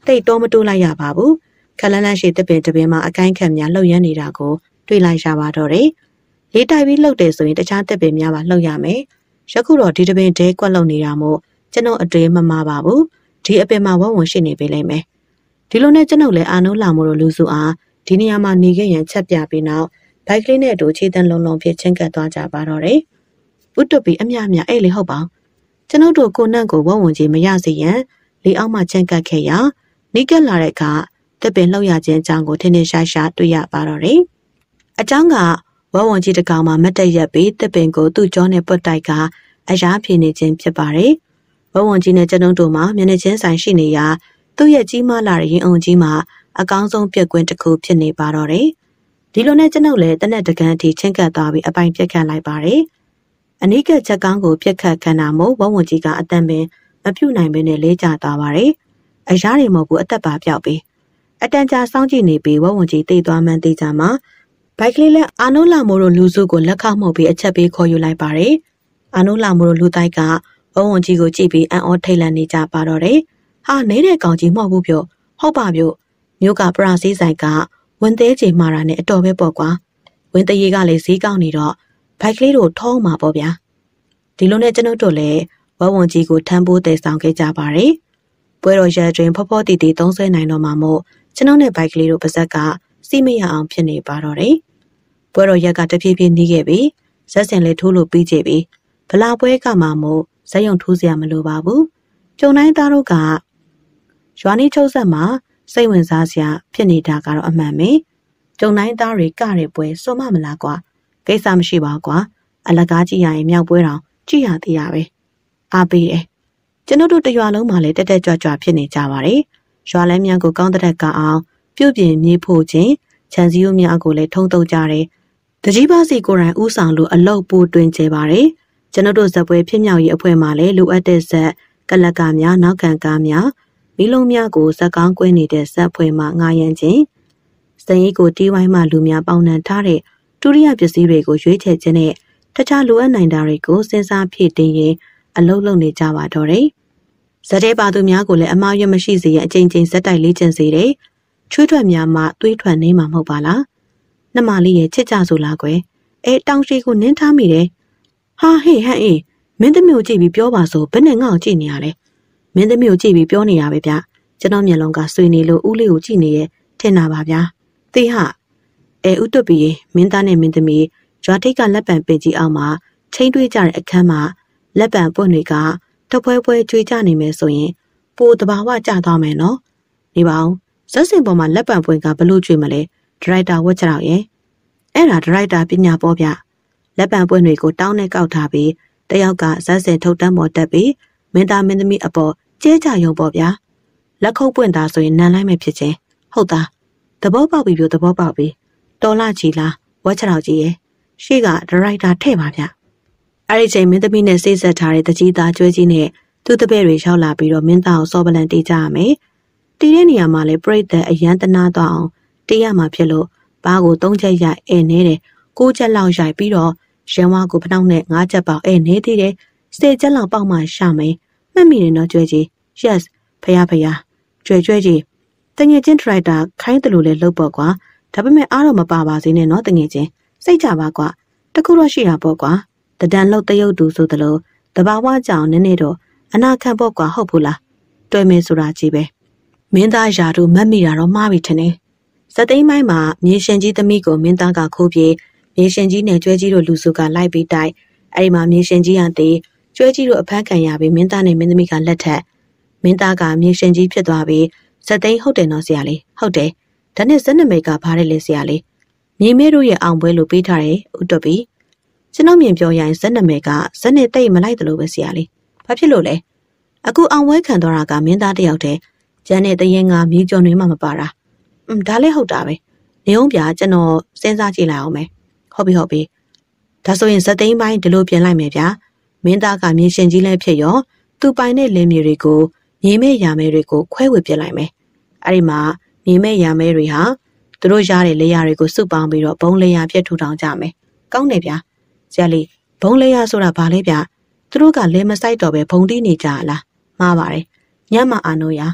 တိတ်တော့မတိုးလိုက်ရပါဘူးခလန်းလန်းရှိတပင်တပင်မှာအကိုင်းခန့်များလှုပ်ရမ်းနေတာကိုတွေ့လိုက်ရပါတော့တယ်လေးတိုက်ပြီးလှုပ်တယ်ဆိုရင်တခြားတပင်များပါလှုပ်ရမယ်ယခုတော့ဒီတပင်တဲကွက်လှုပ်နေတာမို့ကျွန်တော်အတွေ့မမှားပါဘူးဒီအပင်မှာဝဝင်ရှိနေပြီလိမ့်မယ်ဒီလိုနဲ့ကျွန်ုပ်လည်းအာနိုးလာမို့လို့လူစုအားဒီနေရာမှာနေခဲ့ရင်ချက်ပြပြီးနောက်ဘိုက်ကလေးနဲ့အတူခြေတန်းလုံးလုံးဖြစ်ချင်းကပ်သွားကြပါတော့တယ်ဥတုပီအမြအဲ့လေဟုတ်ပါကျွန်ုပ်တို့ကိုနန့်ကိုဝဝင်ကြီးမရစေရန်လေအောက်မှချင်းကပ်ခဲ့ရာနီးကပ်လာတဲ့အခါတပင်လှုပ်ရခြင်းအကြောင်းကိုထင်းထင်းရှားရှားတွေ့ရပါတော့တယ်အကြောင်းကဝဝင်ကြီးတစ်ကောင်မှမတ်တက်ရက်ပြီးတပင်ကိုသူ့ကြောနဲ့ပွတ်တိုက်ကအရာဖြေနေခြင်းဖြစ်ပါတယ်ဝဝင်ကြီးနဲ့ကျွန်ုပ်တို့မှာမျက်နှာချင်းဆိုင်ရှိနေရာသူ့ရဲ့ကြီးမားလာတဲ့ရင်အုံကြီးမှာအကောင်းဆုံးပြက်ကွင်းတစ်ခုဖြစ်နေပါတော့တယ်ဒီလိုနဲ့ကျွန်ုပ်လည်းတနက်တကန်အထိချင်းကပ်သွားပြီးအပိုင်ပြက်ခတ်လိုက်ပါတယ်အနိကချက်ကောင်းကိုပြက်ခတ်ခန္ဓာမို့ဝဝင်ကြီးကအတန်ပင်မပြုတ်နိုင်ဘဲနဲ့လေးကျသွားပါတယ်အရာတွေမဟုတ်ဘူးအသက်ပါပြောက်ပြီးအတန်ကြာစောင့်ကြည့်နေပြီးဝဝင်ကြီးတိတ်သွားမှန်းသိကြမှာဘိုက်ကလေးလက်အာနိုးလာမို့တို့လူစုကိုလက်ခောက်မှုတ်ပြီးအချက်ပေးခေါ်ယူလိုက်ပါတယ်အာနိုးလာမို့တို့လူတိုက်ကဝဝင်ကြီးကိုကြည့်ပြီးအံ့ဩထိတ်လန့်နေကြပါတော့တယ်ဟာနေတဲ့ကောင်ကြီးမဟုတ်ဘူးပြောဟုတ်ပါပြောမြို့ကပရာစည်းဆိုင်ကဝင်သေးချိန်မှာတာနဲ့အတော်ပဲပေါ့ကွာဝင်တရေကလည်းဈေးကောင်းနေတော့ဘိုက်ကလေးတို့ထုံးမှာပေါ့ဗျာဒီလိုနဲ့ကျွန်ုပ်တို့လည်းဝဝင်ကြီးကိုထမ်းပိုးတည်ဆောင်ခဲ့ကြပါတယ်ပွဲတော်ရက်တွင်ဖောဖောတီတီသုံးဆွဲနိုင်တော့မှာမို့ကျွန်ုပ်နဲ့ဘိုက်ကလေးတို့ပါဇက်ကစီးမရအောင်ဖြစ်နေပါတော့တယ်ပွဲတော်ရက်ကတဖြည်းဖြည်းနှီးခဲ့ပြီးဇက်စင်လေးထိုးလို့ပြီးကြပြီဗလာပွဲကမှမို့ဇက်ယုံထိုးစရာမလိုပါဘူးကျုံတိုင်းသားတို့ကရွာနီးချုပ်ဆက်မှာစိတ်ဝင်စားစရာဖြစ်နေတာကတော့အမှန်ပဲကျုံတိုင်းသားတွေကတဲ့ပွဲစွန့်မမလားကွာကိစ္စမရှိပါကွာအလကားကြည့်ရရင်မြောက်ပွဲတောင်ကြည့်ရသေးရပဲအားပေးတယ်ကျွန်တော်တို့တရွာလုံးမှာလည်းတက်တက်ကြွကြွဖြစ်နေကြပါတယ်ရွာလဲမြန်ကိုကောင်းတဲ့ကအောင်ပြုတ်ပြင်းမြေးဖို့ချင်းခြံစည်းရိုးများကိုလည်းထုံတုံကြတယ်တကြီးပါစီကိုယ်တိုင်ဥဆောင်လို့အလုတ်ပိုးတွင်ကျပါတယ်ကျွန်တော်တို့ဇက်ပွဲဖြစ်မြောက်ရေးအဖွဲ့မှလည်းလိုအပ်တဲ့ဇက်ကလကများနောက်ခံကားများမီးလုံးများကိုဇက်ကောင်းကွင်းနေတဲ့ဇက်ဖွဲ့မှငားရမ်းခြင်းစံရိတ်ကိုတီးဝိုင်းမှလူများပေါင်းနှံထားတဲ့ဒုတိယပစ္စည်းတွေကိုရွေးချယ်ခြင်းနဲ့တခြားလိုအပ်နိုင်တာတွေကိုစဉ်းစားဖြည့်တင်းရင်အလုပ်လုပ်နေကြပါတော့တယ်ဇက်တဲ့ပါသူများကိုလည်းအမှားရမရှိစေရန်အကြိမ်ကြိမ်ဇက်တိုက်လေ့ကျင့်စေတယ်ချွေးထွက်များမှသွေးထွက်နေမှာမဟုတ်ပါလားနှမလေးရဲ့ချစ်ကြဆိုလားကွယ်တောင်ရှိကိုနင်းထားမိတယ်ဟာဟေးဟန်အေးမင်းသမီးကိုကြည့်ပြီးပြောပါဆိုဘယ်နဲ့ငါ့ကိုကြည့်နေရလဲမင်းသမီးကိုကြည့်ပြီးပြောနေတာပဲဗျကျွန်တော်မျက်လုံးကဆွေနေလို့ဦးလေးကိုကြည့်နေရဲ့ထင်တာပါဗျာသေဟဥတုပီမင်းသားနဲ့မင်းသမီးရွာထိပ်ကလက်ပံပင်ကြီးအောင်မှာချိန်တွေးကြတဲ့အခန်းမှာလက်ပံပွင့်တွေကတပွဲပွဲကျွေးကြနေမယ်ဆိုရင်ပိုတဘာဝကျသွားမယ်နော်နေပါအောင်ဇက်စင်ပေါ်မှာလက်ပံပွင့်ကဘလို့ကျွေးမလဲဒရိုက်တာဝတ်ချတော့ရဲ့အဲ့ဒါဒရိုက်တာပညာပေါ်ဗျလက်ပံပွင့်တွေကိုတောင်းနဲ့ကောက်ထားပြီးတယောက်ကဇက်စင်ထုတ်တန်းပေါ်တက်ပြီးမင်းသားမင်းသမီးအပေါ်ကျဲကြယုံပေါ့ဗျာလက်ခုပ်ပွင့်သားဆိုရင်နန်လိုက်မယ်ဖြစ်ချင်းဟုတ်သားသဘောပေါက်ပြီပြောသဘောပေါက်ပြီတော်လာကြီးလားဝတ်ချတော့ကြီးရဲ့ရှေ့ကဒရိုက်တာထဲ့ပါဗျအဲ့ဒီချိန်မင်းသမီးနဲ့စိတ်ဆက်ထားတဲ့တကြီးသားကျွဲကြီးနဲ့သူ့တပည့်တွေရောက်လာပြီးတော့မင်းသားကိုစောပလန်တေးကြရမယ်တီးတဲ့နေရာမှာလေပြိတ္တအရန်တနာတော့အောင်တေးရမှာဖြစ်လို့ဘားကို3ချက်ရိုက်နေတယ်6ချက်လောက်ရိုက်ပြီးတော့ရန်ဝါကိုဖနှောက်နဲ့5ချက်ပေါက်နေသေးတယ်10ချက်လောက်ပေါက်မှရှာမယ်မှတ်မိတယ်နော်ကျွဲကြီး yes ဖယားကျွဲကြီးတငယ်ချင်းဒရိုက်တာခိုင်းတယ်လို့လည်းလုပ်ပေါ့ကွာဒါပေမဲ့အားတော့မပါပါစေနဲ့နော်တငယ်ချင်းစိတ်ကြပါကွာတခုတော့ရှိတာပေါ့ကွာတဒန်လောက်တရုတ်တူဆိုသလိုတဘာဝကြောင်နည်းနည်းတော့အနာခံပေါ့ကွာဟုတ်ဘူးလားတွေ့မယ်ဆိုတာကြီးပဲမင်းသားယာတို့မတ်မိတာတော့မှားပြီထင်တယ်ဇသိမ်းပိုင်းမှာမြေရှင်ကြီးသမီးကိုမင်းသားကခိုးပြေးမြေရှင်ကြီးနဲ့ကျွဲကြီးတို့လူစုကလိုက်ပြီးတိုက်အဲ့ဒီမှာမြေရှင်ကြီးကတည်ကျွဲကြီးတို့အဖမ်းခံရပြီးမင်းသားနဲ့မင်းသမီးကလက်ထက်မင်းသားကမြေရှင်ကြီးဖြစ်သွားပြီးဇသိမ်းဟုတ်တယ်နော်ဆရာလေးဟုတ်တယ်ဒါနဲ့ဇက်နမိတ်ကဘားတယ်လဲဆရာလေးမြေမဲတို့ရဲ့အောင်ပွဲလို့ပေးထားတယ်ဥတွပြီကျွန်တော်မြင်ပြောရရင်ဇက်နမိတ်ကဇက်နဲ့တိတ်မလိုက်တယ်လို့ပဲဆရာလေးဘာဖြစ်လို့လဲအခုအောင်ပွဲခံသွားတာကမင်းသားတယောက်တည်းကျန်တဲ့တရင်ကမြေကျော်တွေမှမပါတာဒါလည်းဟုတ်တာပဲနေအောင်ပြကျွန်တော်စဉ်းစားကြည့်လိုက်အောင်မယ်ဟုတ်ပြီဒါဆိုရင်ဇက်သိမ်းပိုင်းဒီလိုပြင်လိုက်မယ်ဗျာမင်းသားကမြေရှင်ကြီးလည်းဖြစ်ရောသူပိုင်တဲ့လင်းမြေတွေကိုမြေမဲ့ရာမဲတွေကိုခွဲဝေပြလိုက်မယ်အဲ့ဒီမှာမြေမဲ့ရာမဲတွေဟာသူတို့ရတဲ့လေယာတွေကိုစုပေါင်းပြီးတော့ဘုံလေယာပြည့်ထူထောင်ကြမယ်ကောင်းတယ်ဗျာဆရာလေးဘုံလေယာဆိုတာဘာလဲဗျာသူတို့ကလဲမဆိုင်တော့ပဲဘုံတီးနေကြလားမှားပါတယ်ညမအာနိုးရဘ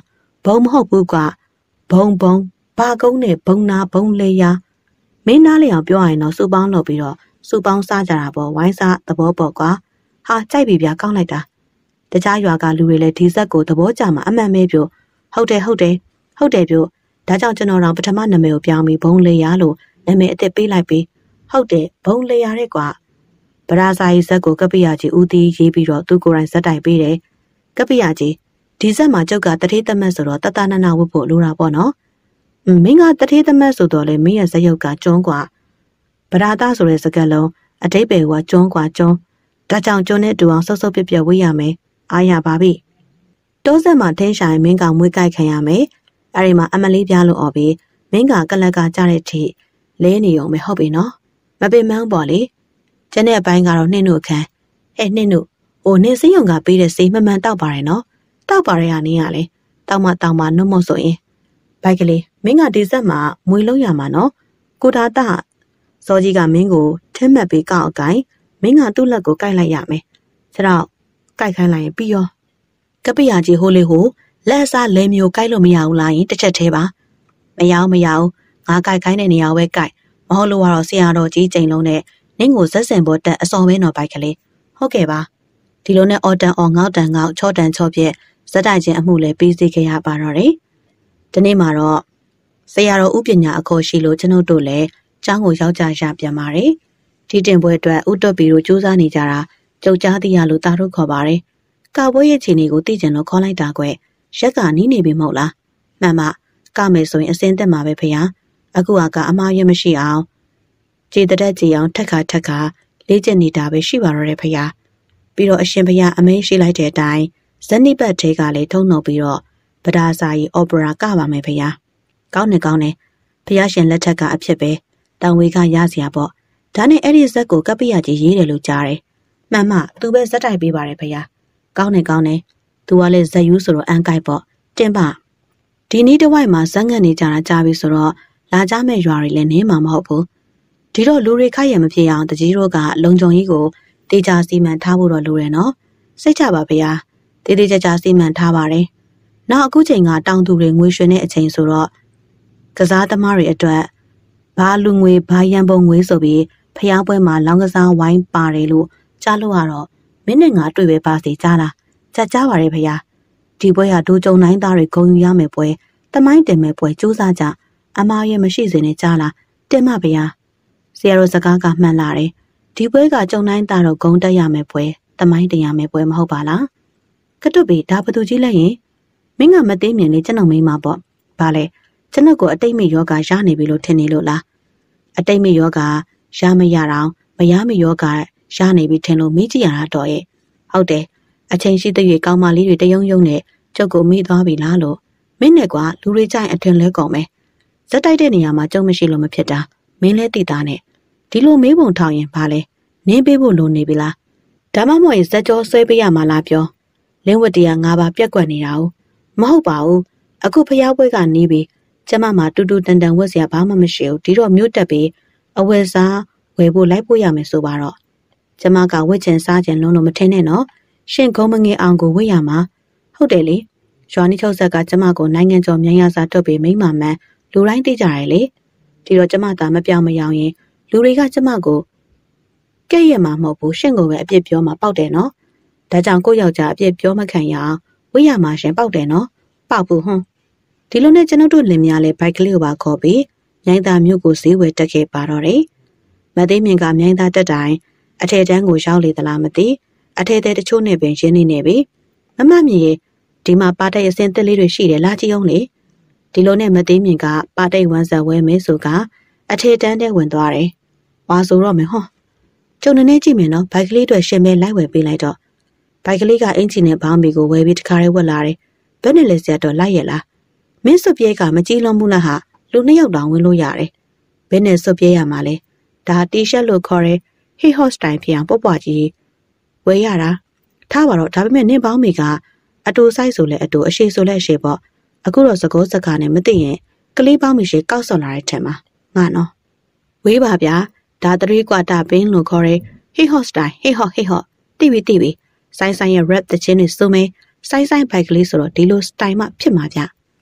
ဘုံမဟုတ်ဘူးကွာဘုံဘာကုန်းနဲ့ဘုံနာဘုံလေယာမင်းသားလေးအောင်ပြောရရင်တော့စူပေါင်းလုပ်ပြီးတော့စူပေါင်းစားကြတာပေါ့ဝိုင်းစားသဘောပေါ့ကွာဟာကြိုက်ပြီဗျာကောင်းလိုက်တာတခြားရွာကလူတွေလည်းဒီဇက်ကိုသဘောကျမှာအမှန်ပဲပြောဟုတ်တယ်ပြောဒါကြောင့်ကျွန်တော်တို့ပထမနာမည်ကိုပြောင်းပြီးဘုံလေယာလို့နာမည်အသစ်ပေးလိုက်ပြီးဟုတ်တယ်ဘုံလေယာတဲ့ကွာဗရာဇာကြီးဇက်ကိုကပိယကြီးဦးတီးရေးပြီးတော့သူကိုယ်တိုင်ဇက်တိုင်ပေးတယ်ကပိယကြီးဒီဇက်မှာကျုပ်ကတထေးသမက်ဆိုတော့တတနာနာဝတ်ဖို့လိုတာပေါ့နော်မင်းကတထေးသမက်ဆိုတော့လေမင်းရဲ့ဇက်ရုပ်ကကျွန်းကွာဗရာသဆိုတဲ့စကားလုံးအတိတ်ပဲကကျွန်းကွာကျွန်းဒါကြောင့်ကျွန်းနဲ့တူအောင်ဆုပ်ဆုပ်ပြပြဝေးရမယ်အားရပါပြီတိုးဆက်မှာထင်းဆိုင်မင်းကမွေးကြိုက်ခံရမယ်အဲဒီမှာအမလေးပြားလို့អော်ပြီးမင်းကကလက်ကကြတဲ့ထိလဲနေုံပဲဟုတ်ပြီနော်မပင်မန်းပေါ့လေကျန်တဲ့အပိုင်းကတော့နှင်းတို့ခန်းနှင်းတို့နင်းစင်းရုံကပေးတဲ့စေးမှန်တောက်ပါရယ်နော်တောက်ပါရယ်ကနေရလေတောက်မနှုတ်မဆိုရင်ဘိုက်ကလေးမင်းကဒီဆက်မှာမွေလုံးရမှာနော်ကိုဒါတာစောကြီးကမင်းကိုထင်းမှတ်ပြီးကောက်အကိုင်မင်းကသူ့လက်ကိုကိုက်လိုက်ရမယ်ခြေတော့ကိုက်ခိုင်းလိုက်ရင်ပြီးရောကပိယကြီးဟိုးလေးဟိုလက်အစားလဲမျိုးကိုက်လို့မရဘူးလားယင်တစ်ချက်သေးပါမရဘူးငါကိုက်ခိုင်းတဲ့နေရာပဲကိုက်မဟုတ်လို့ကတော့ဆရာတော်ကြီးချိန်လုံးနဲ့နင်းကိုဇက်စင်ပေါ်တက်အစော်ပဲတော့ဘိုက်ကလေးဟုတ်ကဲ့ပါဒီလိုနဲ့အော်တန်အော်ငေါတန်ငေါချောတန်ချောပြက်ဇက်တိုက်ချင်းအမှုလည်းပြီးစီးခဲ့ရပါတော့တယ်ဒီနေ့မှာတော့ဆရာတော်ဥပညာအခေါ်ရှိလို့ကျွန်ုပ်တို့လည်းကျောင်းကိုရောက်ကြရပြန်ပါတယ်ဒီတင်ပွဲအတွက်ဥတွက်ပြီးတော့စူးစမ်းနေကြတာကြုတ်ကြားသိရလို့တာတို့ခေါ်ပါတယ်ကာပွဲရဲ့ခြေနေကိုသိကျင်လို့ခေါ်လိုက်တာကွရက်ကနီးနေပြီမဟုတ်လားမှန်ပါကမယ်ဆိုရင်အစင်းတက်မှာပဲဖေဟာအခုကအမှားရမရှိအောင်ခြေတက်ကြည်အောင်ထက်ခါလေ့ကျင့်နေတာပဲရှိပါတော့တယ်ဖေဟာပြီးတော့အရှင်ဖေဟာအမင်းရှိလိုက်တဲ့အတိုင်းဇနိပတ်သေးကလည်းထုံနှုတ်ပြီးတော့ဗဒါစာကြီးအော်ပရာကပါမယ်ဖေဟာကောင်းတယ်ဖေဟာရှင်လက်ထက်ကအဖြစ်ပဲတောင်ဝေကရစရာပေါ့ဒါနဲ့အဲ့ဒီဇက်ကိုကပိယကြီးရေးတယ်လို့ကြားတယ်မှန်မှသူပဲဇက်တိုက်ပေးပါတယ်ဖေဟာကောင်းတယ်သူကလည်းဇက်ယူဆိုတော့အန်ကိုက်ပေါ့တင်ပါဒီနေ့တစ်ဝိုက်မှာဇက်ငတ်နေကြတာကြားပြီဆိုတော့လာကြမဲ့ရွာတွေလည်းနင်းမှာမဟုတ်ဘူးဒီတော့လူတွေခိုက်ရမဖြစ်အောင်တကြီးတို့ကလုံခြုံရေးကိုတေချာစီမံထားဖို့တော့လိုတယ်နော်စိတ်ချပါဖေဟာတေးကြစီမံထားပါတယ်နောက်အခုချိန်ကတောင်သူတွေငွေရွှင်တဲ့အချိန်ဆိုတော့ကစားသမားတွေအတွက်ဘာလူငွေဘာရန်ပုံငွေဆိုပြီးဖျားပွဲမှာလောင်းကစားဝိုင်းပါတယ်လို့ကြားလို့ရတော့မင်းနဲ့ငါတွေ့ပဲပါစီကြားလားကြားပါရဲ့ဖေဟာဒီပွဲဟာဒိုးကြုံနိုင်သားတွေဂုံယူရမယ်ပွဲတမိုင်းတင်မဲ့ပွဲစူးစမ်းကြအမားရဲ့မရှိစေနဲ့ကြားလားတင်မဖေဟာဆရာတို့စကားကမှန်လာတယ်ဒီပွဲကကြုံနိုင်သားတော့ဂုံတက်ရမယ်ပွဲတမိုင်းတင်ရမယ်ပွဲမဟုတ်ပါလားကတုတ်ပြီဒါဘသူကြီးလဲရင်မင်းကမသိမြင်လေကျွန်တော်မိမပေါ့ဘာလဲကျွန်တော်ကိုအတိတ်မိယောဂရနေပြီလို့ထင်နေလို့လားအတိတ်မိယောဂရမရတော့မရမယောဂရနေပြီထင်လို့မေးကြည့်ရတာတော့ရဲ့ဟုတ်တယ်အချိန်ရှိတဲ့၍ကောင်းမလေးတွေတယုံနဲ့ကျုပ်ကိုမိသွားပြီလားလို့မင်းနဲ့ကွာလူတွေကြိုင်အထင်လဲကုန်မယ်ဇက်တိုက်တဲ့နေရာမှာကျုံမရှိလို့မဖြစ်တာမင်းလဲသိတာနဲ့ဒီလိုမေးပုံထောင်ရင်ဘာလဲနင်းပေးဖို့လိုနေပြီလားဒါမှမဟုတ်ရင်ဇက်ကြောဆွဲပေးရမှာလားပြောလင်းဝတ္တရား၅ပါးပြက်ကွက်နေတာ မဟုတ်ပါဘူးအခုဖျားပွဲကနေပြီးကျမမှာတူတူတန်တန်ဝက်စရာဘာမှမရှိဘူးဒီတော့မြို့တက်ပြီးအဝယ်စားဝယ်ဖို့လိုက်ဖို့ရမယ်ဆိုပါတော့ကျမကဝက်ချင်စားချင်လုံးလို့မထင်နဲ့နော်ရှင်ကုန်းမငယ်အောင်ကိုဝက်ရမှာဟုတ်တယ်လေရွာနီချုပ်ဆက်ကကျမကိုနိုင်ငံကျော်မြန်ရစားတွတ်ပြီးမိမမှန်လူတိုင်းသိကြတယ်လေဒီတော့ကျမသာမပြောင်းမယောင်ရင်လူတွေကကျမကိုကဲ့ရဲ့မှာမဟုတ်ဘူးရှင်ကိုပဲအပြစ်ပြောမှာပေါက်တယ်နော်ဒါကြောင့်ကိုယောက်ျားအပြစ်ပြောမခံရအောင်ဝိရမှာရှင်ပေါက်တယ်နော်ပေါက်ဘူးဟွန်းဒီလိုနဲ့ကျွန်တော်တို့လင်မယားလေးဘိုက်ကလေးကိုပါခေါ်ပြီးမြိုင်းသားမြို့ကိုဈေးဝယ်တက်ခဲ့ပါတော့တယ်မသိမြင်ကမြိုင်းသားတက်တိုင်းအထက်တန်းကိုရောက်လေသလားမသိအထက်တဲ့တချို့နဲ့ပင်ရင်းနေပြီမမမြင်ဒီမှာပါတဲ့အစင်တက်လေးတွေရှိတယ်လာကြည့်အောင်လေဒီလိုနဲ့မသိမြင်ကပါတဲ့ဝမ်းဆက်ဝဲမဲဆိုကအထက်တန်းတဲ့ဝင်သွားတယ်ဝါဆိုတော့မယ်ဟောကျုံနေကြည့်မယ်နော်ဘိုက်ကလေးတွေရှင်မဲလိုက်ဝယ်ပေးလိုက်တော့ဘိုက်ကလေးကအင်ဂျင်နဲ့ဘောင်းဘီကိုဝယ်ပြီးတခါရဲဝက်လာတယ်ဘယ်နဲ့လဲဆရာတော့လိုက်ရလားမင်းစွပ်ပြဲကမကြည့်လုံးဘူးလားဟာလူနှစ်ယောက်တောင်ဝင်လို့ရတယ်ဘယ်နဲ့စွပ်ပြဲရမှာလဲဒါတီရှပ်လို့ခေါ်ရဲဟီဟော့စတိုင်ဖြစ်အောင်ပွပွကြီးဝယ်ရတာထားပါတော့ဒါပေမဲ့နင်းဘောင်းဘီကအတူဆိုင်ဆိုလဲအတူအရှိဆိုလဲအရှိပေါ့အခုတော့စကောစကားနဲ့မသိရင်ကလေးပေါင်းမရှိကောက်ဆော်လာတဲ့ထက်မှာငါနော်ဝေးပါဗျာဒါ3 quarter ပင်းလို့ခေါ်ရဲဟီဟော့စတိုင်ဟီဟော့တိပြီဆိုင်ရဲ့ rap တချင်းတွေစုံမဲဆိုင်ဘိုက်ကလေးဆိုတော့ဒီလိုစတိုင်မှဖြစ်မှာဗျ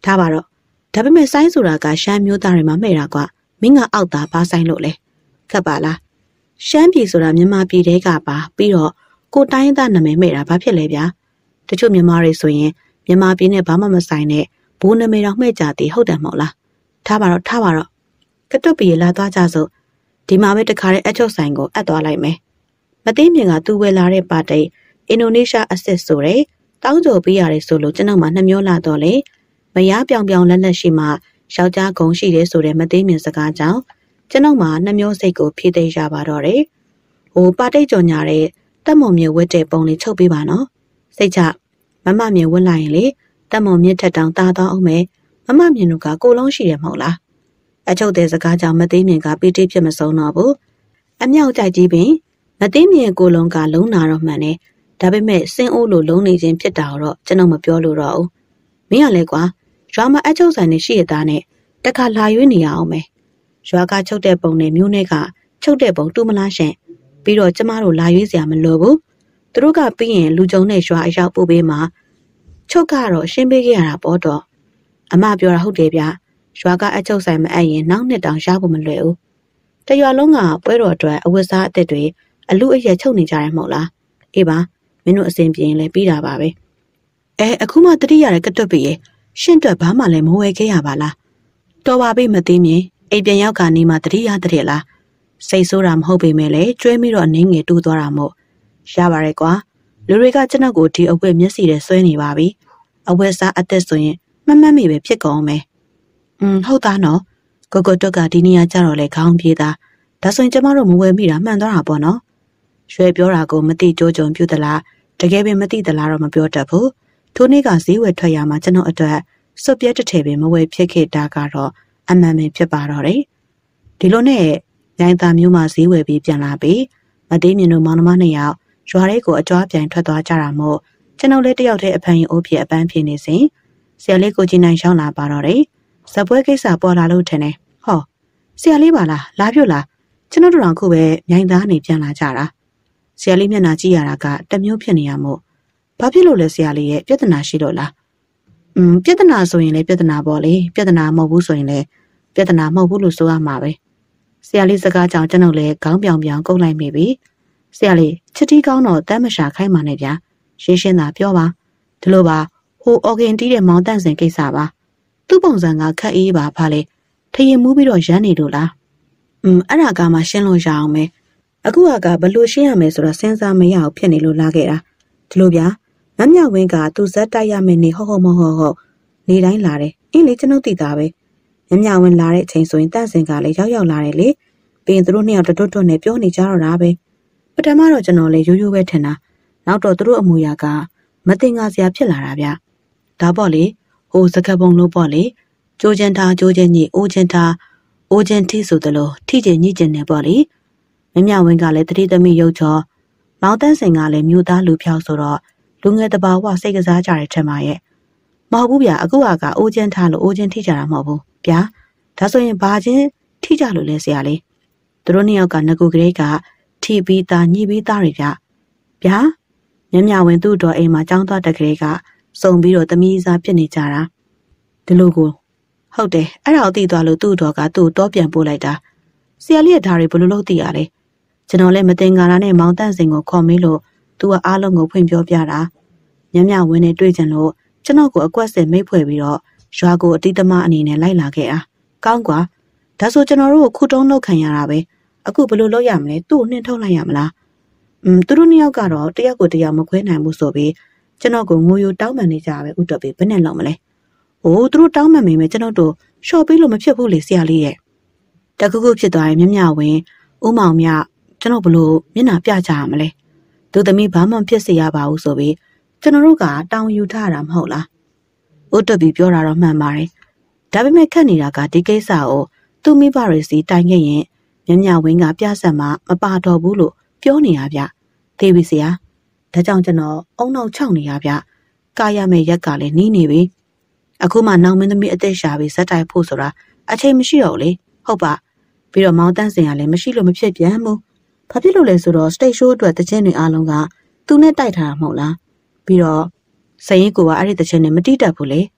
ထားပါတော့ဒါပေမဲ့ဆိုင်းဆိုတာကရှမ်းမျိုးသားတွေမှာမဲ့တာကွာမင်းကအောက်သားဘာဆိုင်လို့လဲခက်ပါလားရှမ်းပြည်ဆိုတာမြန်မာပြည်တဲကပါပြီးတော့ကိုတိုင်းသားနာမည်မဲ့တာဘာဖြစ်လဲဗျာတချို့မြန်မာတွေဆိုရင်မြန်မာပြည်နဲ့ဘာမှမဆိုင်တဲ့ဘိုးနာမည်တော်မှဲ့ကြသည်ဟုတ်တယ်မဟုတ်လားထားပါတော့ကတွတ်ပြည်လာသွားကြစို့ဒီမှာပဲတခါတဲ့အချုပ်ဆိုင်ကိုအပ်သွားလိုက်မယ်မသိမြင်ကသူ့ဝယ်လာတဲ့ပါတိတ်အင်ဒိုနီးရှားအစစ်ဆိုတဲ့တောင်းကြပေးရတယ်ဆိုလို့ကျွန်တော်မှနှမျောလာတော့လေမရပြောင်လက်ရှိမှယောက်ျားကုံရှိတယ်ဆိုတဲ့မသိမြင်စကားကြောင့်ကျွန်တော်မှနှမျောစိတ်ကိုဖြည့်သိမ်းရပါတော့တယ်ဟိုပါတိတ်ကြော်ညာတဲ့တက်မုံမြေဝတ်တဲ့ပုံလေးချုပ်ပေးပါနော်စိတ်ချမမမြေဝတ်လိုက်ရင်လေတက်မုံမြင့်ထက်တောင်တာတော့အောင်မယ်မမမြင်တို့ကကိုလုံးရှိတယ်မဟုတ်လားအချုပ်တဲ့စကားကြောင့်မသိမြင်ကပီတိဖြစ်မဆုံးတော့ဘူးအမြောက်ကြိုက်ကြီးပင်မသိမြင်ကိုလုံးကလုံးနာတော့မှန်တယ်ဒါပေမဲ့စင်းအိုးလိုလုံးနေခြင်းဖြစ်တာတော့ကျွန်တော်မပြောလို့တော့ဘူးမင်းကလည်းကွာရွာမှာအချုပ်ဆိုင်နေရှိရသားနဲ့တခါလာရွေးနေရအောင်မယ်ရွာကချုပ်တဲ့ပုံနဲ့မျိုးနဲ့ကချုပ်တဲ့ပုံတူမလားရှင်ပြီးတော့ကျမတို့လာရွေးစရာမလိုဘူးသူတို့ကပြီးရင်လူကြုံတဲ့ရွာအရောက်ပို့ပေးမှာချုပ်ကတော့ရှင်းပေးခဲ့ရတာပေါ့တော့အမပြောတာဟုတ်တယ်ဗျရွာကအချုပ်ဆိုင်မအပ်ရင်နောက်နှစ်တောင်ရဖို့မလွယ်ဘူးတရွာလုံးကပွဲတော်အတွက်အဝတ်စားအသစ်တွေအလူအရက်ချုပ်နေကြတယ်မဟုတ်လားအေးပါမင်းတို့အစဉ်ပြေရင်လည်းပြီးတာပါပဲအခုမှတတိရတဲ့ကတွတ်ပြီရဲ့ရှင့်အတွက်ဘာမှလည်းမဝယ်ခဲ့ရပါလားတော်ပါပြီမသိမြင်အိမ်ပြန်ရောက်ကနေမှတတိရတဲ့လားစိတ်ဆိုးတာမဟုတ်ပေမဲ့လည်းကျွဲပြီးတော့အနှင်းငယ်တူးသွားတာမို့ရပါရဲ့ကွာလူတွေကကျွန်တော်ကိုဒီအဝတ်မျက်စိနဲ့ဆွဲနေပါပြီအဝတ်စားအသက်ဆိုရင်မမှတ်မိပဲဖြစ်ကုန်မယ်ဟုတ်သားနော်ကိုတွက်ကဒီနေရာကြတော့လေခေါင်းပြေးတာဒါဆိုရင်ကျမတို့မဝယ်မိတာမှန်သွားတာပေါ့နော်ရွှဲပြောတာကိုမသိကြိုးကြုံပြုသလားတကယ်ပင်မသိသလားတော့မပြောတတ်ဘူးထိုနေ့ကဈေးဝယ်ထွက်ရမှာကျွန်တော်အတွက်စွပ်ပြဲတစ်ထည်ပင်မဝယ်ဖြစ်ခဲ့တာကတော့အမှန်ပဲဖြစ်ပါတော့တယ်ဒီလိုနဲ့ရိုင်းသားမျိုးမှဈေးဝယ်ပြီးပြန်လာပြီးမတေးမြင်တို့မောင်နှမနှစ်ယောက်ရွာလေးကိုအကြွားပြန်ထွက်သွားကြတာမို့ကျွန်တော်လည်းတယောက်တည်းအဖန်ရင်အိုးဖြစ်အပန်းဖြစ်နေစဉ်ဆရာလေးကိုကြီးနိုင်ရှောင်းလာပါတော့တယ်ဇပွဲကိစ္စပေါ်လာလို့ထင်တယ်ဟောဆရာလေးပါလားလာပြုတ်လားကျွန်တော်တို့တော့ခုပဲမြိုင်သားနေပြန်လာကြတာဆရာလေးမျက်နှာကြည့်ရတာကတမျိုးဖြစ်နေရမို့ဘာဖြစ်လို့လဲဆရာလေးရဲ့ပြဿနာရှိလို့လားပြဿနာဆိုရင်လည်းပြဿနာပေါ့လေပြဿနာမဟုတ်ဘူးဆိုရင်လည်းပြဿနာမဟုတ်ဘူးလို့ဆိုရမှာပဲဆရာလေးစကားကြောင့်ကျွန်တော်လည်းခေါင်းပြောင်ကုတ်လိုက်မိပြီဆရာလေးချစ်တီးကောင်းတော့တမ်းမရှာခိုင်းပါနဲ့ဗျာရှင်းရှင်းသာပြောပါဒီလိုပါဟိုအော်ဂင်တီးတဲ့မောင်တန့်စင်ကိစ္စပါသူ့ပုံစံကခက်အေးပါဖားလေထရင်မူးပြီးတော့ရမ်းနေလို့လားအဲ့ဒါကမှရှင်းလို့ရအောင်မယ်အခုကဘလို့ရှင်းရမယ်ဆိုတော့စဉ်းစားမရအောင်ဖြစ်နေလို့လာခဲ့တာဒီလိုဗျာမမြောက်ဝင်းကသူဇက်တိုက်ရမယ်နေဟုတ်နေတိုင်းလာတယ်အင်းလေကျွန်ုပ်သိတာပဲမမြောက်ဝင်းလာတဲ့အချိန်ဆိုရင်တန့်စင်ကလည်းရောက်လာတယ်လေပြီးရင်သူတို့နှစ်ယောက်တွတ်နဲ့ပြောနေကြတော့တာပဲပထမတော့ကျွန်တော်လည်းရိုးရိုးပဲထင်တာနောက်တော့သူတို့အမူအရာကမတင်ငါစရာဖြစ်လာတာဗျဒါပေါ့လေဟိုစကပုံလို့ပေါ့လေကြိုးချင်ထားကြိုးချင်ညိအိုးချင်ထားအိုးချင်ထိဆိုသလိုထိချင်ညိချင်နေပေါ့လေမမြောက်ဝင်းကလည်းတတိသမီးရုပ်ချောမောင်တန်းစင်ကလည်းမြို့သားလူဖြောက်ဆိုတော့လူငယ်တဘာဝစိတ်ကစားကြတယ်ထင်ပါရဲ့မဟုတ်ဘူးဗျာအခုကအိုးချင်ထားလို့အိုးချင်ထိကြတာမဟုတ်ဘူးဗျာဒါဆိုရင်ဘာချင်းထိကြလို့လဲဆရာလေးသူတို့နှစ်ယောက်ကငကူကလေးကထိပြီးသားညှိပြီးသားတွေဗျာမြမြဝင်သူ့တော်အိမ်မှာចောင်းသွားတက်ကလေးကစုံပြီးတော့သမီးစားဖြစ်နေကြတာဒီလိုကိုဟုတ်တယ်အဲ့ဒါကိုသိသွားလို့သူ့တော်ကသူ့တော့ပြန်ပို့လိုက်တာဆရာလေးကဒါတွေဘယ်လိုလုပ်သိရလဲကျွန်တော်လည်းမတင်္ကာတာနဲ့မောင်တန့်စင်ကိုခေါ်မေးလို့သူကအားလုံးကိုဖွင့်ပြောပြတာမြမြဝင်နဲ့တွေ့ကြလို့ကျွန်တော်ကိုအကွက်စစ်မိတ်ဖွဲ့ပြီးတော့ရွာကိုအတိတ်သမားအနေနဲ့လိုက်လာခဲ့တာကောင်းကွာဒါဆိုကျွန်တော်တို့ခုတုံးလောက်ခံရတာပဲအခုဘယ်လိုလုပ်ရမလဲသူ့ကိုနှင်ထုတ်လိုက်ရမလားသူတို့နှစ်ယောက်ကတော့တယောက်ကိုတယောက်မခွဲနိုင်ဘူးဆိုပြီးကျွန်တော်ကိုငိုယိုတောင်းပန်နေကြပဲဥတော်ပြီဘယ်နဲ့လောက်မလဲဟိုသူတို့တောင်းပန်မိမယ်ကျွန်တော်တို့ရှော့ပေးလို့မဖြစ်ဘူးလေဆရာလေးရဲ့တခုခုဖြစ်သွားရင်မြမြဝင်ဥမောင်မြကျွန်တော်ဘလို့မျက်နှာပြကြရမလဲသူသမီးဘာမှဖြစ်စေရပါဘူးဆိုပြီးကျွန်တော်တို့ကတောင်းယူထားတာမဟုတ်လားဥတော်ပြီပြောတာတော့မှန်ပါတယ်ဒါပေမဲ့ခက်နေတာကဒီကိစ္စကိုသူမိဘတွေစီတိုင်ခဲ့ရင်မြမြဝင်းကပြဆက်မှမပါတော့ဘူးလို့ပြောနေရဗျသေပြီဆရာဒါကြောင့်ကျွန်တော်အုံနောက်6နေရဗျကာရမဲ့ရက်ကလည်းနီးနေပြီအခုမှနောင်မင်းသမီးအသက်ရှာပြီးဇက်တိုက်ဖို့ဆိုတာအချိန်မရှိတော့လေဟုတ်ပါပြီးတော့မောင်တန်းစင်ကလည်းမရှိလို့မဖြစ်ပြန်ဘူးဘာဖြစ်လို့လဲဆိုတော့ stage show အတွက်တခြင်းတွေအားလုံးကသူနဲ့တိုက်ထားတာမဟုတ်လားပြီးတော့စရင်ကိုကအဲ့ဒီတခြင်းနဲ့မတိတတ်ဘူးလေ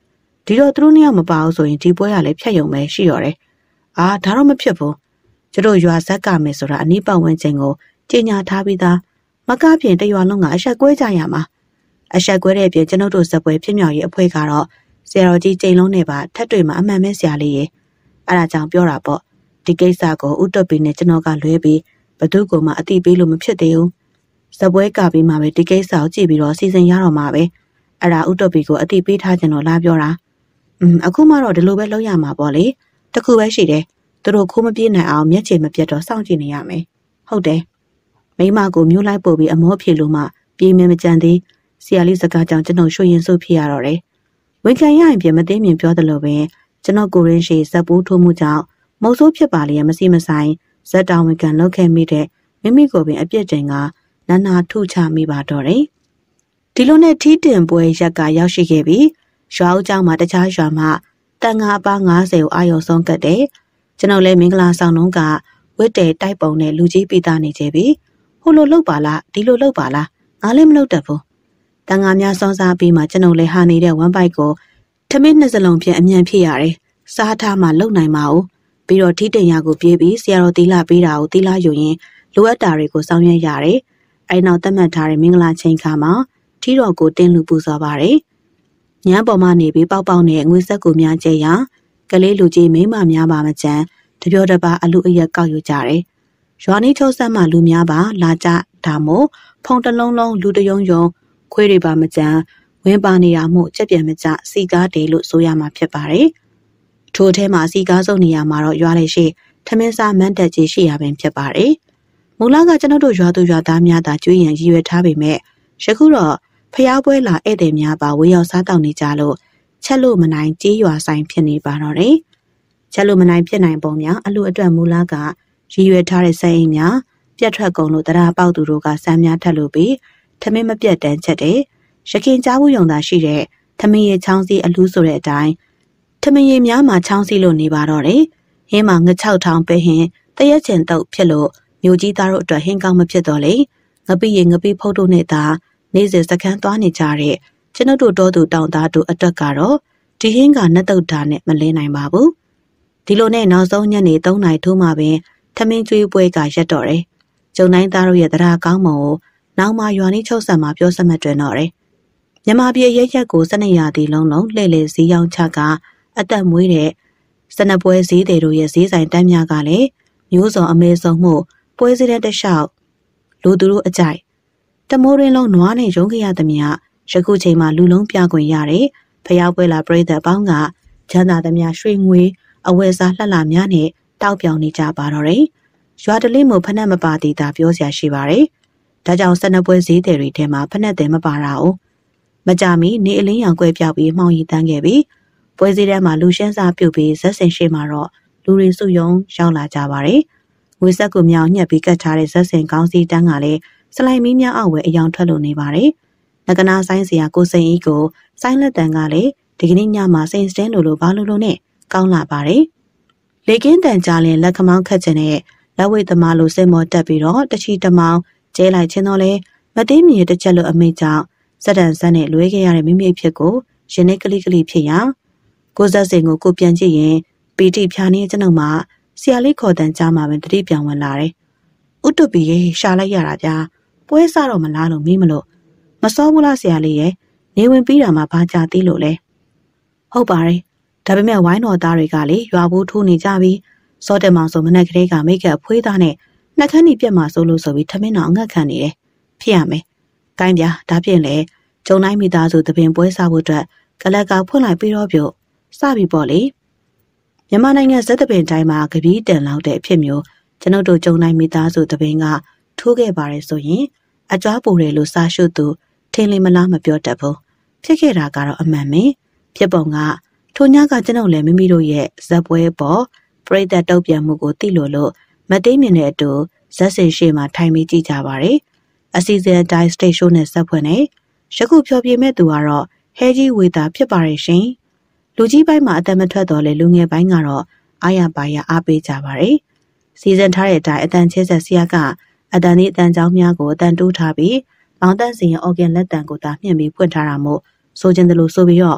ဒီတော့သူတို့နှစ်ယောက်မပါဘူးဆိုရင်ဒီပွဲကလည်းဖြတ်ယုံပဲရှိရောတယ်။အာဒါတော့မဖြစ်ဘူး။ကျတို့ရွာဇက်ကမယ်ဆိုတာအနိပတ်ဝန်းကျင်ကိုကြေညာထားပြီးသားမကပြင်တရွာလုံးကအဆက်ကွဲကြရမှာအဆက်ကွဲတဲ့အပြင်ကျွန်ုပ်တို့ဇက်ပွဲဖြစ်မြောက်ရေးအဖွဲ့ကတော့ဆရာတော်ကြီးကျိန်လုံးနဲ့ပါထပ်တွေ့မှာအမှန်ပဲဆရာလေးရေအဲ့ဒါကြောင့်ပြောတာပေါ့ဒီကိစ္စကိုဥတွတ်ပီနဲ့ကျွန်တော်ကလွဲပြီးဘသူကမှအတိပေးလို့မဖြစ်သေးဘူးဇက်ပွဲကပြီးမှပဲဒီကိစ္စကိုကြည့်ပြီးတော့စီစဉ်ရတော့မှာပဲအဲ့ဒါဥတွတ်ပီကိုအတိပေးထားကြတော့လာပြောတာအခုမှတော့ဒီလိုပဲလုပ်ရမှာပေါ့လေတခုပဲရှိတယ်သူတို့ခိုးမပြေးနိုင်အောင်မျက်ခြေမပြတ်တော့စောင့်ကြည့်နေရမယ်ဟုတ်တယ်မိမကိုမျိုးလိုက်ပို့ပြီးအမောဖြေလို့မှပြေးမကြံသေးဆရာလေးစကားကြောင့်ကျွန်တော်ရွှေရင်ဆုပ်ဖြစ်ရတော့တယ်ဝန်ခံရရင်ပြင်မသိမြင်ပြောတယ်လို့ပဲကျွန်တော်ကိုရင်းရှိဇက်ပူးထိုးမှုကြောင့်မုံဆိုးဖြစ်ပါလေမစီမဆိုင်ဇက်တောင်ဝန်ခံလောက်ခဲ့မိတဲ့မိမိကိုပင်အပြစ်တင်ကနာနာထုချမိပါတော့တယ်ဒီလိုနဲ့ထီးတင်ပွဲရက်ကရောက်ရှိခဲ့ပြီးရွာဦးကျောင်းမှာတခြားရွာမှာတန်ငါအပါ90ကိုအာရုံဆုံးကတ်တယ်ကျွန်တော်လည်းမင်္ဂလာဆောင်လုံးကဝတ်တယ်တိုက်ပုံနဲ့လူကြီးပိသားနေကြပြီဟိုလိုလှုပ်ပါလားဒီလိုလှုပ်ပါလားငါလည်းမလှုပ်တတ်ဘူးတန်ငါများစောစားပြီးမှကျွန်တော်လည်းဟာနေတဲ့ဝမ်ပိုက်ကိုထမင်းနှစ်စလုံးဖြင့်အမြန်ဖြစ်ရတယ်စားထားမှလုံနိုင်ပါဦးပြီးတော့ထီးတင်ရကိုပြေးပြီးဆရာတော်တီလာပေးတာကိုတီလာယူရင်လိုအပ်တာတွေကိုဆောင်ရွက်ရတယ်အဲ့နောက်သတ်မှတ်ထားတဲ့မင်္ဂလာချိန်ခါမှာထီးတော်ကိုတင်းလူပူဇော်ပါတယ်ညံပေါ်မှနေပြီးပေါက်ပေါက်နဲ့ငွေဆက်ကိုများကျဲရကလေးလူကြီးမိမများပါမကြမ်းတပြောတပါအလူအရက်ကောက်ယူကြတယ်ရွာနီးထုတ်ဆက်မှလူများပါလာကြဒါမို့ဖုံတလုံးလုံးလူတယုံယုံခွေးတွေပါမကြမ်းဝင်းပါနေတာမို့ချက်ပြန်မကြစီကားတယ်လို့ဆိုရမှာဖြစ်ပါတယ်ထို့ထဲမှာစီကားစုပ်နေရမှာတော့ရွာလေရှိထမင်းစားမန်းတက်ကြီးရှိရပင်ဖြစ်ပါတယ်မူလကကျွန်တော်တို့ရွာသူရွာသားများသာကျွေးရင်ရည်ရွယ်ထားပေမဲ့ယခုတော့ဖျားပွဲလာဧည့်သည်များပါဝေရောက်စားတောက်နေကြလို့ချက်လို့မနိုင်ကြေးရွာဆိုင်ဖြစ်နေပါတော့တယ်ချက်လို့မနိုင်ဖြစ်နိုင်ပုံများအလူအတွက်မူလကရည်ရွယ်ထားတဲ့စိတ်အိမ်များပြတ်ထွက်ကုန်လို့တရားပေါက်သူတို့ကစမ်းများထက်လို့ပြီးထမင်းမပြတ်တန်းချက်တယ်ရခင်ကြားဘူးယုံသာရှိတဲ့ထမင်းရချောင်းစီအလူးဆိုတဲ့အတိုင်းထမင်းရများမှာချောင်းစီလို့နေပါတော့တယ်ဟင်းမှာငချောက်ထောင်ပဲဟင်းတရက်ချင်တုပ်ဖြစ်လို့မြို့ကြီးသားတို့အတွက်ဟင်းကောင်းမဖြစ်တော့လေငပိရငပိဖုတ်တို့နဲ့သာနေ့စဉ်စခန်းသွားနေကြတဲ့ကျွန်တို့တော်သူတောင်သားတို့အတွက်ကတော့ဒီဟင်းကနှက်တုတ်တာနဲ့မလင်းနိုင်ပါဘူးဒီလိုနဲ့နောက်ဆုံးညနေ3နာရီထိုးမှပင်ထမင်းကျွေးပွဲကရက်တော့တယ်ကျုံတိုင်းသားတို့ရဲ့တရားကောင်းမွန်ကိုနောက်မှရွာနီးချုပ်ဆက်မှာပြောစမှတ်တွင်တော့တယ်မြန်မာပြည်ရဲ့ရက်ကို12ရာသီလုံးလုံးလှည့်လည်ဈေးရောင်းချကအသက်မွေးတဲ့စနပွဲဈေးတွေတို့ရဲ့ဈေးဆိုင်တန်းများကလည်းမျိုးစုံအမဲဆုံးမှုပွဲစည်းတဲ့တလျှောက်လူသူတို့အကြိုက်တမိုးရင်းလုံးနွားနဲ့ရုံးခရသမျှယခုချိန်မှာလူလုံးပြခွင့်ရတယ်ဖျားပွဲလာပြည်သက်ပေါင်းကချမ်းသာသမျှရွှေငွေအဝယ်စားလှလှများနဲ့တောက်ပြောင်နေကြပါတော့တယ်ရွာတလေးမို့ဖက်နှက်မပါသေးတာပြောစရာရှိပါတယ်ဒါကြောင့်စနပွဲဈေးတွေထဲမှာဖက်နှက်တယ်မပါတာ哦မကြမီနေအလင်းရောင်ကွဲပြောက်ပြီးမှောင်ရီတန်းခဲ့ပြီးပွဲစည်းထဲမှာလူရှင်းစားပြုတ်ပြီးဇက်စင်ရှိမှာတော့လူတွေစုယုံရောက်လာကြပါတယ်ငွေဆက်ကူမြောင်ညက်ပြီးကတ်ထားတဲ့ဇက်စင်ကောင်းစီတန်းကလည်းစလိုက်မီးများအောက်ဝဲအယောင်ထွက်လို့နေပါတယ်ငကနာဆိုင်စရာကိုစိန်အီကိုဆိုင်းလက်တန်ကလည်းဒီကနေ့ညမှာစိန်စတင်းလိုဘာလို့နဲ့ကောင်းလာပါတယ်လေကင်းတန်ကြလင်လက်ခမောင်းခတ်ခြင်းနဲ့လက်ဝိတ်သမားလိုစိတ်မောတက်ပြီးတော့တချီတမောင်းကျဲလိုက်ခြင်းတော့လေမသိမြင်တစ်ချက်လိုအမိတ်ကြောင့်စက်တန်ဆက်နဲ့လွဲခဲ့ရတဲ့မိမိဖြစ်ကိုရင်နဲ့ကလိကလိဖြစ်ရကိုဇက်စင်ကိုပြန်ကြည့်ရင်ပီတိဖြာနေကျွန်ုပ်မှာဆရာလေးခေါ်တန်ကြားမှာပဲတတိပြောင်ဝင်လာတယ်ဥတုပီရေရှာလိုက်ရတာဗျာပွဲစားတော့မလားလို့မင်းမလို့မစောဘူးလားဆရာလေးရဲ့နေဝင်ပြီးတာမှဘာကြသေးလို့လဲဟုတ်ပါတယ်ဒါပေမဲ့ဝိုင်းတော်သားတွေကလေရွာဘူးထိုးနေကြပြီးစောတယ်မောင်ဆိုမနဲ့ကလေးကမိတ်ကအဖွေးသားနဲ့နှက်ခမ်းကြီးပြက်မှဆိုလို့ဆိုပြီးထမင်းတော်အငတ်ခံနေတယ်ဖြစ်ရမယ်ကိုင်းပြဒါဖြင့်လေကျုံတိုင်းမိသားစုတပင်ပွဲစားဖို့အတွက်ကလက်ကဖွင့်လိုက်ပြီးတော့ပြုတ်စပြီပေါ့လေမြန်မာနိုင်ငံဇက်တပင်တိုင်းမှာကပီးတန်လောက်တဲ့အဖြစ်မျိုးကျွန်ုပ်တို့ကျုံတိုင်းမိသားစုတပင်ကထိုးခဲ့ပါတယ်ဆိုရင်အကြွားပူတယ်လို့စာရှုသူထင်လင်းမလားမပြောတတ်ဘူးဖြစ်ခဲ့တာကတော့အမှန်ပဲဖြစ်ပုံကထိုညကကျွန်ုပ်လည်းမိမိတို့ရဲ့ဇက်ပွဲပေါ်ပရိသတ်တုတ်ပြန်မှုကိုသိလို့မသိမြင်တဲ့အတူဇက်စင်ရှိမှထိုင်ပြီးကြည့်ကြပါတယ်အစီအစဉ်အတိုင်းစတိတ်ရှိုးနဲ့ဇက်ဖွင့်နေယခုဖြောပြမဲ့သူကတော့ဟဲကြီးဝေတာဖြစ်ပါရဲ့ရှင်လူကြီးပိုင်းမှာအသက်မထွက်တော့လေလူငယ်ပိုင်းကတော့အားရပါရအားပေးကြပါတယ်စီစဉ်ထားတဲ့အတိုင်းအတန်ချဲဆက်ဆရာကအတန်ဒီအတန်ကြောင်းများကိုအတန်တိုးထားပြီးလောင်တန့်စင်ရဲ့အော်ဂန်လက်တန်ကိုသာမြင့်ပြီးဖွင့်ထားတာမို့ဆိုခြင်းတလို့ဆိုပြီးတော့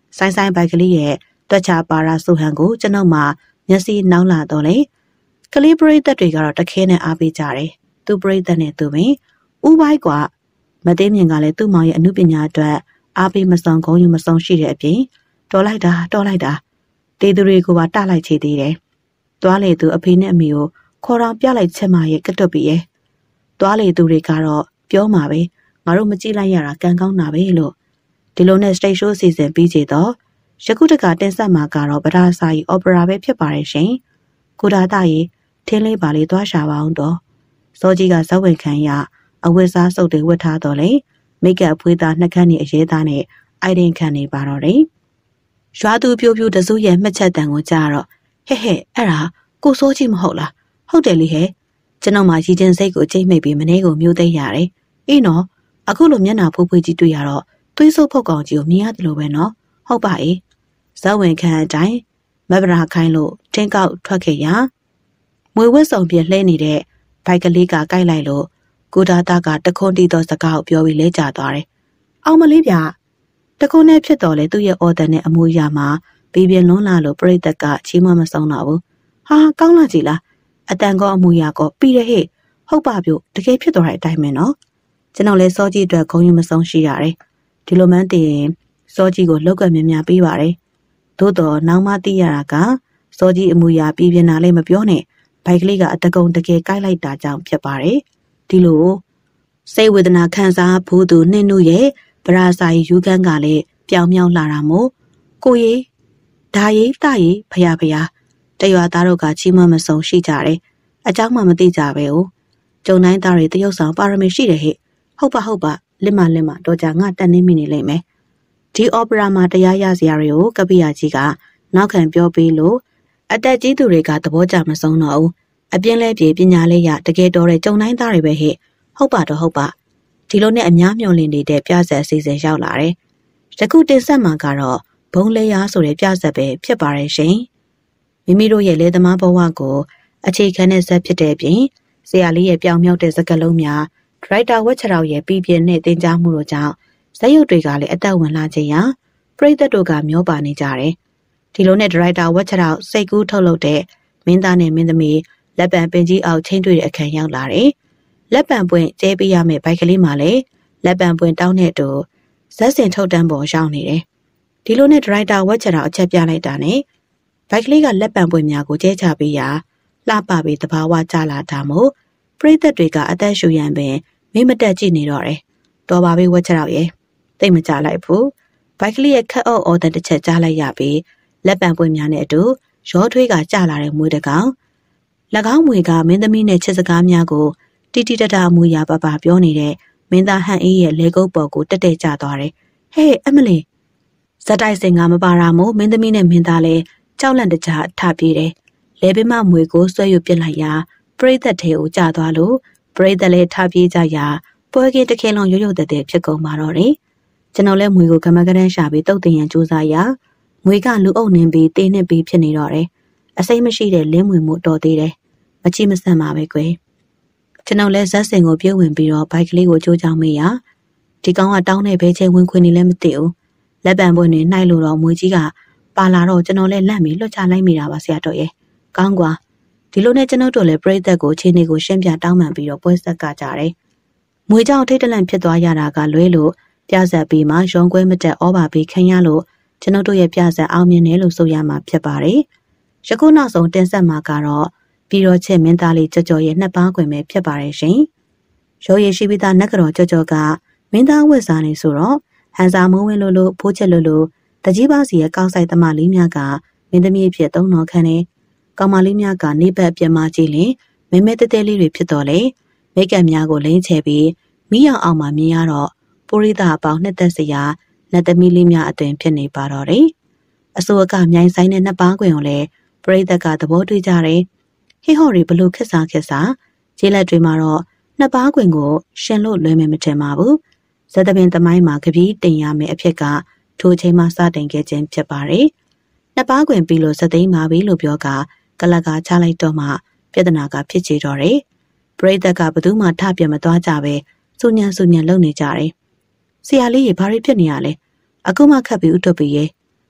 ဆိုင်ဆိုင်ဘိုက်ကလေးရဲ့တွက်ချပါရာစုဟန်ကိုကျွန်တော်မှမျက်စိနှောင်းလာတော့လေကလေးပရိသတ်တွေကတော့တခဲနဲ့အားပေးကြတယ်သူပရိသတ်နဲ့သူပင်ဥပိုင်းကမသိမြင်ကလည်းသူ့မောင်ရဲ့အမှုပညာအတွက်အားပေးမဆောင်ဂုဏ်ယူမဆောင်ရှိတဲ့အပြင်တော်လိုက်တာတေးသူတွေကိုပါတလိုက်ချေသေးတယ်သွားလေသူအဖေနဲ့အမေကိုခေါ်တော်ပြလိုက်ချက်မရဲ့ကတွတ်ပြီးရဲ့သွားလေသူတွေကတော့ပြောမှာပဲငါတို့မကြည့်လိုက်ရတာကံကောင်းတာပဲလို့ဒီလိုနဲ့ stage show စီစဉ်ပြီးကြတော့ယခုတကတင်ဆက်မှာကတော့ဗဒါစာကြီး opera ပဲဖြစ်ပါတယ်ရှင်ကိုဒါတာကြီးထင်းလေးပါလေးသွားရှာပါအောင်တော့စောကြီးကဇက်ဝင်ခံရအဝတ်စားစုပ်တွေဝတ်ထားတော့လေမိတ်ကပ်အဖွေးသားနှက်ခမ်းနေအရေးသားနဲ့အိုင်ဒင်ခံနေပါတော့တယ်ရွာသူပြိုပြိုတစုရဲ့မှတ်ချက်တန်ကိုကြားတော့ဟဲ့အဲ့ဒါကိုစိုးကြီးမဟုတ်လားဟုတ်တယ်လေဟဲ့ကျွန်တော်မှရည်ချင်းစိတ်ကိုကြိတ်မိတ်ပြီးမနေ့ကမျိုးသိရတယ်အေးနော်အခုလိုမျက်နှာဖွေးဖွေးကြီးတွေ့ရတော့သွေးဆုပ်ဖုတ်ကောင်ကြီးကိုမြင်ရတယ်လို့ပဲနော်ဟုတ်ပါအေးဇက်ဝင်ခံအတိုင်းမဗရာခိုင်းလို့တင်းကောက်ထွက်ခဲ့ရမွေဝက်ဆောင်ပြလှဲနေတဲ့ဘိုက်ကလေးကကိုက်လိုက်လို့ကိုဒါတာကတခွန်းတီးသောစကားကိုပြောပြီးလဲကျသွားတယ်အောင်မလေးဗျတခွန်းနဲ့ဖြစ်တော်လေသူ့ရဲ့အော်ဒန်နဲ့အမူအရာမှာပြီးပြင်းလွန်းလာလို့ပြိတ္တကချီးမွမ်းမဆုံးတော့ဘူးဟာကောင်းလာကြည်လားအတန်ကောအမူအရာကောပြီးရဟဲ့ဟုတ်ပါဗျတကယ်ဖြစ်သွားတဲ့အတိုင်းပဲနော်ကျွန်တော်လဲစောကြီးအတွက်ဂုဏ်ယူမဆုံးရှိရတယ်ဒီလိုမှန်းသိရင်စောကြီးကိုလောက်ကမြများပေးပါတယ်သို့တော့နောက်မှသိရတာကစောကြီးအမူအရာပြီးပြင်းတာလည်းမပြောနဲ့ဘိုက်ကလေးကအတကုံတကယ်ကိုက်လိုက်တာကြောင့်ဖြစ်ပါတယ်ဒီလိုစိတ်ဝေဒနာခံစားဖို့သူနှင်းနုရဲ့ဗရာစာရီယူခန်းကလည်းပြောင်မြောက်လာတာမို့ကိုရီဒါရီတာရီဖယားတရွာသားတို့ကချီးမွမ်းမဆုံးရှိကြတယ်အเจ้าမှမသိကြပဲ哦ကျုံတိုင်းသားတွေတရုတ်ဆောင်ပါရမီရှိတယ်ဟဲ့ဟုတ်ပါလက်မတော့ကြငါတက်နေမိနေလိမ့်မယ်ဒီအော်ပရာမှာတရားရစရာတွေကိုကပိယာကြီးကနောက်ခံပြောပေးလို့အတက်ကြီးသူတွေကသဘောကျမဆုံးတော့ဘူးအပြင်းလဲပြေပညာလေးရတကယ်တော်တဲ့ကျုံတိုင်းသားတွေပဲဟဲ့ဟုတ်ပါဒီလိုနဲ့အများမျှော်လင့်နေတဲ့ပြဆက်အစီအစဉ်ရောက်လာတယ်ယခုတင်ဆက်မှာကတော့ဘုံလေးရားဆိုတဲ့ပြဆက်ပဲဖြစ်ပါတယ်ရှင်မိမိတို့ရဲ့လေသမားဘဝကိုအခြေခံတဲ့ဇက်ဖြစ်တဲ့ပြင်ဆရာလေးရဲ့ပြောင်မြောက်တဲ့စကားလုံးများဒရိုက်တာဝက်ချရောင်ရဲ့ပြည်ပြင်းနဲ့တင်ကြားမှုတို့ကြောင့်ဇက်ရုပ်တွေကလည်းအသက်ဝင်လာခြင်းရာပရိသတ်တို့ကမျောပါနေကြတယ်ဒီလိုနဲ့ဒရိုက်တာဝက်ချရောင်စိတ်ကူးထုတ်လုပ်တဲ့မင်းသားနဲ့မင်းသမီးလက်ပံပင်ကြီးအောင်ချင်းတွေ့တဲ့အခန်းရောက်လာတယ်လက်ပံပွင့်ကျဲပေးရမယ့်ဘိုက်ကလေးမှလည်းလက်ပံပွင့်တောင်းတဲ့တူဇက်စင်ထုတ်တန်းပေါ်ရောက်နေတယ်ဒီလိုနဲ့ဒရိုက်တာဝက်ချရောင်အချက်ပြလိုက်တာနဲ့ဘိုက်ကလေးကလက်ပံပွင့်များကိုကျဲချပေးရာလှပပြီးတဘာဝကျလာတာမို့ပရိသတ်တွေကအသက်ရှူရန်ပင်မိမတက်ကြည့်နေတော့တယ်တော်ပါပြီဝက်ချရောင်ရဲ့သိမကြလိုက်ဘူးဘိုက်ကလေးရဲ့ခက်အုပ်အော်တဲ့တစ်ချက်ကြားလိုက်ရပြီးလက်ပံပွင့်များနဲ့အတူရောထွေးကကျလာတဲ့မွေးတကောင်၎င်းမွေကမင်းသမီးနဲ့ချစ်စကားများကိုတီတီတတအမူအရာပပပြောနေတဲ့မင်းသားဟန်အေးရဲ့လေကုပ်ပေါ်ကိုတက်ကျသွားတယ်ဟေးအမလီဇက်တိုက်စင်ကမပါရာမို့မင်းသမီးနဲ့မင်းသားလည်းကြောက်လန့်တကြားထပြေးတယ်လဲပင်မမွေကိုဆွဲယူပစ်လိုက်ရာပရိသတ်ထဲကိုကျသွားလို့ပရိသတ်လည်းထပြေးကြရာပွဲကင်းတစ်ခဲလုံးရုပ်တဲ့ဖြစ်ကုန်ပါတော့တယ်ကျွန်တော်လည်းမွေကိုကမကရန်ရှာပြီးတုတ်တင်ရန်ကြိုးစားရာမွေကလူအုပ်နှင်းပြီးတင်းနှစ်ပြီးဖြစ်နေတော့တယ်အစိမ့်မရှိတဲ့လင်းမွေမှုတော်သေးတယ်မချိမဆန့်ပါပဲကွယ်ကျွန်တော်လည်းဇက်စင်ကိုပြုတ်ဝင်ပြီးတော့ဘိုက်ကလေးကိုကြိုးကြောင်မေးရာဒီကောင်ကတောင်းတဲ့ဘဲချင်းဝင်ခွင်နေလည်းမသိဘူးလက်ပံပွင့်နေနှိုက်လို့တော့မွေကြီးကပါလာတော့ကျွန်တော်လည်းလန့်ပြီးလွတ်ချလိုက်မိတာပါဆရာတော်ရဲ့ကောင်းကွာဒီလိုနဲ့ကျွန်တော်တို့လည်းပြိသက်ကိုချင်းတွေကိုရှင်းပြတောင်းပန်ပြီးတော့ပွဲဆက်ကကြတယ်မွေကြောင့်ထိတ်တလန့်ဖြစ်သွားရတာကလွဲလို့ပြဆက်ပြီးမှရုံကွဲမတက်ဩဘာပြီးခံရလို့ကျွန်တော်တို့ရဲ့ပြဆက်အောင်မြင်တယ်လို့ဆိုရမှာဖြစ်ပါတယ်ယခုနောက်ဆုံးတင်ဆက်မှာကတော့ပြီးတော့ချက်မင်းသားလေးကြော်ရဲ့နှစ်ပါးခွင်ပဲဖြစ်ပါတယ်ရှင်ရိုးရရှိပြီးသားနက်ကြော်ကြော်ကမင်းသားဝတ်စားနေဆိုတော့ဟန်စာမုံဝင်လို့ဖိုးချက်လို့တကြီးပါစီရဲ့ကောက်ဆိုင်သမားလေးများကမင်းသမီးဖြစ်သုံးတော်ခံနေကောင်မလေးများကနေဘက်ပြမကြည့်လင်မဲမဲတဲတဲလေးတွေဖြစ်တော်လေမိတ်ကပ်များကိုလိမ့်ချပြီးမိအောင်အောင်မှမြင်ရတော့ပုရိသအပေါင်းနှစ်သက်စရာလက်သမီးလေးများအသွင်ဖြစ်နေပါတော့တယ်အစိုးရကမြိုင်ဆိုင်တဲ့နှစ်ပါးခွင်ကိုလည်းပရိသတ်ကသဘောတွေ့ကြတယ်ဟိဟော်တွေဘလို့ခက်စားခြေလက်တွေမှာတော့နှစ်ပါးခွင်ကိုရှင်လို့လွဲမယ်မထင်ပါဘူးဇက်သပင်သမိုင်းမှာကပီးတင်ရမယ်အဖြစ်ကထိုချိန်မှစတင်ခဲ့ခြင်းဖြစ်ပါတယ်နှစ်ပါးခွင်ပြီးလို့ဇက်သိမ်းပါပြီလို့ပြောကလကချလိုက်တော့မှပြဿနာကဖြစ်ချေတော့တယ်ပရိသတ်ကဘသူမှထပြမသွားကြပဲစူညံလုံနေကြတယ်ဆရာလေးရေဘာတွေဖြစ်နေရလဲအခုမှခတ်ပြီးဥတုပ်ပြီးရေ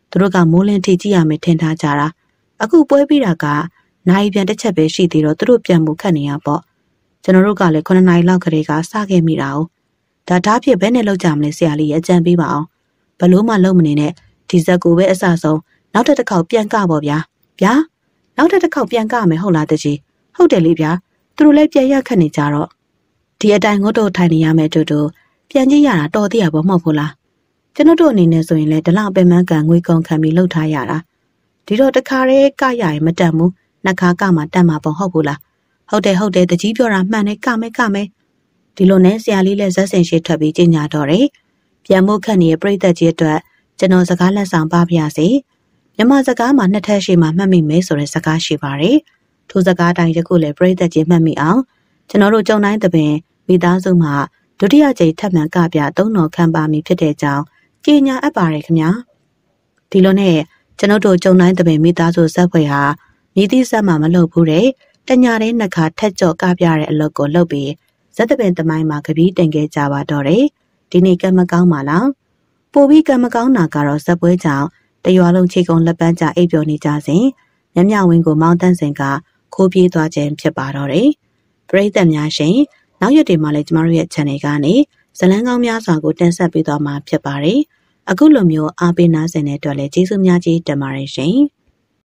သူတို့ကမိုးလင်းထိကြည့်ရမယ်ထင်ထားကြတာအခုပွဲပြီးတာကနိုင်ပြန်တစ်ချက်ပဲရှိသေးတော့သူတို့ပြန်မှုခတ်နေရပေါ့ကျွန်တော်တို့ကလည်း9 နာရီလောက်ကလေးကစခဲ့မိတာ哦ဒါသားဖြစ်ဘယ်နဲ့လောက်ကြမလဲဆရာလေးအကြံပေးပါအောင်ဘလို့မှလုံးမနေနဲ့ဒီဇက်ကိုပဲအစဆုံးနောက်တစ်ခေါက်ပြန်ကပေါ့ဗျာနောက်တစ်ခေါက်ပြန်ကမယ်ဟုတ်လားတကြီးဟုတ်တယ်လေဗျာသူတို့လည်းပြန်ရခတ်နေကြတော့ဒီအတိုင်းငုတ်တို့ထိုင်နေရမယ်တူတူပြန်ကြည့်ရတာတော်သေးရပေါ့မဟုတ်ဘူးလားကျွန်တော်တို့အနေနဲ့ဆိုရင်လည်းဒလပင်မကန်ငွေကုန်ခံပြီးလှုပ်ထားရတာဒီတော့တခါတည်းကရရင်မတက်ဘူးနှခါကမှတက်မှာပေါ့ဟုတ်ဘူးလားဟုတ်တယ်တကြီးပြောတာမှန်တယ်ကမယ်ဒီလိုနဲ့ဆရာလေးလည်းဇက်စင်ရှိထွက်ပြီးကြီးညာတော့တယ်ပြန်မို့ခတ်နေတဲ့ပြိသက်ကြီးအတွက်ကျွန်တော်စကားလက်ဆောင်ပါပြစေမြမစကားမှာနှစ်ထပ်ရှိမှမှတ်မိမယ်ဆိုတဲ့စကားရှိပါတယ်ထိုစကားတိုင်းတခုလည်းပြိသက်ကြီးမှတ်မိအောင်ကျွန်တော်တို့ကြုံတိုင်းသပင်မိသားစုမှာဒုတိယကြိမ်ထပ်မံကပြသုံးတော်ခံပါမည်ဖြစ်တဲ့ကြောင်းကြေညာအပ်ပါတယ်ခင်ဗျာဒီလိုနဲ့ကျွန်တော်တို့ကြုံတိုင်းသပင်မိသားစုဇက်ဖွဲ့ဟာမြည်သည့်ဇက်မှမလုပ်ဘူးတဲ့တညာတဲ့နှစ်ခါထက်ကြော့ကပြတဲ့အလုပ်ကိုလုပ်ပြီးဇက်သပင်တမိုင်းမှာကပီးတင်ခဲ့ကြပါတော့တယ်ဒီနေ့ကံမကောင်းပါလားပိုပြီးကံမကောင်းတာကတော့ဇက်ပွဲကြောင့်တရွာလုံးခြေကုံလက်ပန်းကြအိပ်ပျော်နေကြစဉ်မြမြဝင်းကိုမောင်းတန်းစဉ်ကခိုးပြေးသွားခြင်းဖြစ်ပါတော့တယ်ပရိသတ်များရှင်နောက်ရက်တွေမှာလည်းကျမတို့ရဲ့ channel ကနေဇလန်းကောင်းများစွာကိုတင်ဆက်ပေးသွားမှာဖြစ်ပါတယ်အခုလိုမျိုးအားပေးနားဆင်တဲ့အတွက်လည်းကျေးဇူးများကြီးတင်ပါတယ်ရှင်